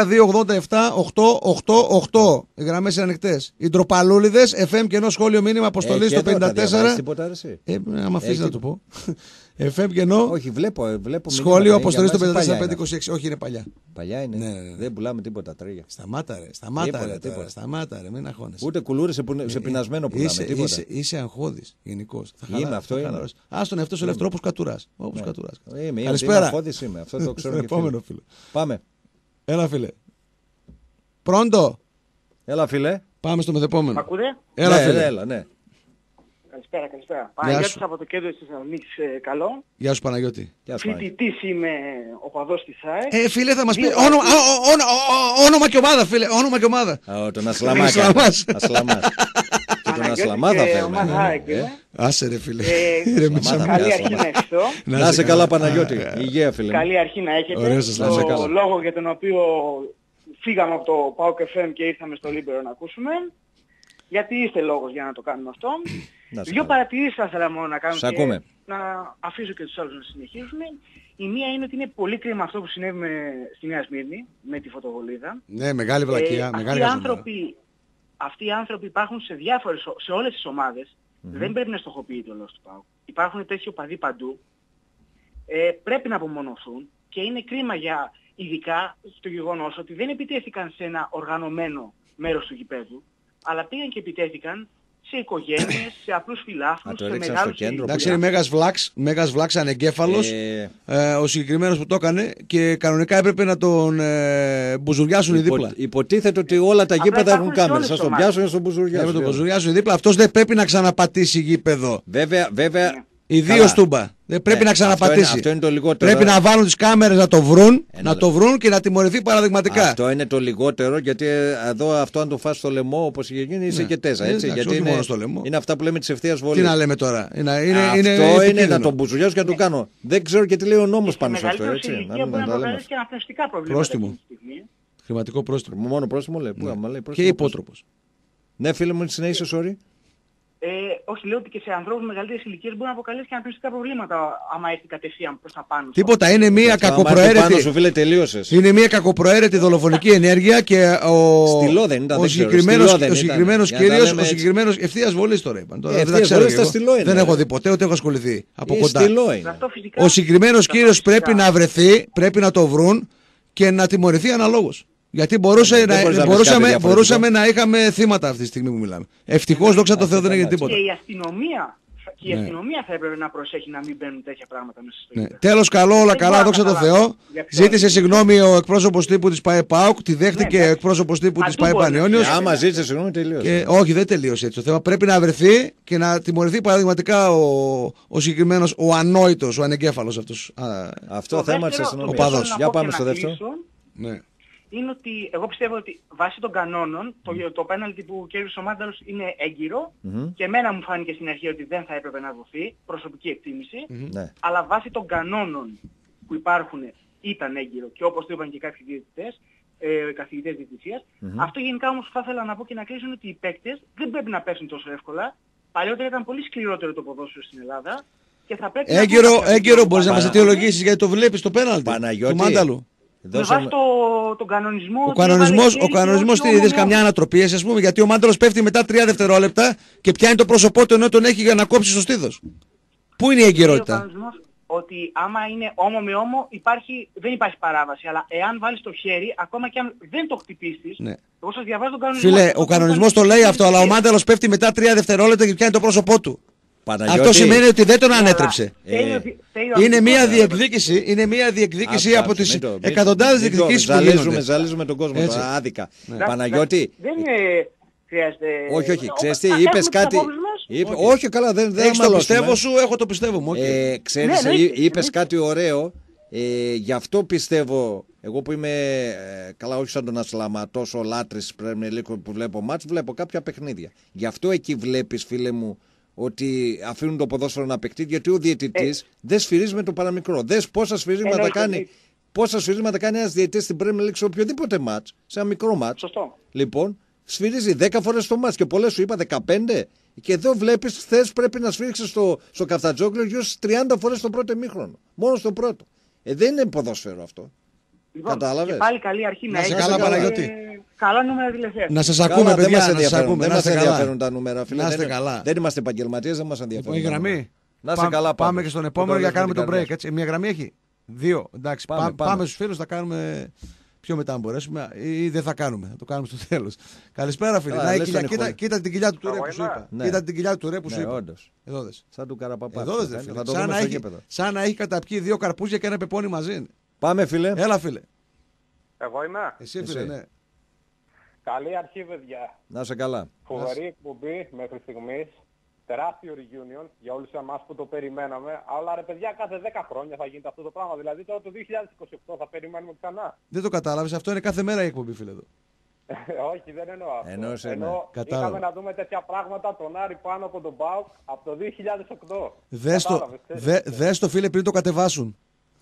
Οι γραμμές είναι ανοιχτές. Οι ντροπαλούλιδες. FM και ενό σχόλιο μήνυμα αποστολή στο 54. Άμα αφήσει να το πω. FM και ενώ. Όχι, βλέπω σχόλιο αποστολή στο 54-526. Όχι, είναι παλιά. Παλιά είναι. Ναι. Δεν πουλάμε τίποτα τρίγια. Σταμάτα ρε, μην αγχώνεσαι. Ούτε κουλούρι σε πεινασμένο πουλάμε. Είσαι αγχώδης γενικώς. Είμαι αυτό. Άστον εαυτό ελεύθερο όπως κατουράς. Καλησπέρα. Είμαι, αυτό το ξέρω. Επόμενο φίλο. Πάμε. Έλα φίλε. Πρόντο. Έλα φίλε. Πάμε στο μεθεπόμενο. Ακούτε? Έλα φίλε. Ναι. Καλησπέρα. Παναγιώτης από το κέντρο της Θεσσαλονίκης, καλό. Γεια σου Παναγιώτη. Φοιτητής είμαι, οπαδός της ΑΕΚ. Φίλε θα μας πει όνομα και ομάδα φίλε, όνομα και ομάδα. Τον Ασλαμάκη. Τον Ασλαμά θα θέλουμε. Άσε ρε φίλε. Καλή αρχή να ευχηθώ. Να είσαι καλά Παναγιώτη. Υγεία φίλε. Καλή αρχή να έχετε. Το λόγο για τον οποίο φύγαμε από το ΠΑΟΚ FM και ήρθαμε στο Λίμπερο να ακούσουμε. Γιατί είστε λόγος για να το κάνουμε αυτό. Δύο παρατηρήσεις θα ήθελα μόνο να κάνω και να αφήσω και τους άλλους να συνεχίσουν. Η μία είναι ότι είναι πολύ κρίμα αυτό που συνέβη στη Νέα Σμύρνη με τη φωτοβολίδα. Ναι, μεγάλη βλακεία. Αυτοί οι άνθρωποι υπάρχουν σε όλες τις ομάδες. Δεν πρέπει να στοχοποιείται ο λόγος του ΠΑΟΚ. Υπάρχουν τέτοιοι οπαδοί παντού. Πρέπει να απομονωθούν και είναι κρίμα ειδικά στο γεγονός ότι δεν επιτέθηκαν σε ένα οργανωμένο μέρος του γηπέδου, αλλά πήγαν και επιτέθηκαν σε οικογένειες, σε απλούς φιλάθλους, σε μεγάλους. Εντάξει, είναι Μέγας Βλάξ ανεγκέφαλος, ο συγκεκριμένος που το έκανε και κανονικά έπρεπε να τον μπουζουριάσουν οι δίπλα. Υποτίθεται ότι όλα τα γήπεδα έχουν κάμερες, θα τον πιάσουν και στον μπουζουριάσουν. Τον μπουζουριάσουν οι δίπλα, αυτός δεν πρέπει να ξαναπατήσει γήπεδο. Βέβαια. Ιδίως Τούμπα. Δεν πρέπει να ξαναπατήσει. Αυτό είναι το λιγότερο. Πρέπει να βάλουν τις κάμερες να το βρουν και να τιμωρηθεί παραδειγματικά. Αυτό είναι το λιγότερο, γιατί εδώ αυτό αν το φας στο λαιμό όπως είχε γίνει είσαι και τέζα. Έτσι, γιατί είναι αυτά που λέμε της ευθείας βολής. Τι να λέμε τώρα. Αυτό είναι να τον μπουζουριάσω και να το κάνω. Δεν ξέρω και τι λέει ο νόμος πάνω σε αυτό. Πρόστιμο. Χρηματικό πρόστιμο. Μόνο πρόστιμο λέει. Και υπότροπος. Ναι, φίλε μου, συνέχισε, sorry. Όχι, λέω ότι και σε ανθρώπους μεγαλύτερης ηλικίας μπορεί να αποκαλέσει και αναπνευστικά προβλήματα άμα έρθει κατευθείαν προς τα πάνω. Τίποτα, είναι μια κακοπροαίρετη. Είναι μια κακοπροαίρετη δολοφονική ενέργεια και ο συγκεκριμένος κύριος ευθείας βολής τώρα είπαν. Δεν έχω δει ποτέ, ούτε έχω ασχοληθεί από κοντά. Ο συγκεκριμένος κύριος πρέπει να βρεθεί, πρέπει να το βρουν και να τιμωρηθεί αναλόγως. Γιατί μπορούσαμε να είχαμε θύματα αυτή τη στιγμή που μιλάμε. Ευτυχώς, δόξα τω Θεώ, δεν έγινε τίποτα. Και η αστυνομία θα έπρεπε να προσέχει να μην μπαίνουν τέτοια πράγματα μέσα στο γήπεδο. Τέλος, καλό, όλα καλά, δόξα τω Θεώ. Ζήτησε συγγνώμη ο εκπρόσωπος τύπου της ΠΑΕ-ΠΑΟΚ, τη δέχτηκε ο εκπρόσωπος τύπου της ΠΑΕ-Πανιόνιος. Άμα ζήτησε συγγνώμη, τελείωσε. Όχι, δεν τελείωσε έτσι το θέμα. Πρέπει να βρεθεί και να τιμωρηθεί παραδειγματικά ο συγκεκριμένος, ο ανόητος, ο ανεγκέφαλος αυτός. Αυτό θέμα της αστυνομίας. Για πάμε στο δεύτερο. Είναι ότι εγώ πιστεύω ότι βάσει των κανόνων το πέναλτι που κέρδισε ο Μάνταλος είναι έγκυρο και εμένα μου φάνηκε στην αρχή ότι δεν θα έπρεπε να δοθεί, προσωπική εκτίμηση, αλλά βάσει των κανόνων που υπάρχουν ήταν έγκυρο και όπως το είπαν και κάποιοι διαιτητές, καθηγητές διαιτησίας. Αυτό γενικά όμως που θα ήθελα να πω και να κλείσω είναι ότι οι παίκτες δεν πρέπει να πέσουν τόσο εύκολα. Παλιότερα ήταν πολύ σκληρότερο το ποδόσφαιρο στην Ελλάδα και θα πρέπει έγκυρο μπορείς να μας αιτιολογήσεις γιατί το βλέπεις το πέναλτι του Μάνταλου. Με βάση τον κανονισμό. Ο κανονισμός τι είδες καμιά ανατροπή, ας πούμε, γιατί ο Μάνταλος πέφτει μετά 3 δευτερόλεπτα και πιάνει το πρόσωπό του ενώ τον έχει για να κόψει στο στήθος. Πού είναι η εγκυρότητα? Ο κανονισμός ότι άμα είναι ώμο με ώμο δεν υπάρχει παράβαση, αλλά εάν βάλεις το χέρι, ακόμα και αν δεν το χτυπήσεις, εγώ σας διαβάζω τον κανονισμό. Φίλε, ο κανονισμός το λέει αυτό, αλλά ο Μάνταλος πέφτει μετά 3 δευτερόλεπτα και πιάνει το πρόσωπό του. Αυτό σημαίνει ότι δεν τον ανέτρεψε. Είναι μια διεκδίκηση από τις εκατοντάδες διεκδικήσεις που γίνονται. Ζαλίζουμε τον κόσμο άδικα. Παναγιώτη. Δεν χρειάζεται. Όχι, ξέρεις τι, είπες κάτι. Όχι, καλά, δεν έχεις το πιστεύω σου, έχω το πιστεύω μου. Ξέρεις, είπες κάτι ωραίο. Γι' αυτό πιστεύω, εγώ που είμαι καλά, όχι σαν τον Ασλαμά, τόσο λάτρης που βλέπω μάτς, βλέπω κάποια παιχνίδια. Γι' αυτό εκεί βλέπεις, φίλε μου, ότι αφήνουν το ποδόσφαιρο να παιχτεί, γιατί ο διαιτητής δεν σφυρίζει με το παραμικρό. Δες πόσα σφυρίσματα κάνει. Πόσα σφυρίσματα κάνει ένας διαιτητής στην Premier League σε οποιοδήποτε μάτς, σε ένα μικρό μάτς. Σωστό. Λοιπόν, σφυρίζει 10 φορές το μάτς και πολλές σου είπα 15. Και εδώ βλέπεις, χθες πρέπει να σφίξεις στο Καφτατζόγλιο γύρω στις 30 φορές το πρώτο ημίχρονο. Μόνο στο πρώτο. Δεν είναι ποδόσφαιρο αυτό. Λοιπόν, κατάλαβες. Και πάλι καλή αρχή να έχει. Καλά, Παναγιώτη. Καλά νούμερα τηλεφωνία. Να σας ακούμε, παιδιά. Δεν μας ενδιαφέρουν τα νούμερα, φίλε. Να είστε καλά. Δεν είμαστε επαγγελματίες, δεν μας ενδιαφέρουν. Η γραμμή. Να είστε καλά. Πάμε και στον επόμενο για να κάνουμε το break. Έτσι. Μια γραμμή έχει. 2. Εντάξει, πάμε στους φίλους, θα κάνουμε πιο μετά αν μπορέσουμε ή δεν θα κάνουμε. Θα το κάνουμε στο τέλος. Καλησπέρα, φίλε. Κοίτα την κοιλιά του Τουρέ που σου είπα. Κοίτα την κοιλιά του Τουρέ που σου είπα. Εδώ δες. Σαν του Καραπαπά. Σαν να έχει καταπιεί 2 καρπούζια και ένα πεπόνι μαζί. Πάμε, φίλε. Έλα, φίλε. Εγώ είμαι. Εσύ, φίλε, ναι. Καλή αρχή, παιδιά. Να είσαι καλά. Φοβερή εκπομπή μέχρι στιγμής. Τεράστιο reunion για όλους εμάς που το περιμέναμε. Αλλά ρε παιδιά, κάθε 10 χρόνια θα γίνεται αυτό το πράγμα. Δηλαδή τώρα το 2028 θα περιμένουμε ξανά. Δεν το κατάλαβες. Αυτό είναι κάθε μέρα η εκπομπή, φίλε εδώ. Όχι, δεν εννοώ αυτό. Ενώ είχαμε να δούμε τέτοια πράγματα τον Άρη πάνω από τον ΠΑΟΚ από το 2008. Δες το, φίλε, πριν το κατεβάσουν.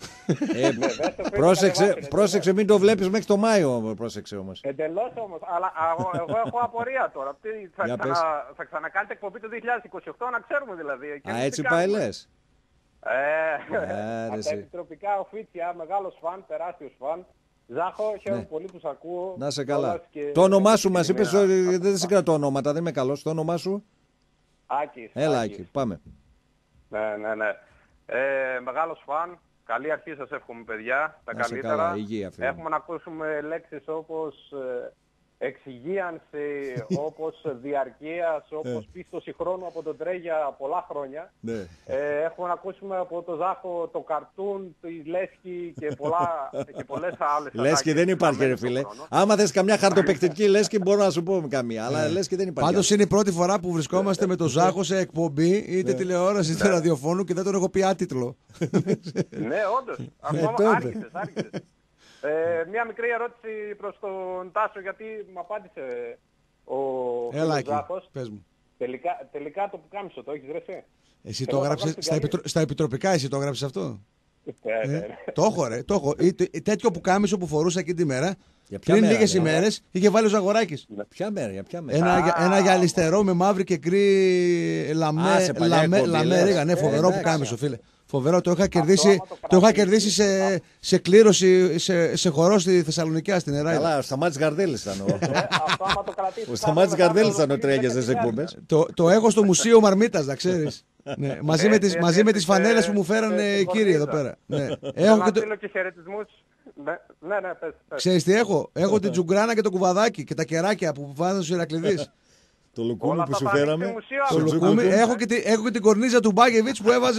Πρόσεξε, μην το βλέπεις μέχρι το Μάιο. Πρόσεξε όμως. Εντελώς όμως. Αλλά εγώ έχω απορία τώρα. Θα ξανακάνετε εκπομπή το 2028, να ξέρουμε δηλαδή. Έτσι πάει λες. Από τα επιτροπικά οφίτσια, μεγάλος φαν, τεράστιος φαν. Ζάχο, χαίρομαι πολύ που σ' ακούω. Να σε καλά. Το όνομά σου μας είπες, δεν σε κρατώ ονόματα, δεν είμαι καλός. Το όνομά σου. Άκης. Έλα, Άκη, πάμε. Ναι. Μεγάλος φαν. Καλή αρχή σας εύχομαι, παιδιά. Τα καλύτερα. Καλά, υγεία, έχουμε να ακούσουμε λέξεις όπως εξυγίανση, όπως διαρκείας, όπως πίστοση χρόνου από τον Τρέ για πολλά χρόνια. Ναι. Έχουμε να ακούσουμε από το Ζάχο το καρτούν, τη Λέσχη και πολλές άλλες. Λέσχη δεν υπάρχει, ρε φίλε. Άμα θες καμιά χαρτοπαικτική Λέσχη μπορώ να σου πω καμία, αλλά Λέσχη δεν υπάρχει. Πάντως είναι η πρώτη φορά που βρισκόμαστε με το Ζάχο σε εκπομπή, είτε τηλεόραση είτε ραδιοφώνου και δεν τον έχω πει άτιτλο. Ναι, όντως. Ακόμα άρχισες. Μία μικρή ερώτηση προς τον Τάσο, γιατί μου απάντησε ο Ζάχος. Πες μου. Τελικά το πουκάμισο το έχεις, ρε εσύ. Εσύ το έγραψες στα επιτροπικά, εσύ το έγραψες αυτό. Το έχω, ρε. Τέτοιο πουκάμισο που φορούσα εκείνη τη μέρα, πριν λίγες ημέρες, είχε βάλει ο Ζαγοράκης. Ποια μέρα. Ένα γυαλιστερό με μαύρη και γκρι λαμέ ρίγα. Ναι, φοβερό πουκάμισο, φίλε. Φοβερό, το είχα κερδίσει σε κλήρωση, σε χορό στη Θεσσαλονικιά, στην Εράιδα. Καλά, ο Σταμάτης Γαρδέλης ήταν ο Σταμάτης Γαρδέλης ήταν ο τρέγιας στις εκπομπές. Το έχω στο Μουσείο Μαρμίτας, να ξέρεις. Ναι, μαζί με τις φανέλες που μου φέρανε οι κύριοι εδώ πέρα. Έχω και χαιρετισμούς. Ναι, πες. Ξέρεις τι έχω? Έχω την τζουγκράνα και το κουβαδάκι και τα κεράκια που βάζανε στους Ηρακλειδείς. Το λουκούμι που σου φέραμε. Έχω και την κορνίζα του Μπάκεβιτς που έβαζε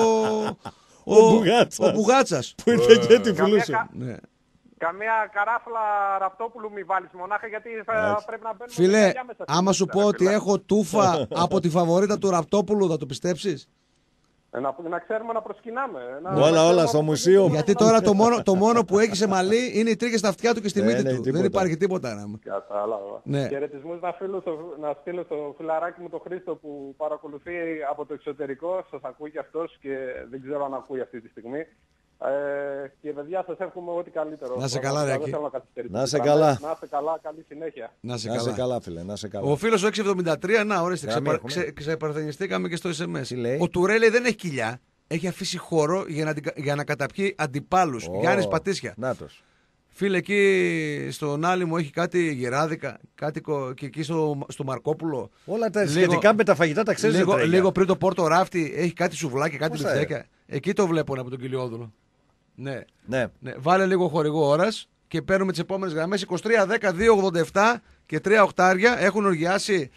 ο Μπουγάτσας. Που ήρθε και τη φιλούσε. Καμία καράφλα Ραπτόπουλου μη βάλεις μονάχα, γιατί θα πρέπει να μπαίνουμε. Φίλε, άμα σου πω ότι έχω τούφα από τη φαβορίτα του Ραπτόπουλου, θα το πιστέψεις? Να ξέρουμε να προσκυνάμε. Όλα στο μουσείο. Γιατί τώρα το μόνο που έχει σε μαλλί είναι οι τρίχες στα αυτιά του και στη μύτη του. Δεν υπάρχει τίποτα. Κατάλαβα. Χαιρετισμούς να στείλω στο φιλαράκι μου το Χρήστο που παρακολουθεί από το εξωτερικό. Σας ακούει και αυτός και δεν ξέρω αν ακούει αυτή τη στιγμή. Και παιδιά, σας εύχομαι ό,τι καλύτερο. Να σε καλά, Ρέκη. Να σε καλά. Να σε καλά, καλή συνέχεια. Να σε καλά, φίλε. Να σε καλά. Ο φίλος ο 673, να ορίστε, ξεπαρθενιστήκαμε και στο SMS. Ο Τουρέλη δεν έχει κοιλιά. Έχει αφήσει χώρο για να καταπιεί αντιπάλους. Γιάννης Πατήσια. Νάτος. Φίλε, εκεί στον Άλλη μου έχει κάτι γεράδικα, κάτι και εκεί στο Μαρκόπουλο. Όλα τα σχετικά με τα φαγητά τα ξέρεις. Λίγο πριν το Πόρτο Ράφτη έχει κάτι σουβλάκι, κάτι μπιφτέκια. Εκεί το βλέπω από τον Κιλιόδουλο. Ναι. Βάλε λίγο χορηγό ώρας και παίρνουμε τις επόμενες γραμμές. 23, 10, 2, 87 και 3 οκτάρια. Έχουν οργιάσει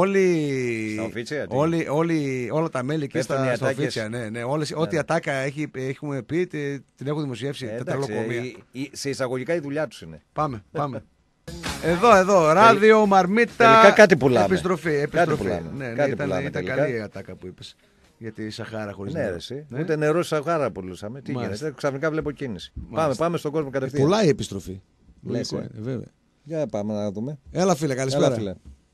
όλα τα μέλη εκεί στα οφίτσια. Ναι. Ό,τι ατάκα έχουμε πει την έχω δημοσιεύσει. Σε εισαγωγικά η δουλειά τους είναι. Πάμε. Εδώ, ράδιο, μαρμίτα. Τελικά κάτι πουλάμε. Επιστροφή. Ήταν καλή η ατάκα που είπες. Για τη Σαχάρα χωρίς νερό. Ούτε νερό στη Σαχάρα πουλούσαμε. Τι γίνεται, ξαφνικά βλέπω κίνηση. Πάμε στον κόσμο κατευθείαν. Πουλάει η επιστροφή. Λες, βέβαια. Για πάμε να δούμε. Έλα φίλε, καλησπέρα.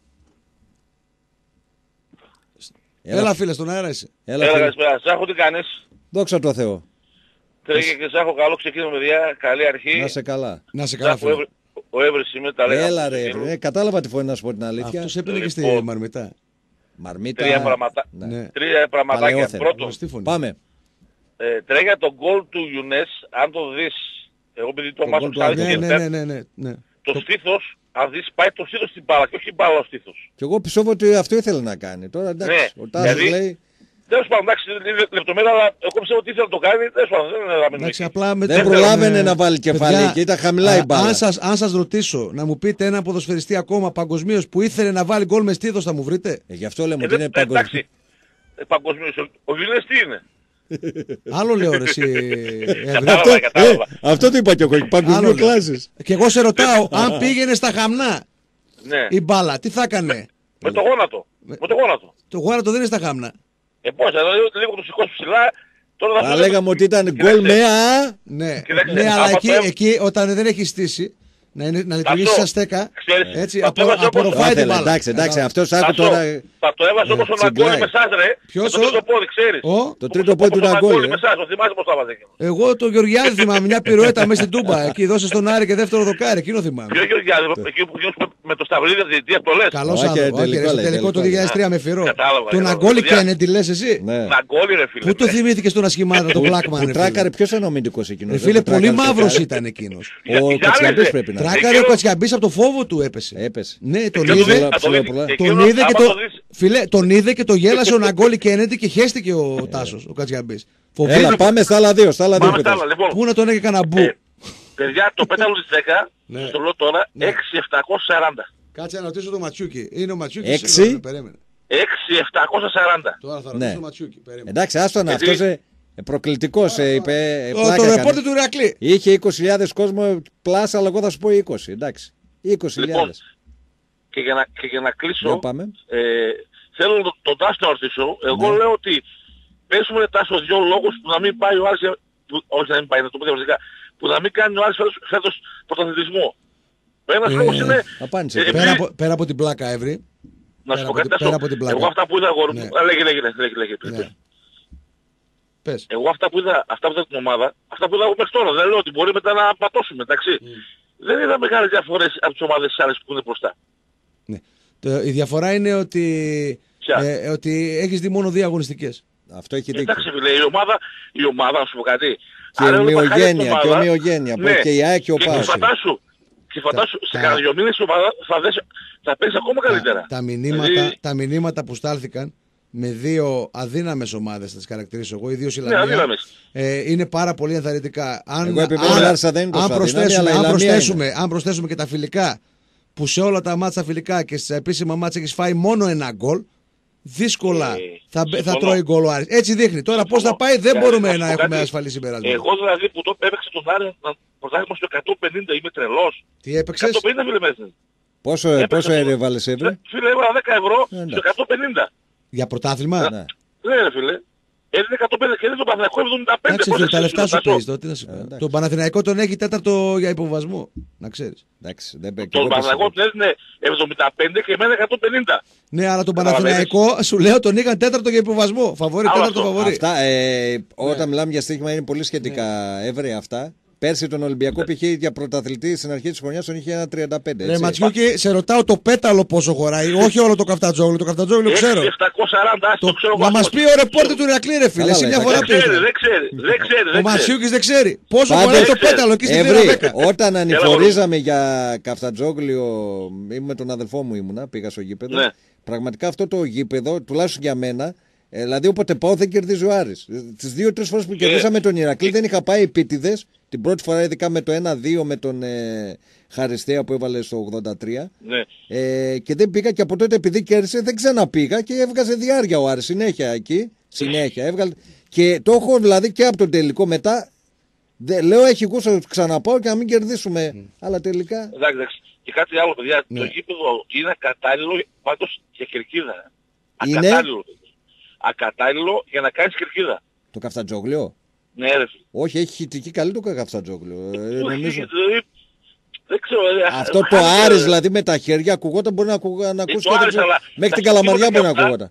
Έλα φίλε, στον αέρα είσαι. Έλα καλησπέρα. Σάχο, τι κάνεις? Δόξα τω Θεώ. Τρέχει και Σάχο, καλό ξεκίνημα παιδιά, καλή αρχή. Να σε καλά. Φίλε. Ο Εύρης είμαι, τα λέγαμε. Έλα ρε, κατάλαβα τη φωνή να σου πω την αλήθεια. Αυτός έπαιρνε και στη Μαρμιτά. Μαρμίτα. Τρία πραγματάκια. Πρώτον, πάμε. Τρέγια τον γκολ του Ιουνές, αν το δεις, εγώ επειδή το μάθω ψάρι ναι. Το στήθος, αν δεις, πάει το στήθος στην μπάλα και όχι η μπάλα ο στήθος. Και εγώ πιστεύω ότι αυτό ήθελε να κάνει. Τώρα εντάξει, ο Τάσος λέει... Τέλος πάντων, εντάξει, λεπτομέρεια, αλλά εγώ πιστεύω ότι ήθελε να το κάνει, τέλος πάντων, δεν προλάβαινε να βάλει κεφάλι και ήταν χαμηλά η μπάλα. Αν σας ρωτήσω να μου πείτε ένα ποδοσφαιριστή ακόμα παγκοσμίως που ήθελε να βάλει γκολ με στήθος, θα μου βρείτε. Γι' αυτό λέμε ότι είναι παγκοσμίως. Παγκοσμίως, ο Βιλές τι είναι? Άλλο λέω ρε εσύ. Αυτό το είπα και εγώ, παγκοσμίο κλάσης. Και εγώ σε ρωτάω, αν πήγαινε στα Χαμνά η μπάλα, τι θα έκανε? Με το γόνατο. Το γόνατο δεν είναι στα Χαμνά. Πώς, λίγο το σηκώσει ψηλά. Θα λέγαμε ότι ήταν γκολ με Ναι, αλλά εκεί όταν δεν έχει στήσει να λειτουργήσει σαν στέκα, έτσι απορροφάει την μπάλα. Εντάξει, αυτός άκου τώρα... Θα το έβαζε όπως ο Ναγκόλη με εσάς ρε. Ποιος? Το τρίτο πόδι, ξέρεις. Το τρίτο πόδι του Ναγκόλη. Το θυμάσαι πώς το έβαζε εκείνο. Εγώ το Γεωργιάδη θυμάμαι, μια πυροέτα μέσα στην Τούμπα. Εκεί δώσε στον Άρη και δεύτερο δοκάρι, εκείνο θυμάμαι. Ποιο Γεωργιάδη, εκεί που με το Σταυρίδη διετία το λες. Καλώς άνθρωπο, στο τελικό το 2003 με φυρό. Το Ναγκόλη Κέννεντι λες εσύ. Ναγκόλη ρε φίλε. Πού το θυμήθηκες τον ασχημάτα, τον Blackman? Που τράκαρε ποιος είναι ο αμυντικός εκείνος? Φίλε, πολύ μαύρος ήταν εκείνος. Ο Κατσιαμπής πρέπει να είναι. Τράκαρε ο Κατσιαμπής από το φόβο του έπεσε. Ναι, τον είδε και το γέλασε ο Ναγκόλη Κέννεντι και χέστηκε ο Τάσος, ο Κατσιαμπής. Έλα, πάμε στα άλλα δύο. Πού να τον έκανε καναμπού. Παιδιά, το πέταλο της 10, στο λέω τώρα, 6.740. Κάτσε να ρωτήσω το Ματσούκι. Είναι ο Ματσούκι. 6.740. Τώρα θα ρωτήσω το Ματσούκι. Εντάξει, άστον, αυτός προκλητικός είπε. Το ρεπόρτερ του Ηρακλή. Είχε 20.000 κόσμο πλάσα, αλλά εγώ θα σου πω 20. Εντάξει. 20.000. Και για να κλείσω, θέλω τον Τάσο να ρωτήσω. Εγώ λέω ότι πέσουμε Τάσο δύο λόγους που να μην πάει ο Άρης, όχι να μην πάει, να το πω διαφορετικά, που να μην κάνει ο Άρης φέτος πρωταθλητισμό. Ένας λόγος είναι... Πέρα από την πλάκα, Εύρη. Να σου πω κάτι, εγώ αυτά που είδα, αγόρι μου, λέγε. Πες. Εγώ αυτά που είδα την ομάδα, αυτά που είδα εγώ μέχρι τώρα, δεν λέω ότι μπορεί μετά να πατώσουμε, εντάξει. Δεν είδα μεγάλες διαφορές από τις ομάδες τις άλλες που είναι μπροστά. Ναι. Η διαφορά είναι ότι έχεις δει μόνο 2 αγωνιστικές. Αυτό έχει δίκιο. Εντάξει φίλε, η ομάδα, να σου πω κάτι. Και ομοιογένεια, και η ΑΕΚ και ο ΠΑΟΚ. Και φαντάσου, σε κανένα 2 μήνες η ομάδα θα παίξει ακόμα καλύτερα. Τα μηνύματα που στάλθηκαν με 2 αδύναμες ομάδες, θα τις χαρακτηρίσω εγώ, οι 2 Ισλαμία, είναι πάρα πολύ ενθαρρυντικά. Αν προσθέσουμε και τα φιλικά, που σε όλα τα μάτσα φιλικά και στα επίσημα μάτσα έχεις φάει μόνο 1 γκολ, δύσκολα θα τρώει γκολ ο Άρης. Έτσι δείχνει. Τώρα πώς θα πάει δεν μπορούμε να έχουμε ασφαλή συμπεράσματα. Εγώ δηλαδή που το έπαιξε τον Άρη να πρωτάθλημα στο 150, είμαι τρελός. Τι έπαιξες? 150 φίλε μέσα. Πόσο έβαλες Εύρη? Φίλε, έβαλα 10 ευρώ στο 150. Για πρωτάθλημα? Ναι ρε φίλε. Είναι 150 και είναι το Παναθηναϊκό 75. Εντάξει φίλε, τα λεφτά σου παίζει τότε. Τον Παναθηναϊκό τον έχει 4ο για υποβασμό. Να ξέρεις. Τον Παναθηναϊκό τον έδινε 75 και εμένα 150. Ναι, αλλά τον Παναθηναϊκό σου λέω τον είχαν 4ο για υποβασμό. Φαβορί, 4ο φαβορί. Αυτά όταν μιλάμε για στοίχημα είναι πολύ σχετικά εύραια αυτά. Πέρσι τον Ολυμπιακό π.χ. για πρωταθλητή στην αρχή της χρονιάς τον είχε ένα 35. Ναι, Ματσιούκη, σε ρωτάω το πέταλο πόσο χωράει, όχι όλο το Καφτατζόγλου. Το Καφτατζόγλου ξέρω. 740, το ξέρω. Να μας πει ο ρεπόρτερ του Ηρακλή, ρε φίλε. Εσύ μια φορά δεν ξέρει. Ο Ματσιούκης δεν ξέρει. Πόσο χωράει το πέταλο εκεί στην Ηρακλή. Όταν ανηφορίζαμε για Καφτατζόγλιο, με τον αδελφό μου ήμουνα, πήγα στο γήπεδο. Πραγματικά αυτό το γήπεδο, τουλάχιστον για μένα, δηλαδή όποτε πάω δεν κερδίζει ο Άρης. Τις 2-3 φορές που κερδίσαμε τον Ηρακλή δεν είχα πάει επίτηδες. Την πρώτη φορά ειδικά με το 1-2 με τον Χαριστέα που έβαλε στο 83. Ναι. Και δεν πήγα και από τότε επειδή κέρδισε δεν ξαναπήγα και έβγαζε διάρκεια ο Άρης συνέχεια εκεί. Συνέχεια έβγαλε. Και το έχω δηλαδή και από τον τελικό μετά. Λέω έχει γούστο ξαναπάω και να μην κερδίσουμε. Αλλά τελικά. Εντάξει. Και κάτι άλλο παιδιά. Το γήπεδο είναι ακατάλληλο πάντως για κερκίδα. Ακατάλληλο για να κάνεις κερκίδα. Το Καφτατζόγλιο. Ναι, ρε. Όχι, έχει χυτική καλή το Καφτατζόγλιο. Νομίζω. Δεν ξέρω. Αυτό το Άρης δηλαδή με τα χέρια ακουγόταν μπορεί να ακούσει μέχρι την Καλαμαριά μπορεί να ακουγόταν.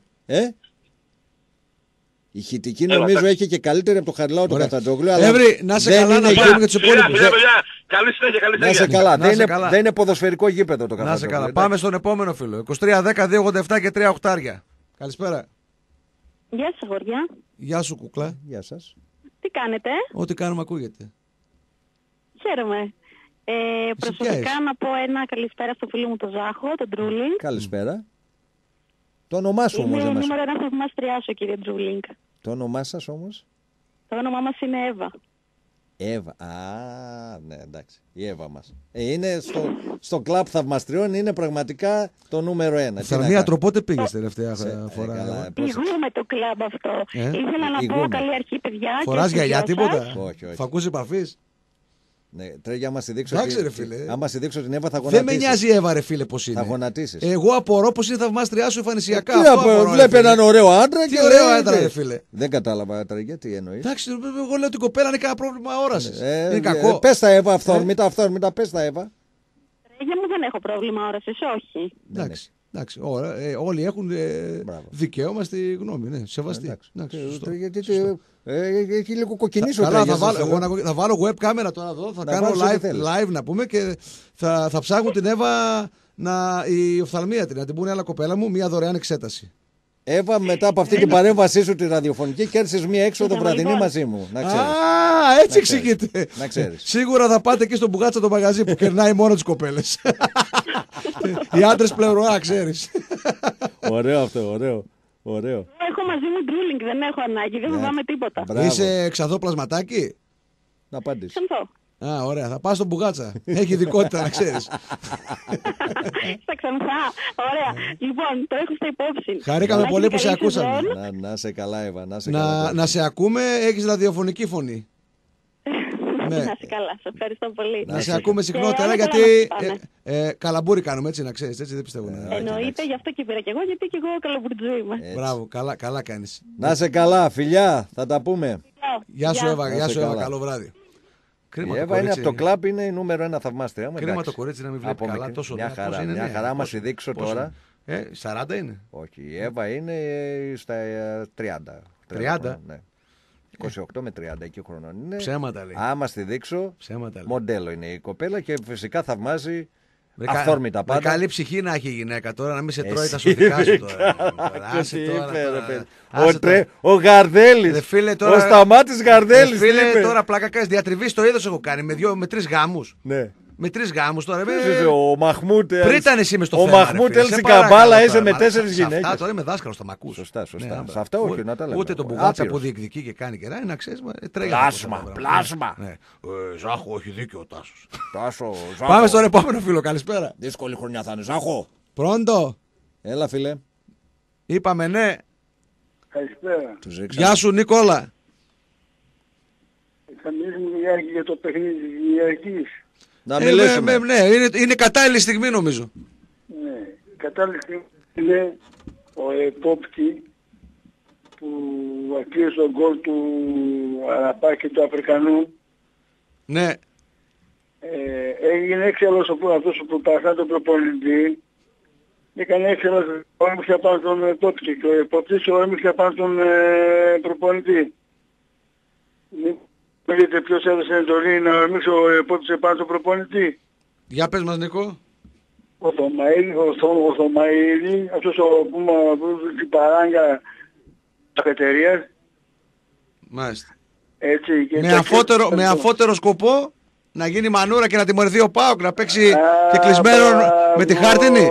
Η χυτική νομίζω έχει και καλύτερη από το Χαριλάου το Καφτατζόγλιο. Εύρη, να σε καλά να πάμε για τους υπόλοιπους. Καλή συνέχεια. Να σε καλά. Δεν είναι ποδοσφαιρικό γήπεδο το Καφτατζόγλιο. Να σε καλά. Πάμε στον επόμενο φίλο. 23-10-287 και 3 οχτάρια. Καλησπέρα. Γεια σας, αγόρια. Γεια σου, κουκλά. Γεια σας. Τι κάνετε? Ό,τι κάνουμε ακούγεται. Χαίρομαι. Προσωπικά να πω ένα καλησπέρα στο φίλο μου τον Ζάχο, τον Ντρούλινγκ. Καλησπέρα. Το όνομά σου όμως δεν μας... Είναι νούμερο 1 θαυμάστριά σου, κύριε Ντρούλινγκ. Το όνομά σας όμως? Το όνομά μας είναι Εύα. Εύα. Ναι, εντάξει. Η Εύα μας. Είναι στο κλαμπ θαυμαστριών, είναι πραγματικά το νούμερο 1. Θερμίατρο, πότε πήγες τελευταία φορά? Ηγούμε το κλαμπ αυτό. Ήθελα να πω καλή αρχή, παιδιά. Φοράς γυαλιά τίποτα? Όχι. Φακούς επαφής? Ναι, τρέχει, άμα σε δείξω, άμα σε δείξω την Εύα θα γονατίσεις. Δεν με νοιάζει η Εύα, ρε φίλε, πώς είναι. Θα γονατίσεις. Εγώ απορώ πως είναι θαυμάστριά σου εμφανισιακά. Βλέπει έναν ωραίο άντρα και ωραίο άντρα, ρε φίλε. Δεν κατάλαβα τώρα γιατί εννοείς. Εντάξει, εγώ λέω την κοπέλα είναι κανένα πρόβλημα όρασης. Είναι κακό. Πες τα Εύα, αυθόρμητα, πες τα Εύα. Για μου δεν έχω πρόβλημα όρασης, όχι. Εντάξει, όλοι έχουν δικαίωμα στη γνώμη, ναι, σεβαστή. Έχει λίγο κοκκινήσω. Καλά, θα βάλω web κάμερα τώρα εδώ, θα κάνω live να πούμε και θα ψάχνουν την Εύα η οφθαλμίατρη να την πούνε, άλλα κοπέλα μου, μια δωρεάν εξέταση. Εύα, μετά από αυτή την παρέμβασή σου τη ραδιοφωνική, κέρδισες μία έξοδο βραδινή μαζί μου. Να ξέρεις. Έτσι εξηγείται. Να ξέρεις. Σίγουρα θα πάτε και στον Μπουγάτσα το μαγαζί που κερνάει μόνο τις κοπέλες. Οι άντρες πλευρά, ξέρεις. Ωραίο αυτό, ωραίο. Έχω μαζί μου Ντρούλινγκ, δεν έχω ανάγκη, δεν φοβάμαι τίποτα. Είσαι ξαδό πλασματάκι? Να απαντήσεις. Ξανθώ. Ωραία, θα πας στον Μπουγάτσα. Έχει ειδικότητα, να ξέρεις. Στα Ξανθά. Ωραία. Λοιπόν, το έχω στα υπόψη. Χαρήκαμε πολύ που σε ακούσαμε. Να σε καλά, Εύα. Να σε ακούμε, έχεις ραδιοφωνική φωνή. Να σε καλά, σε ευχαριστώ πολύ. Να σε ακούμε συχνότερα γιατί καλαμπούρι κάνουμε, έτσι να ξέρεις, έτσι δεν πιστεύω. Εννοείται, γι' αυτό και πήρα κι εγώ, γιατί κι εγώ καλαμπούριτζού είμαι. Μπράβο, καλά κάνεις. Να σε καλά, φιλιά, θα τα πούμε. Γεια σου Εύα, καλό βράδυ. Η Εύα είναι από το κλαμπ, είναι η νούμερο 1 θαυμάστρια. Κρίμα το κορίτσι να μην βλέπει καλά τόσο. Μια χαρά, άμα σε δείξω τώρα. 40 είναι. Όχι, η Εύα είναι στα 30. 28 με 30 εκεί χρονών είναι. Ψέματα λέει. Άμα στη δείξω, μοντέλο είναι η κοπέλα και φυσικά θαυμάζει αυθόρμητα πάντα. Καλή ψυχή να έχει η γυναίκα τώρα, να μην σε τρώει τα σωτικά σου τώρα. Ο Γαρδέλης, ο Σταμάτης Γαρδέλης. Φίλε, τώρα πλάκα κάνεις, διατριβή το είδος έχω κάνει με 3 γάμους. Με 3 γάμους τώρα. Ο Μαχμούτ. Πριν ήταν εσύ μες στο θέμα. Ο Μαχμούτ έλυσε καμπάλα, είσαι με 4 γυναίκες. Αυτά τώρα είμαι δάσκαλος, θα μ' ακούς. Σωστά. Σε αυτά όχι να τα λέμε. Ούτε τον Μπουγάτσα που διεκδικεί και κάνει κερά, να ξέρεις. Πλάσμα. Ζάχο, έχει δίκιο ο Τάσος. Πάμε στον επόμενο φίλο, καλησπέρα. Δύσκολη χρονιά θα είναι, Ζάχο. Πρώντο. Έλα, φίλε. Είπαμε ναι. Καλησπέρα. Γεια σου, Νικόλα. Θα μιλήσουμε για το παιχνίδι της Ιεραρχής. Να μιλήσουμε. Ναι, είναι κατάλληλη στιγμή νομίζω. Ναι, κατάλληλη στιγμή είναι ο επόπτη που ακύρωσε τον γκολ του Αραπά και του Αφρικανού. Ναι. Έγινε έξαλλος αυτός που παραχά τον προπονητή. Έκανε έξαλλος, όρμηξε πάνω τον επόπτη και ο επόπτης όρμηξε πάνω τον προπονητή. Λέγεται ποιος έδωσε εντολή να ορμήξει ο επόπτης πάνω τον προπονητή. Για πες μας, Νικό. Ο Θωμαΐλη, αυτός την παράγκα καφετερίας. Μάλιστα. Έτσι, με αφότερο σκοπό να γίνει μανούρα και να τιμωρηθεί ο ΠΑΟΚ, να παίξει και κλεισμένο με τη χάρτινη.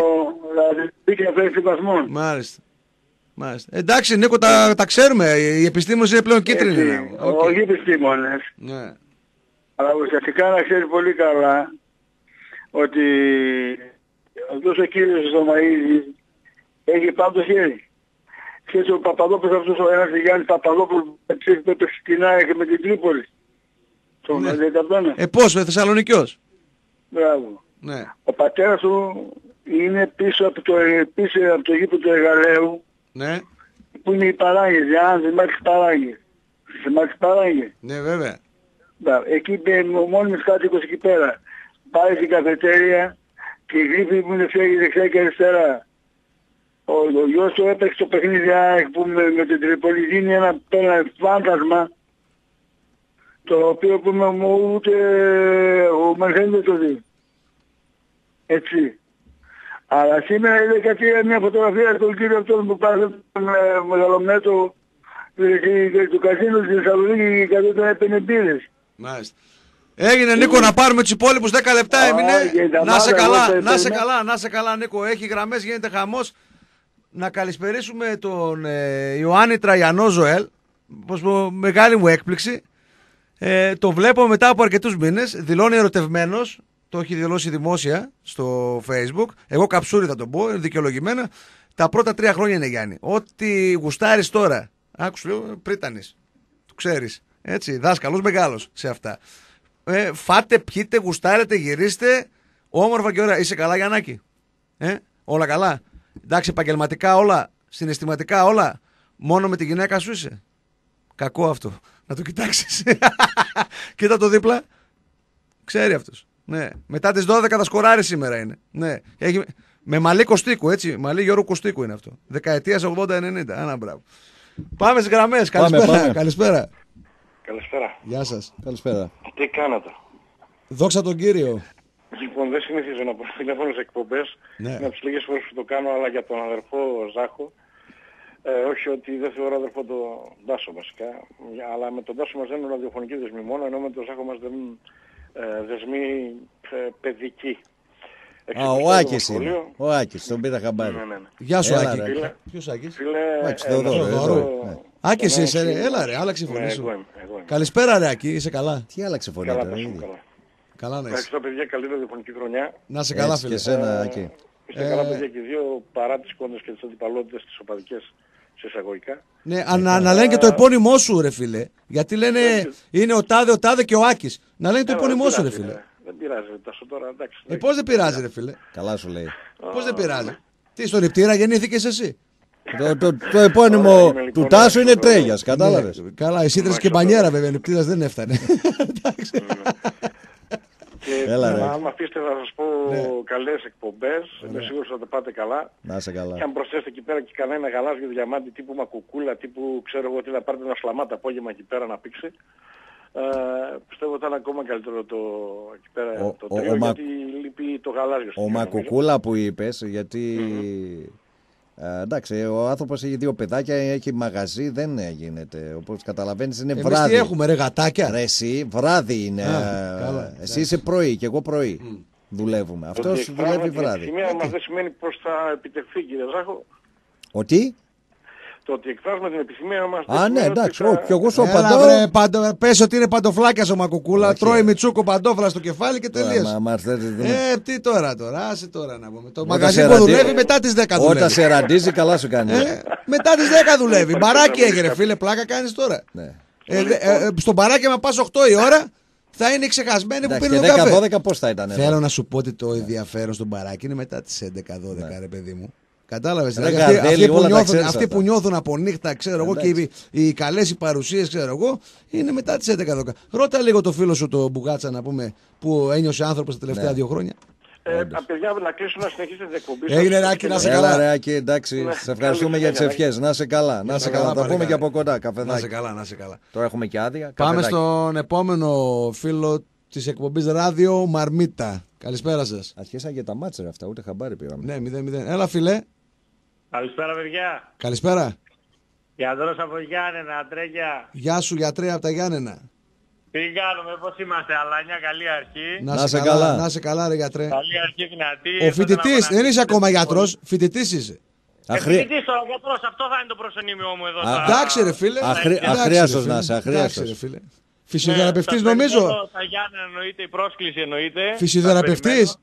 Μάλιστα. Εντάξει, Νίκο, τα ξέρουμε. Οι επιστήμονες είναι πλέον κίτρινοι. Όχι οι επιστήμονες. Ναι. Αλλά ουσιαστικά να ξέρει πολύ καλά ότι αυτός ο κύριος Θωμαΐλης έχει πάνω το χέρι. Ξέρεις ο Παπαδόπουλος αυτός ο ένας Γιάννης Παπαδόπουλος που έπαιξε στην ΑΕΚ με την Τρίπολη. Πώς, με Θεσσαλονικιός. Μπράβο. Ναι. Ο πατέρας του είναι πίσω από το γήπεδο του Εγαλαίου. Ναι. Που είναι οι παράγες, για να δημάρχεις παράγες. Δημάρχεις παράγες. Ναι, βέβαια. Εκεί ο μόνιμος κάτοικος εκεί πέρα. Πάει στην καφετέρια και η γρήπη που είναι φέγει δεξιά και αριστερά. Ο γιος του έπαιξε το παιχνίδι που με την Τρίπολη δίνει ένα φάντασμα το οποίο που ούτε ο Μαρχένης δεν το δει. Έτσι. Αλλά σήμερα είδε κάτι μια φωτογραφία του κύριου αυτόν που πάρε τον μεγαλομέτω του καζίνου στη Θεσσαλονίκη και εδώ τον έπαινε μπύρες. Μάλιστα. Έγινε Νίκο να πάρουμε τους υπόλοιπους 10 λεπτά έμεινε. Να σε καλά Νίκο. Έχει γραμμές, γίνεται χαμός. Να καλησπερίσουμε τον Ιωάννη Τραγιανό Ζωέλ. Μεγάλη μου έκπληξη. Το βλέπω μετά από αρκετούς μήνες. Δηλώνει ερωτευμένος. Το έχει δηλώσει δημόσια στο Facebook. Εγώ καψούρι θα τον πω, είναι δικαιολογημένα. Τα πρώτα 3 χρόνια είναι Γιάννη. Ό,τι γουστάρεις τώρα. Άκουσε λέω πρίτανης. Το ξέρεις. Έτσι, δάσκαλος μεγάλος σε αυτά. Φάτε, πιείτε, γουστάρετε, γυρίστε. Όμορφα και ωραία. Είσαι καλά Γιαννάκη? Όλα καλά? Εντάξει, επαγγελματικά όλα, συναισθηματικά όλα. Μόνο με τη γυναίκα σου είσαι? Κακό αυτό. Να το κοιτάξεις. Κοίτα το δίπλα. Ξέρει αυτός. Ναι. Μετά τις 12 θα σκοράρει σήμερα είναι. Ναι. Έχει... Με μαλλί Κωστίκου, έτσι. Μαλλί Γιώργου Κωστίκου είναι αυτό. Δεκαετίας 80-90. Άνα μπράβο. Πάμε στις γραμμές. Καλησπέρα. Πάμε. Καλησπέρα. Καλησπέρα. Γεια σας. Καλησπέρα. Τι κάνατε? Δόξα τον Κύριο. Λοιπόν, δεν συνηθίζω να πάρω τηλέφωνο σε εκπομπές. Ναι. Είναι από τις λίγες φορές που το κάνω, αλλά για τον αδερφό Ζάχο. Όχι ότι δεν θεωρώ αδερφό τον Τάσο βασικά, αλλά με τον Τάσο μας δένουν ραδιοφωνική δεσμή μόνο, ενώ με τον Ζάχο μας δένουν δεσμοί παιδικοί. Ο Άκης είναι. Ο Άκης, τον πήρα χαμπάρι. Ναι. Γεια σου Άκη. Ποιος Άκης? Άκης είσαι, έλα ρε, άλλαξε η φωνή σου. Καλησπέρα ρε Άκη, είσαι καλά? Τι άλλαξε φωνή τώρα? Καλά να είσαι. Ευχαριστώ παιδιά, καλή ραδιοφωνική χρονιά. Να σε καλά φίλε. Και εσένα Άκη. Είστε καλά παιδιά και δύο, παρά τις κόντρες και τις αντιπαλότητες τις οπαδικές σε εισαγωγικά. Ναι, να λένε και το επώνυμό σου ρε φίλε. Γιατί λένε είναι ο Τάδε και ο Άκης. Να λένε το επώνυμό σου ρε φίλε. Δεν πειράζει, Τάσο τώρα, εντάξει. Πώς δεν πειράζει ρε φίλε? Καλά σου λέει. Πώς δεν πειράζει? Τι, στον Ιπτήρα γεννήθηκες εσύ? Το επώνυμο του Τάσου είναι Τρέγιας, κατάλαβες? Καλά, εσύ ήτρες και μπανιέρα βέβαια, ο Ιπτήρας δεν έφτανε. Εντάξει. Και αν αφήσετε να σας πω καλές εκπομπές, είμαι σίγουρος ότι θα τα πάτε καλά. Να είσαι καλά. Και αν προσθέσετε εκεί πέρα και κανένα γαλάζιο διαμάντι τύπου Μακουκούλα, τύπου ξέρω εγώ τι θα πάρετε ένα σλαμάτα απόγευμα εκεί πέρα να πήξει. Πιστεύω ότι θα είναι ακόμα καλύτερο το εκεί πέρα το τρίο, γιατί λείπει το γαλάζιο. Ο Μακουκούλα που είπες, γιατί εντάξει, ο άνθρωπος έχει 2 παιδάκια, έχει μαγαζί, δεν γίνεται. Όπως καταλαβαίνεις είναι βράδυ. Εμείς τι έχουμε ρε γατάκια? Ρε εσύ, βράδυ είναι. Καλά, εσύ είσαι πρωί και εγώ πρωί. Δουλεύουμε. Αυτός δουλεύει βράδυ. Η σημεία μας δεν σημαίνει πως θα επιτευχθεί κύριε Ζάχο. Ότι? Το ότι εκφράζουμε την επιθυμία μας... ναι, εντάξει, και εγώ σου απαντώ. Πες ότι είναι παντοφλάκιας ο Μακουκούλα, τρώει Μιτσούκο παντόφλα στο κεφάλι και τελείωσε. Τι τώρα, άσε τώρα να πούμε. Το μαγαζί που δουλεύει μετά τις 10 δουλεύει. Όταν σε ραντίζει καλά σου κάνει. Μετά τις 10 δουλεύει. Μπαράκι έγινε φίλε, πλάκα κάνεις τώρα. Στο μπαράκι άμα πας 8 η ώρα θα είναι ξεχασμένοι που πήρε το καφέ. 10-12 πώς θα ήταν? Θέλω να σου πω ότι το ενδιαφέρον στον μπαράκι είναι μετά τις 11-12 ρε παιδί μου. Κατάλαβες, αυτοί που νιώθουν από νύχτα, ξέρω εγώ, και οι καλές οι παρουσίες, ξέρω εγώ, είναι μετά τις 11-12. Ρώτα λίγο το φίλο σου το Μπουγάτσα να πούμε, που ένιωσε άνθρωπος τα τελευταία 2 χρόνια. Παιδιά, να κλείσουμε να συνεχίσετε την εκπομπή. Έγινε Ράκη, να σε καλά. Ράκη, εντάξει, σε ευχαριστούμε για τις ευχές. Να σε καλά, να σε καλά. Θα πούμε και από κοντά, καφεδάκι. Να σε καλά. Τώρα έχουμε και άδεια. Πάμε στον επόμενο φίλο της εκπομπής Ράδιο Μαρμίτα. Καλησπέρα σας. Αρχίσαν και τα μάτσερα αυτά, ούτε χαμπάρι πήραμε. Ναι, 0-0. Έλα φίλε. Καλησπέρα παιδιά. Καλησπέρα. Γιατρός από Γιάννενα, Τρέγια. Γεια σου γιατρέ από τα Γιάννενα. Τι κάνουμε, πώς είμαστε, Αλάνια, καλή αρχή. Να σε καλά. Να σε καλά ρε γιατρέ. Καλή αρχή δυνατή. Ο φοιτητής, δεν είσαι ακόμα γιατρός, φοιτητής είσαι. Φοιτητής τώρα, γιατρός, αυτό θα είναι το προσωνύμιο μου εδώ. Εντάξει ρε φίλε. Αχρίαστος να είσαι, αχρίαστος. Φυσιοθεραπευτής νομίζω. Τα Γιάννενα εννοείται, η πρόσκληση εννοείται. Φυσιοθεραπευτής.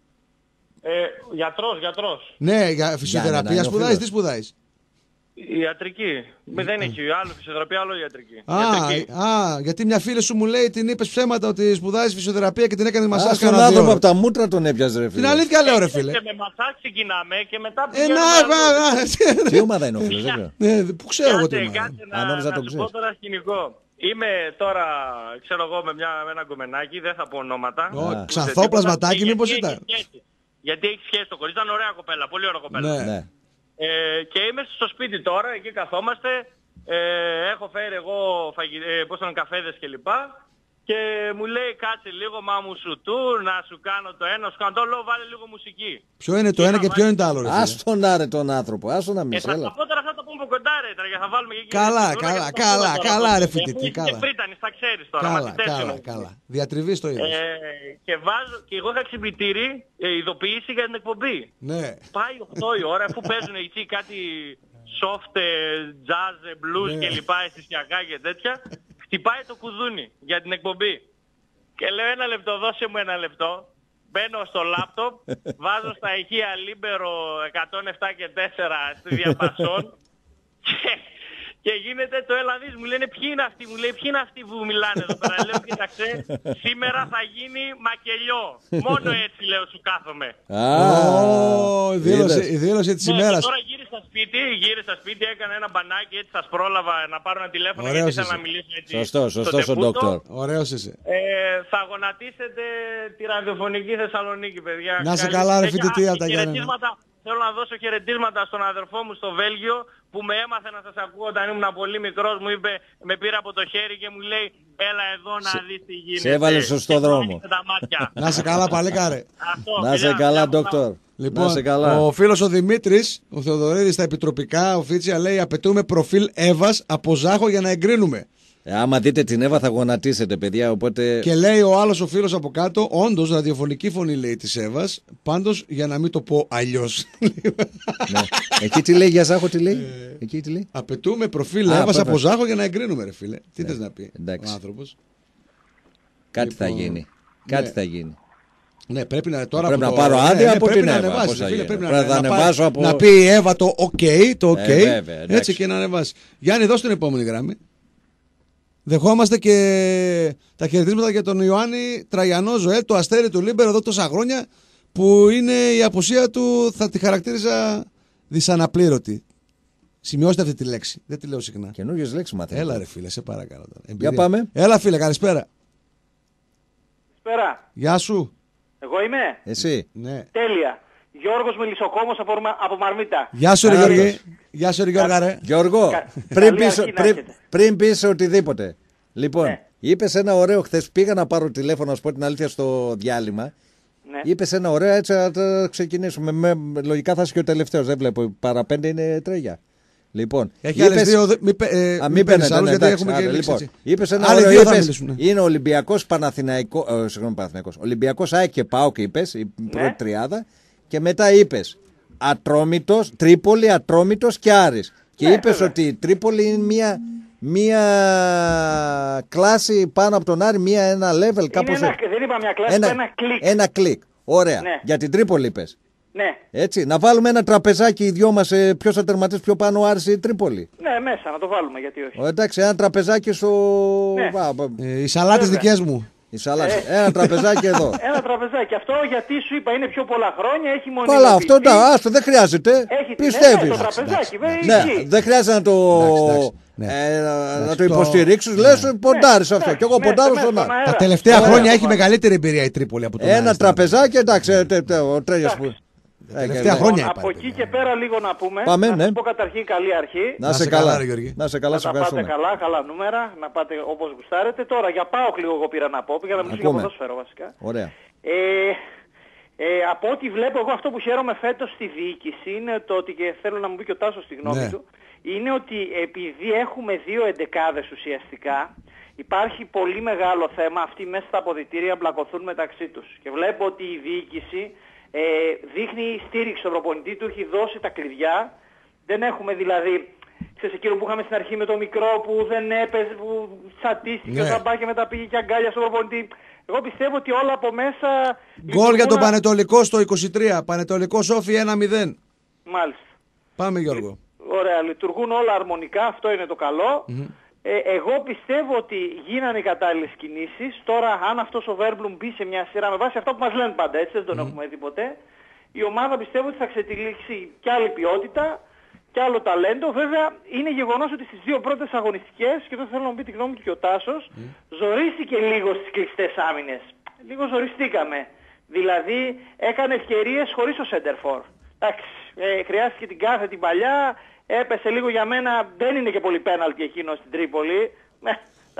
Γιατρός. Ναι, για φυσιοθεραπεία σπουδάζεις, τι σπουδάζεις? Ιατρική. Δεν έχει άλλο φυσιοθεραπεία, άλλο ιατρική. Γιατί μια φίλη σου μου λέει, την είπες ψέματα ότι σπουδάζεις φυσιοθεραπεία και την έκανε μασάζ. Τον άνθρωπο από τα μούτρα τον έπιαζε ρε φίλε. Την αλήθεια λέω ρε φίλε. Και με μασάζ ξεκινάμε και μετά πηγαίνουμε. Τι ομάδα είναι ο φίλος, πού ξέρω εγώ τι ομάδα. Να σου πω τώρα σκηνικό. Είμαι τώρα, ξέρω εγώ, με ένα γκομενάκι, δεν θα πω ονόματα. Ξανθό πλασματάκι μήπως ήταν? Γιατί έχει σχέση το κορίτσι, ήταν ωραία κοπέλα, πολύ ωραία κοπέλα. Ναι. Και είμαι στο σπίτι τώρα, εκεί καθόμαστε, έχω φέρει εγώ καφέδες κλπ. Και μου λέει κάτσε λίγο μα μου σου του, να σου κάνω το ένα, σου κάνω το λέω βάλε λίγο μουσική. Ποιο είναι το ένα και ποιο είναι το άλλο? Ας τον άρε τον άνθρωπο, ας τον αμισέλα. Θα πω τώρα αυτά τα πούμε από κοντά ρε, για θα βάλουμε και εκεί. Καλά ρε φοιτητή, καλά. Και Πρίτανης, τα ξέρεις τώρα. Καλά. Διατριβείς το είδος. Και εγώ είχα ξυπνητήρι, ειδοποίηση για την εκπομπή. Ναι. Πάει 8 η ώρα αφού παίζουν εκεί κάτι soft, jazz, blues και λοιπά, αισθησιακά και τέτοια. Χτυπάει το κουδούνι για την εκπομπή. Και λέω 1 λεπτό, δώσε μου 1 λεπτό. Μπαίνω στο λάπτοπ, βάζω στα ηχεία Λίμπερο 107 και 4 στη διαπασόν και γίνεται το έλα δεις. Μου λένε ποιοι είναι αυτοί, μου λέει ποιοι είναι αυτοί που μιλάνε εδώ πέρα. Λέω κοίταξε, σήμερα θα γίνει μακελιό. Μόνο έτσι λέω σου κάθομαι. Η δήλωση της ημέρας. Τώρα γύρισα σπίτι, έκανα ένα μπανάκι, έτσι σας πρόλαβα να πάρω ένα τηλέφωνο γιατί ήθελα να μιλήσω έτσι. Σωστός ο ντόκτορ. Ωραίος είσαι. Θα γονατίσετε τη ραδιοφωνική Θεσσαλονίκη, παιδιά. Να σε καλά ρε φοιτητή από τα Γιάννενα. Θέλω να δώσω χαιρετίσματα στον αδερφό μου στο Βέλγιο που με έμαθε να σας ακούω όταν ήμουν πολύ μικρός. Μου είπε, με πήρε από το χέρι και μου λέει έλα εδώ να δεις τι γίνεται. Σε έβαλε σωστό δρόμο. Να σε καλά παλικάρε. Να σε καλά ντόκτορ. Λοιπόν, ο φίλος ο Δημήτρης, ο Θεοδωρίδης στα επιτροπικά, ο Φίτσια λέει απαιτούμε προφίλ Εύας από Ζάχο για να εγκρίνουμε. Άμα δείτε την Εύα θα γονατίσετε παιδιά, οπότε... Και λέει ο άλλος ο φίλος από κάτω, όντως ραδιοφωνική φωνή λέει της Εύας, πάντως για να μην το πω αλλιώς. Ναι. Εκεί τι λέει για Ζάχο, τι λέει? Εκεί τι λέει? Απαιτούμε προφίλ Εύας από Ζάχο για να εγκρίνουμε ρε φίλε. Τι θες να πει ο άνθρωπος? Κάτι θα γίνει. Κάτι θα γίνει. Ναι, πρέπει να, τώρα πρέπει να πάρω άδεια από την Εύα. Πρέπει να ανεβάσω από... Να πει η Εύα το OK, έτσι και να ανεβάσει. Γιάννη, δώσ' την επόμενη γραμμή. Δεχόμαστε και τα χαιρετίσματα για τον Ιωάννη Τραγιανό Ζωέλ, το αστέρι του Λίμπερο εδώ τόσα χρόνια, που είναι η απουσία του, θα τη χαρακτήριζα δυσαναπλήρωτη. Σημειώστε αυτή τη λέξη. Δεν τη λέω συχνά. Καινούργιες λέξεις μαθαίνω. Έλα ρε φίλε, σε παρακαλώ. Για πάμε. Έλα φίλε, καλησπέρα. Καλησπέρα. Γεια σου. Εγώ είμαι. Εσύ. Ναι. Τέλεια. Γιώργος Μελισσοκόμος από Μαρμίτα. Γεια σου ρε Γιώργη. Γεια σου ρε Γιώργα ρε. Γιώργο, πριν πεις οτιδήποτε. Λοιπόν, είπες ένα ωραίο, χθες πήγα να πάρω τηλέφωνο, να σου πω την αλήθεια, στο διάλειμμα. Ναι. Είπες ένα ωραίο, έτσι θα ξεκινήσουμε. Λογικά θα είσαι και ο τελευταίος, δεν βλέπω. Παρά 5 είναι τρέγια. Λοιπόν, έχει άλλες δύο, μην παίρνεις άλλους, γιατί έχουμε και λοιπόν, είπες ένα ωραίο, είναι Ολυμπιακός Παναθηναϊκός, Ολυμπιακός ΑΕΚ και ΠΑΟΚ είπες, η πρώτη τριάδα, και μετά είπες Ατρόμητος, Τρίπολη, Ατρόμητος και Άρης. Και είπες ότι η Τρίπολη είναι μία κλάση πάνω από τον Άρη, ένα level κάπως. Δεν είπα μια κλάση, ένα κλικ. Ένα κλικ, ωραία. Ναι. Για την Τρίπολη είπες. Ναι. Έτσι, να βάλουμε ένα τραπεζάκι οι δυο μας, ποιος θα τερματίσει πιο πάνω, ο Άρης ή η Τρίπολη. Ναι, μέσα, να το βάλουμε, γιατί όχι. Εντάξει, ένα τραπεζάκι στο... Ναι. Οι σαλάτες δικές μου. Ένα τραπεζάκι εδώ. Ένα τραπεζάκι. Αυτό γιατί σου είπα είναι πιο πολλά χρόνια, έχει μονή. Καλά, αυτό άστο, δεν χρειάζεται. Πιστεύεις. Το τραπεζάκι, ναι, δεν χρειάζεται να το υποστηρίξεις. Λες ποντάρεις αυτό. Και εγώ ποντάρω στον Άρη. Τα τελευταία χρόνια έχει μεγαλύτερη εμπειρία η Τρίπολη από τον Άρη. Ένα τραπεζάκι, εντάξει, ο Τρέλιας που. Από εκεί και πέρα λίγο να πούμε. Πάμε, να πω καταρχήν καλή αρχή. Να σε καλά, Γιώργη. Να σε καλά, σε ευχαριστούμε. Να πάτε καλά νούμερα, να πάτε όπως γουστάρετε. Τώρα για ΠΑΟΚ λίγο εγώ πήρα να πω, για να μιλήσω για ποδόσφαιρο βασικά. Ωραία. Από ό,τι βλέπω εγώ, αυτό που χαίρομαι φέτος στη διοίκηση είναι το ότι, και θέλω να μου πει και ο Τάσος τη γνώμη του, είναι ότι επειδή έχουμε 2 εντεκάδες ουσιαστικά, υπάρχει πολύ μεγάλο θέμα αυτοί μέσα στα αποδυτήρια μπλακωθούν μεταξύ τους. Και βλέπω ότι η διοίκηση δείχνει στήριξη στον προπονητή του, έχει δώσει τα κλειδιά. Δεν έχουμε δηλαδή, ξέρεις, εκείνο που είχαμε στην αρχή με το μικρό που δεν έπαιζε, που τσατίστηκε ο Σαμπά και μετά πήγε και αγκάλια στον προπονητή. Εγώ πιστεύω ότι όλα από μέσα... Γκολ για τον Πανετολικό στο 23, Πανετολικό Σόφι 1-0. Μάλιστα. Πάμε Γιώργο. Ωραία, λειτουργούν όλα αρμονικά, αυτό είναι το καλό. Εγώ πιστεύω ότι γίνανε οι κατάλληλες κινήσεις. Τώρα αν αυτός ο Βέρμπλουμ μπει σε μια σειρά με βάση αυτό που μας λένε πάντα, έτσι δεν τον έχουμε δει ποτέ, η ομάδα πιστεύω ότι θα ξετυλίξει κι άλλη ποιότητα, κι άλλο ταλέντο. Βέβαια είναι γεγονός ότι στις 2 πρώτες αγωνιστικές, και εδώ θέλω να μου πει τη γνώμη του και ο Τάσος, ζορίστηκε λίγο στις κλειστές άμυνες. Λίγο ζοριστήκαμε. Δηλαδή έκανε ευκαιρίες χωρίς το σέντερφορ. Εντάξει, χρειάστηκε την κάθε την παλιά. Έπεσε λίγο για μένα, δεν είναι και πολύ πέναλτι εκείνο στην Τρίπολη. Εντάξει,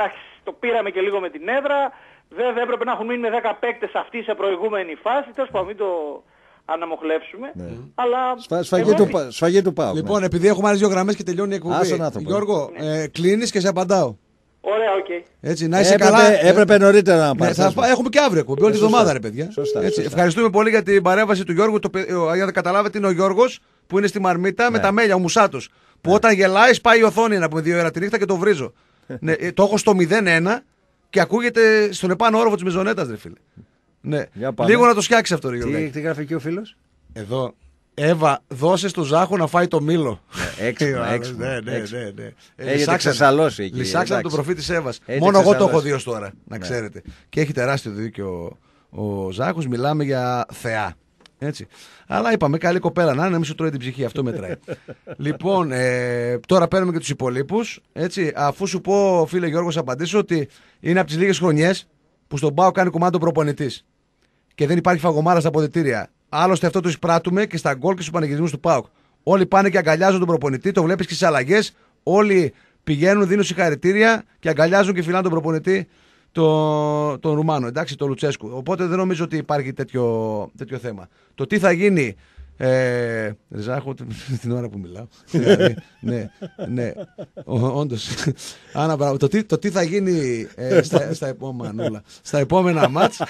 το πήραμε και λίγο με την έδρα. Βέβαια έπρεπε να έχουν μείνει με 10 παίκτες αυτοί σε προηγούμενη φάση. Τέλος πάντων, μην το αναμοχλεύσουμε. Ναι. Αλλά σφαγή του ΠΑΟΚ. Λοιπόν, επειδή έχουμε άλλες 2 γραμμές και τελειώνει η εκπομπή. Γιώργο, κλείνεις και σε απαντάω. Ωραία, οκ. Έτσι, να είσαι καλά. Έπρεπε νωρίτερα να πάρει. Έχουμε και αύριο εκπομπή, όλη τη εβδομάδα, ρε παιδιά. Σωστά. Ευχαριστούμε πολύ για την παρέμβαση του Γιώργου. Για να καταλάβετε, είναι ο Γιώργος που είναι στη Μαρμίτα με τα μέλια, ο Μουσάτος. Που όταν γελάει, σπάει η οθόνη να πούμε 2 ώρα τη νύχτα και το βρίζω. Το έχω στο 0-1 και ακούγεται στον επάνω όροφο της μεζονέτας, ρε φίλε. Ναι. Λίγο να το φτιάξει αυτό, ρε Γιώργο. Τι γράφει εκεί ο φίλος? Εδώ. Εύα, δώσε στο Ζάχο να φάει το μήλο. Έξυπνα. Ναι. Έχετε ξεσαλώσει εκεί. Λυσάξαμε τον προφήτη της Εύας. Μόνο εγώ το έχω δει ως τώρα, να ξέρετε. Και έχει τεράστιο δίκιο ο Ζάχος, μιλάμε για θεά. Έτσι. Αλλά είπαμε, καλή κοπέλα να είναι, να μην σου τρώει την ψυχή, αυτό μετράει. Λοιπόν, τώρα παίρνουμε και τους υπολείπους. Έτσι, αφού σου πω, φίλε Γιώργο, θα απαντήσω ότι είναι από τις λίγες χρονιές που στον ΠΑΟ κάνει κομμάτι προπονητής. Και δεν υπάρχει φαγωμάρα στα αποδυτήρια. Άλλωστε αυτό το εισπράττουμε και στα γκολ και στους πανηγυρισμούς του ΠΑΟΚ. Όλοι πάνε και αγκαλιάζουν τον προπονητή, το βλέπεις και στις αλλαγές. Όλοι πηγαίνουν, δίνουν συγχαρητήρια και αγκαλιάζουν και φιλάνε τον προπονητή, τον Ρουμάνο, εντάξει, τον Λουτσέσκου. Οπότε δεν νομίζω ότι υπάρχει τέτοιο θέμα. Το τι θα γίνει. Ριζάχο, την ώρα που μιλάω. Ναι, όντως. Το τι θα γίνει στα επόμενα μάτς.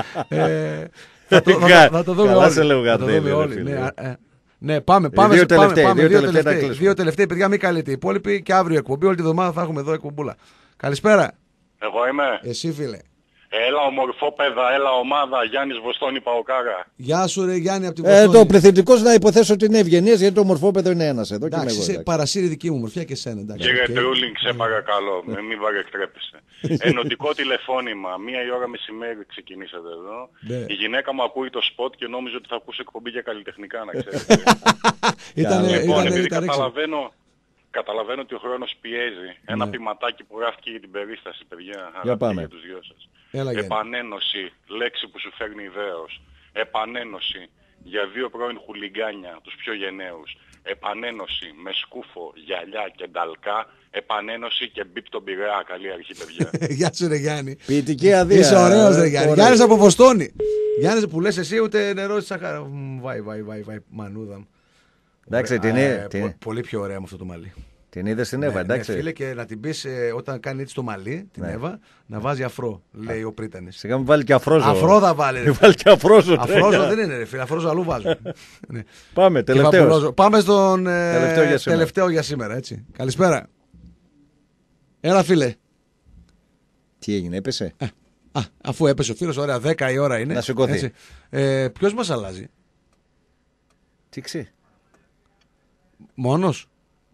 Θα το δούμε όλοι. Ναι, πάμε. Δύο τελευταίοι, παιδιά, μην καλείτε. Οι υπόλοιποι και αύριο εκπομπή. Όλη τη βδομάδα θα έχουμε εδώ εκπομπούλα. Καλησπέρα. Εγώ είμαι. Εσύ, φίλε. Έλα ομορφόπεδα, έλα ομάδα, Γιάννης Βοστόνη Παοκάρα. Γεια σου ρε Γιάννη από την Βοστόνη. Το πληθυντικός να υποθέσω ότι είναι ευγενής, γιατί το ομορφόπεδο είναι ένας εδώ. Εντάξει, και εγώ, παρασύρει δική μου μορφιά και εσένα. Κύριε Τρούλινγκ, σε παρακαλώ, μην βαρεκτρέπεσαι. Ενωτικό τηλεφώνημα, 1 η μεσημέρι ξεκινήσατε εδώ. Η γυναίκα μου ακούει το σποτ και νόμιζε ότι θα ακούσει εκπομπή για καλλιτεχνικά, να ξέρετε. Λοιπόν, επειδή καταλαβαίνω ότι ο χρόνος πιέζει. Ένα ποιηματάκι που γράφτηκε για την περίσταση, παιδιά. Για πάμε. Για τους δυο σας. Επανένωση, λέξη που σου φέρνει ιδέως. Επανένωση για 2 πρώην χουλιγκάνια, τους πιο γενναίους. Επανένωση με σκούφο, γυαλιά και νταλκά. Επανένωση και μπίπ τον Πειραιά. Καλή αρχή, παιδιά. Γεια σου ρε Γιάννη. Ποιητική αδεία. Είσαι ωραίος ρε Γιάννη. Γιάννης από Βοστόνη. Γιάννης που λες εσύ ούτε νερό στη σαχάρα. Βάει, μανούδα μου. Εντάξει, πολύ πιο ωραία με αυτό το μαλλί. Την είδες στην Εύα, εντάξει. Φίλε, και να την πεις όταν κάνει έτσι το μαλλί, την Εύα, να βάζει αφρό, λέει ο Πρίτανης. Σιγά μου βάλει και αφρόζο. Αφρό θα βάλει. Βάλει και αφρόζο. Αφρόζο δεν είναι, ρε φίλε, αφρόζο αλλού βάζω. Πάμε, τελευταίος. Πάμε στον τελευταίο για σήμερα, έτσι. Καλησπέρα. Έλα, φίλε. Τι έγινε, έπεσε. Αφού έπεσε ο φίλος, ωραία, 10 η ώρα είναι. Να σηκωθεί. Ποιος μας αλλάζει? Τι ξέρει. Μόνος.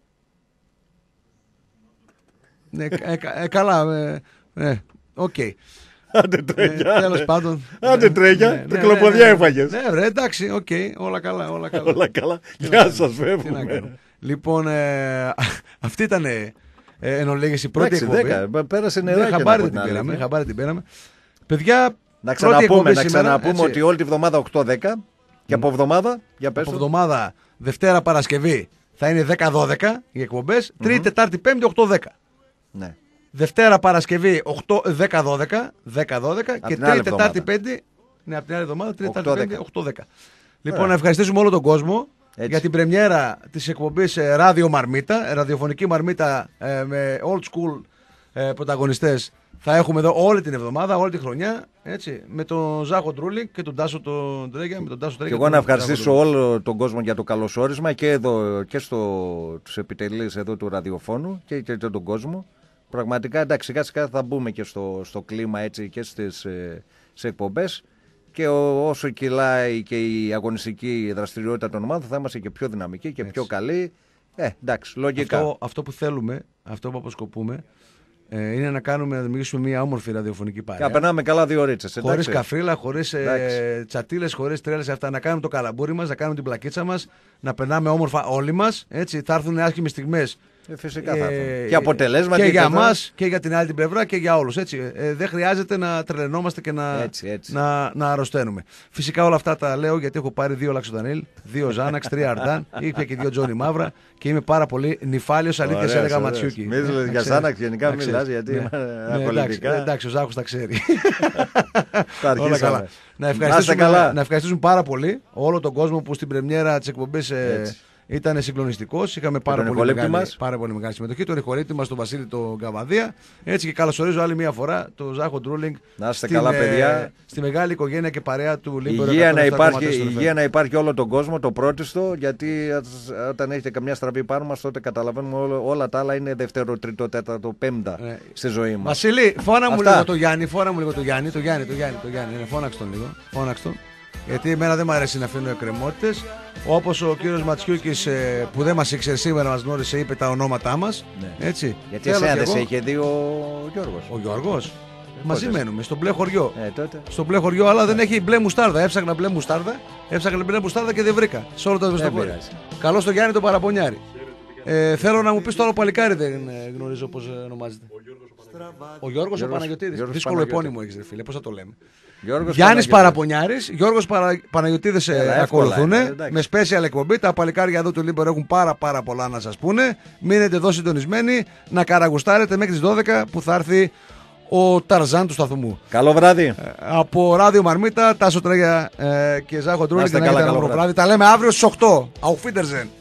Ναι, καλά. Οκ. Άντε τρέγια. Τέλος πάντων. Άντε τρέγια. Την κλοποδιά έφαγες. Ναι, βρε, εντάξει, οκ. Όλα καλά. Όλα καλά. Γεια σας, φεύγουμε. Λοιπόν, αυτή ήταν εν ολίγης η πρώτη εκπομπή. Πέρασε νεράκι. Χαμπάρι την πήραμε. Παιδιά, να ξαναπούμε ότι όλη τη βδομάδα 8-10 και από εβδομάδα, για πες. Από εβδομάδα Δευτέρα Παρασκευή θα είναι 10-12 οι εκπομπές. Τρίτη, Τετάρτη, Πέμπτη 8-10. Ναι. Δευτέρα Παρασκευή 10-12 και Τρίτη, Τετάρτη, Πέμπτη. Ναι, από την άλλη εβδομάδα, Τρίτη, Τετάρτη, Πέμπτη 8-10. Λοιπόν, να ευχαριστήσουμε όλο τον κόσμο για την πρεμιέρα της εκπομπής Ράδιο Μαρμίτα, ραδιοφωνική Μαρμίτα με old school πρωταγωνιστές. Θα έχουμε εδώ όλη την εβδομάδα, όλη τη χρονιά, έτσι, με τον Ζάχο Τρούλινγκ και τον Τάσο τον Τρέγια. Και εγώ να ευχαριστήσω όλο τον κόσμο για το καλωσόρισμα και εδώ και στους επιτελείς εδώ του ραδιοφώνου και τον κόσμο. Πραγματικά, εντάξει, σιγά σιγά θα μπούμε και στο κλίμα έτσι και στις εκπομπές και όσο κυλάει και η αγωνιστική δραστηριότητα των ομάδων θα είμαστε και πιο δυναμικοί και πιο καλοί. Εντάξει, λογικά. Αυτό που θέλουμε, αυτό που αποσκοπούμε, είναι να δημιουργήσουμε μια όμορφη ραδιοφωνική παρέα. Να περνάμε καλά 2 ώρες. Χωρίς καφρίλα, χωρίς τσατίλες, χωρίς τρέλες αυτά. Να κάνουμε το καλαμπούρι μας, να κάνουμε την πλακίτσα μας, να περνάμε όμορφα όλοι μας. Έτσι, θα έρθουν άσχημες στιγμές Φυσικά θα έρθουν. Και αποτελέσματα και για μας και για την άλλη την πλευρά και για όλους. Δεν χρειάζεται να τρελαινόμαστε και να αρρωσταίνουμε. Φυσικά όλα αυτά τα λέω γιατί έχω πάρει 2 Λαξοντανίλ, 2 Ζάναξ, 3 Αρντάν, ήπια και 2 Τζόνι Μαύρα και είμαι πάρα πολύ νυφάλιος, αλήθειας έλεγα Ματσιούκι. Μίλησε για Ζάναξ, γενικά μιλάς γιατί ακολουθικά. Εντάξει, ο Ζάχος τα ξέρει. Όλα καλά. Να ευχαριστήσουμε πάρα πολύ όλο τον κόσμο που στην πρεμιέρα της εκπομπής ήταν συγκλονιστικός. Είχαμε πάρα πολύ μεγάλη συμμετοχή. Τον ρηχολήπτη μας, τον Βασίλη τον Καβαδία. Έτσι και καλωσορίζω άλλη μια φορά τον Ζάχο Ντρούλινγκ. Να είστε καλά, παιδιά. Στη μεγάλη οικογένεια και παρέα του Λίμπερο. Υγεία να υπάρχει όλο τον κόσμο, το πρώτιστο. Γιατί όταν έχετε καμιά στραβή πάνω μας, τότε καταλαβαίνουμε όλα τα άλλα είναι δεύτερο, τρίτο, τέταρτο, πέμπτα στη ζωή μας. Βασίλη, φώνα μου λίγο το Γιάννη. Το Γιάννη. Φώναξε τον λίγο. Γιατί εμένα δεν μου αρέσει να αφήνω εκκρεμότητες. Όπως ο κύριος Ματσιούκης που δεν μας ήξερε σήμερα, μας γνώρισε, είπε τα ονόματά μας. Ναι. Έτσι. Γιατί εσένα δεν σε είχε δει ο Γιώργος. Ο Γιώργος. Μαζί μένουμε στο μπλε χωριό. Στο μπλε χωριό, αλλά δεν έχει μπλε μουστάρδα. Έψαχνα μπλε μουστάρδα και δεν βρήκα. Σε όλο το Ευαισθητόριο. Καλώς το Γιάννη τον Παραπονιάρη. Θέλω να μου πεις το άλλο παλικάρι, δεν γνωρίζω πώς ονομάζεται. Ο Γιώργος ο Παναγιωτίδης. Δύσκολο επώνυμο έχεις, ρε φίλε, πώς θα το λέμε. Γιάννης Παραπονιάρης, Γιώργος Παναγιωτίδης ακολουθούν με special εκπομπή. Τα παλικάρια εδώ του Λίμπερο έχουν πάρα πολλά να σας πούνε. Μείνετε εδώ συντονισμένοι να καραγουστάρετε μέχρι τις 12 που θα έρθει ο Ταρζάν του σταθμού. Καλό βράδυ. Από Ράδιο Μαρμίτα, Τάσο Τρέγια και Ζάχο Ντρούλινγκ. Τα λέμε αύριο στις 8. Auf Wiedersehen.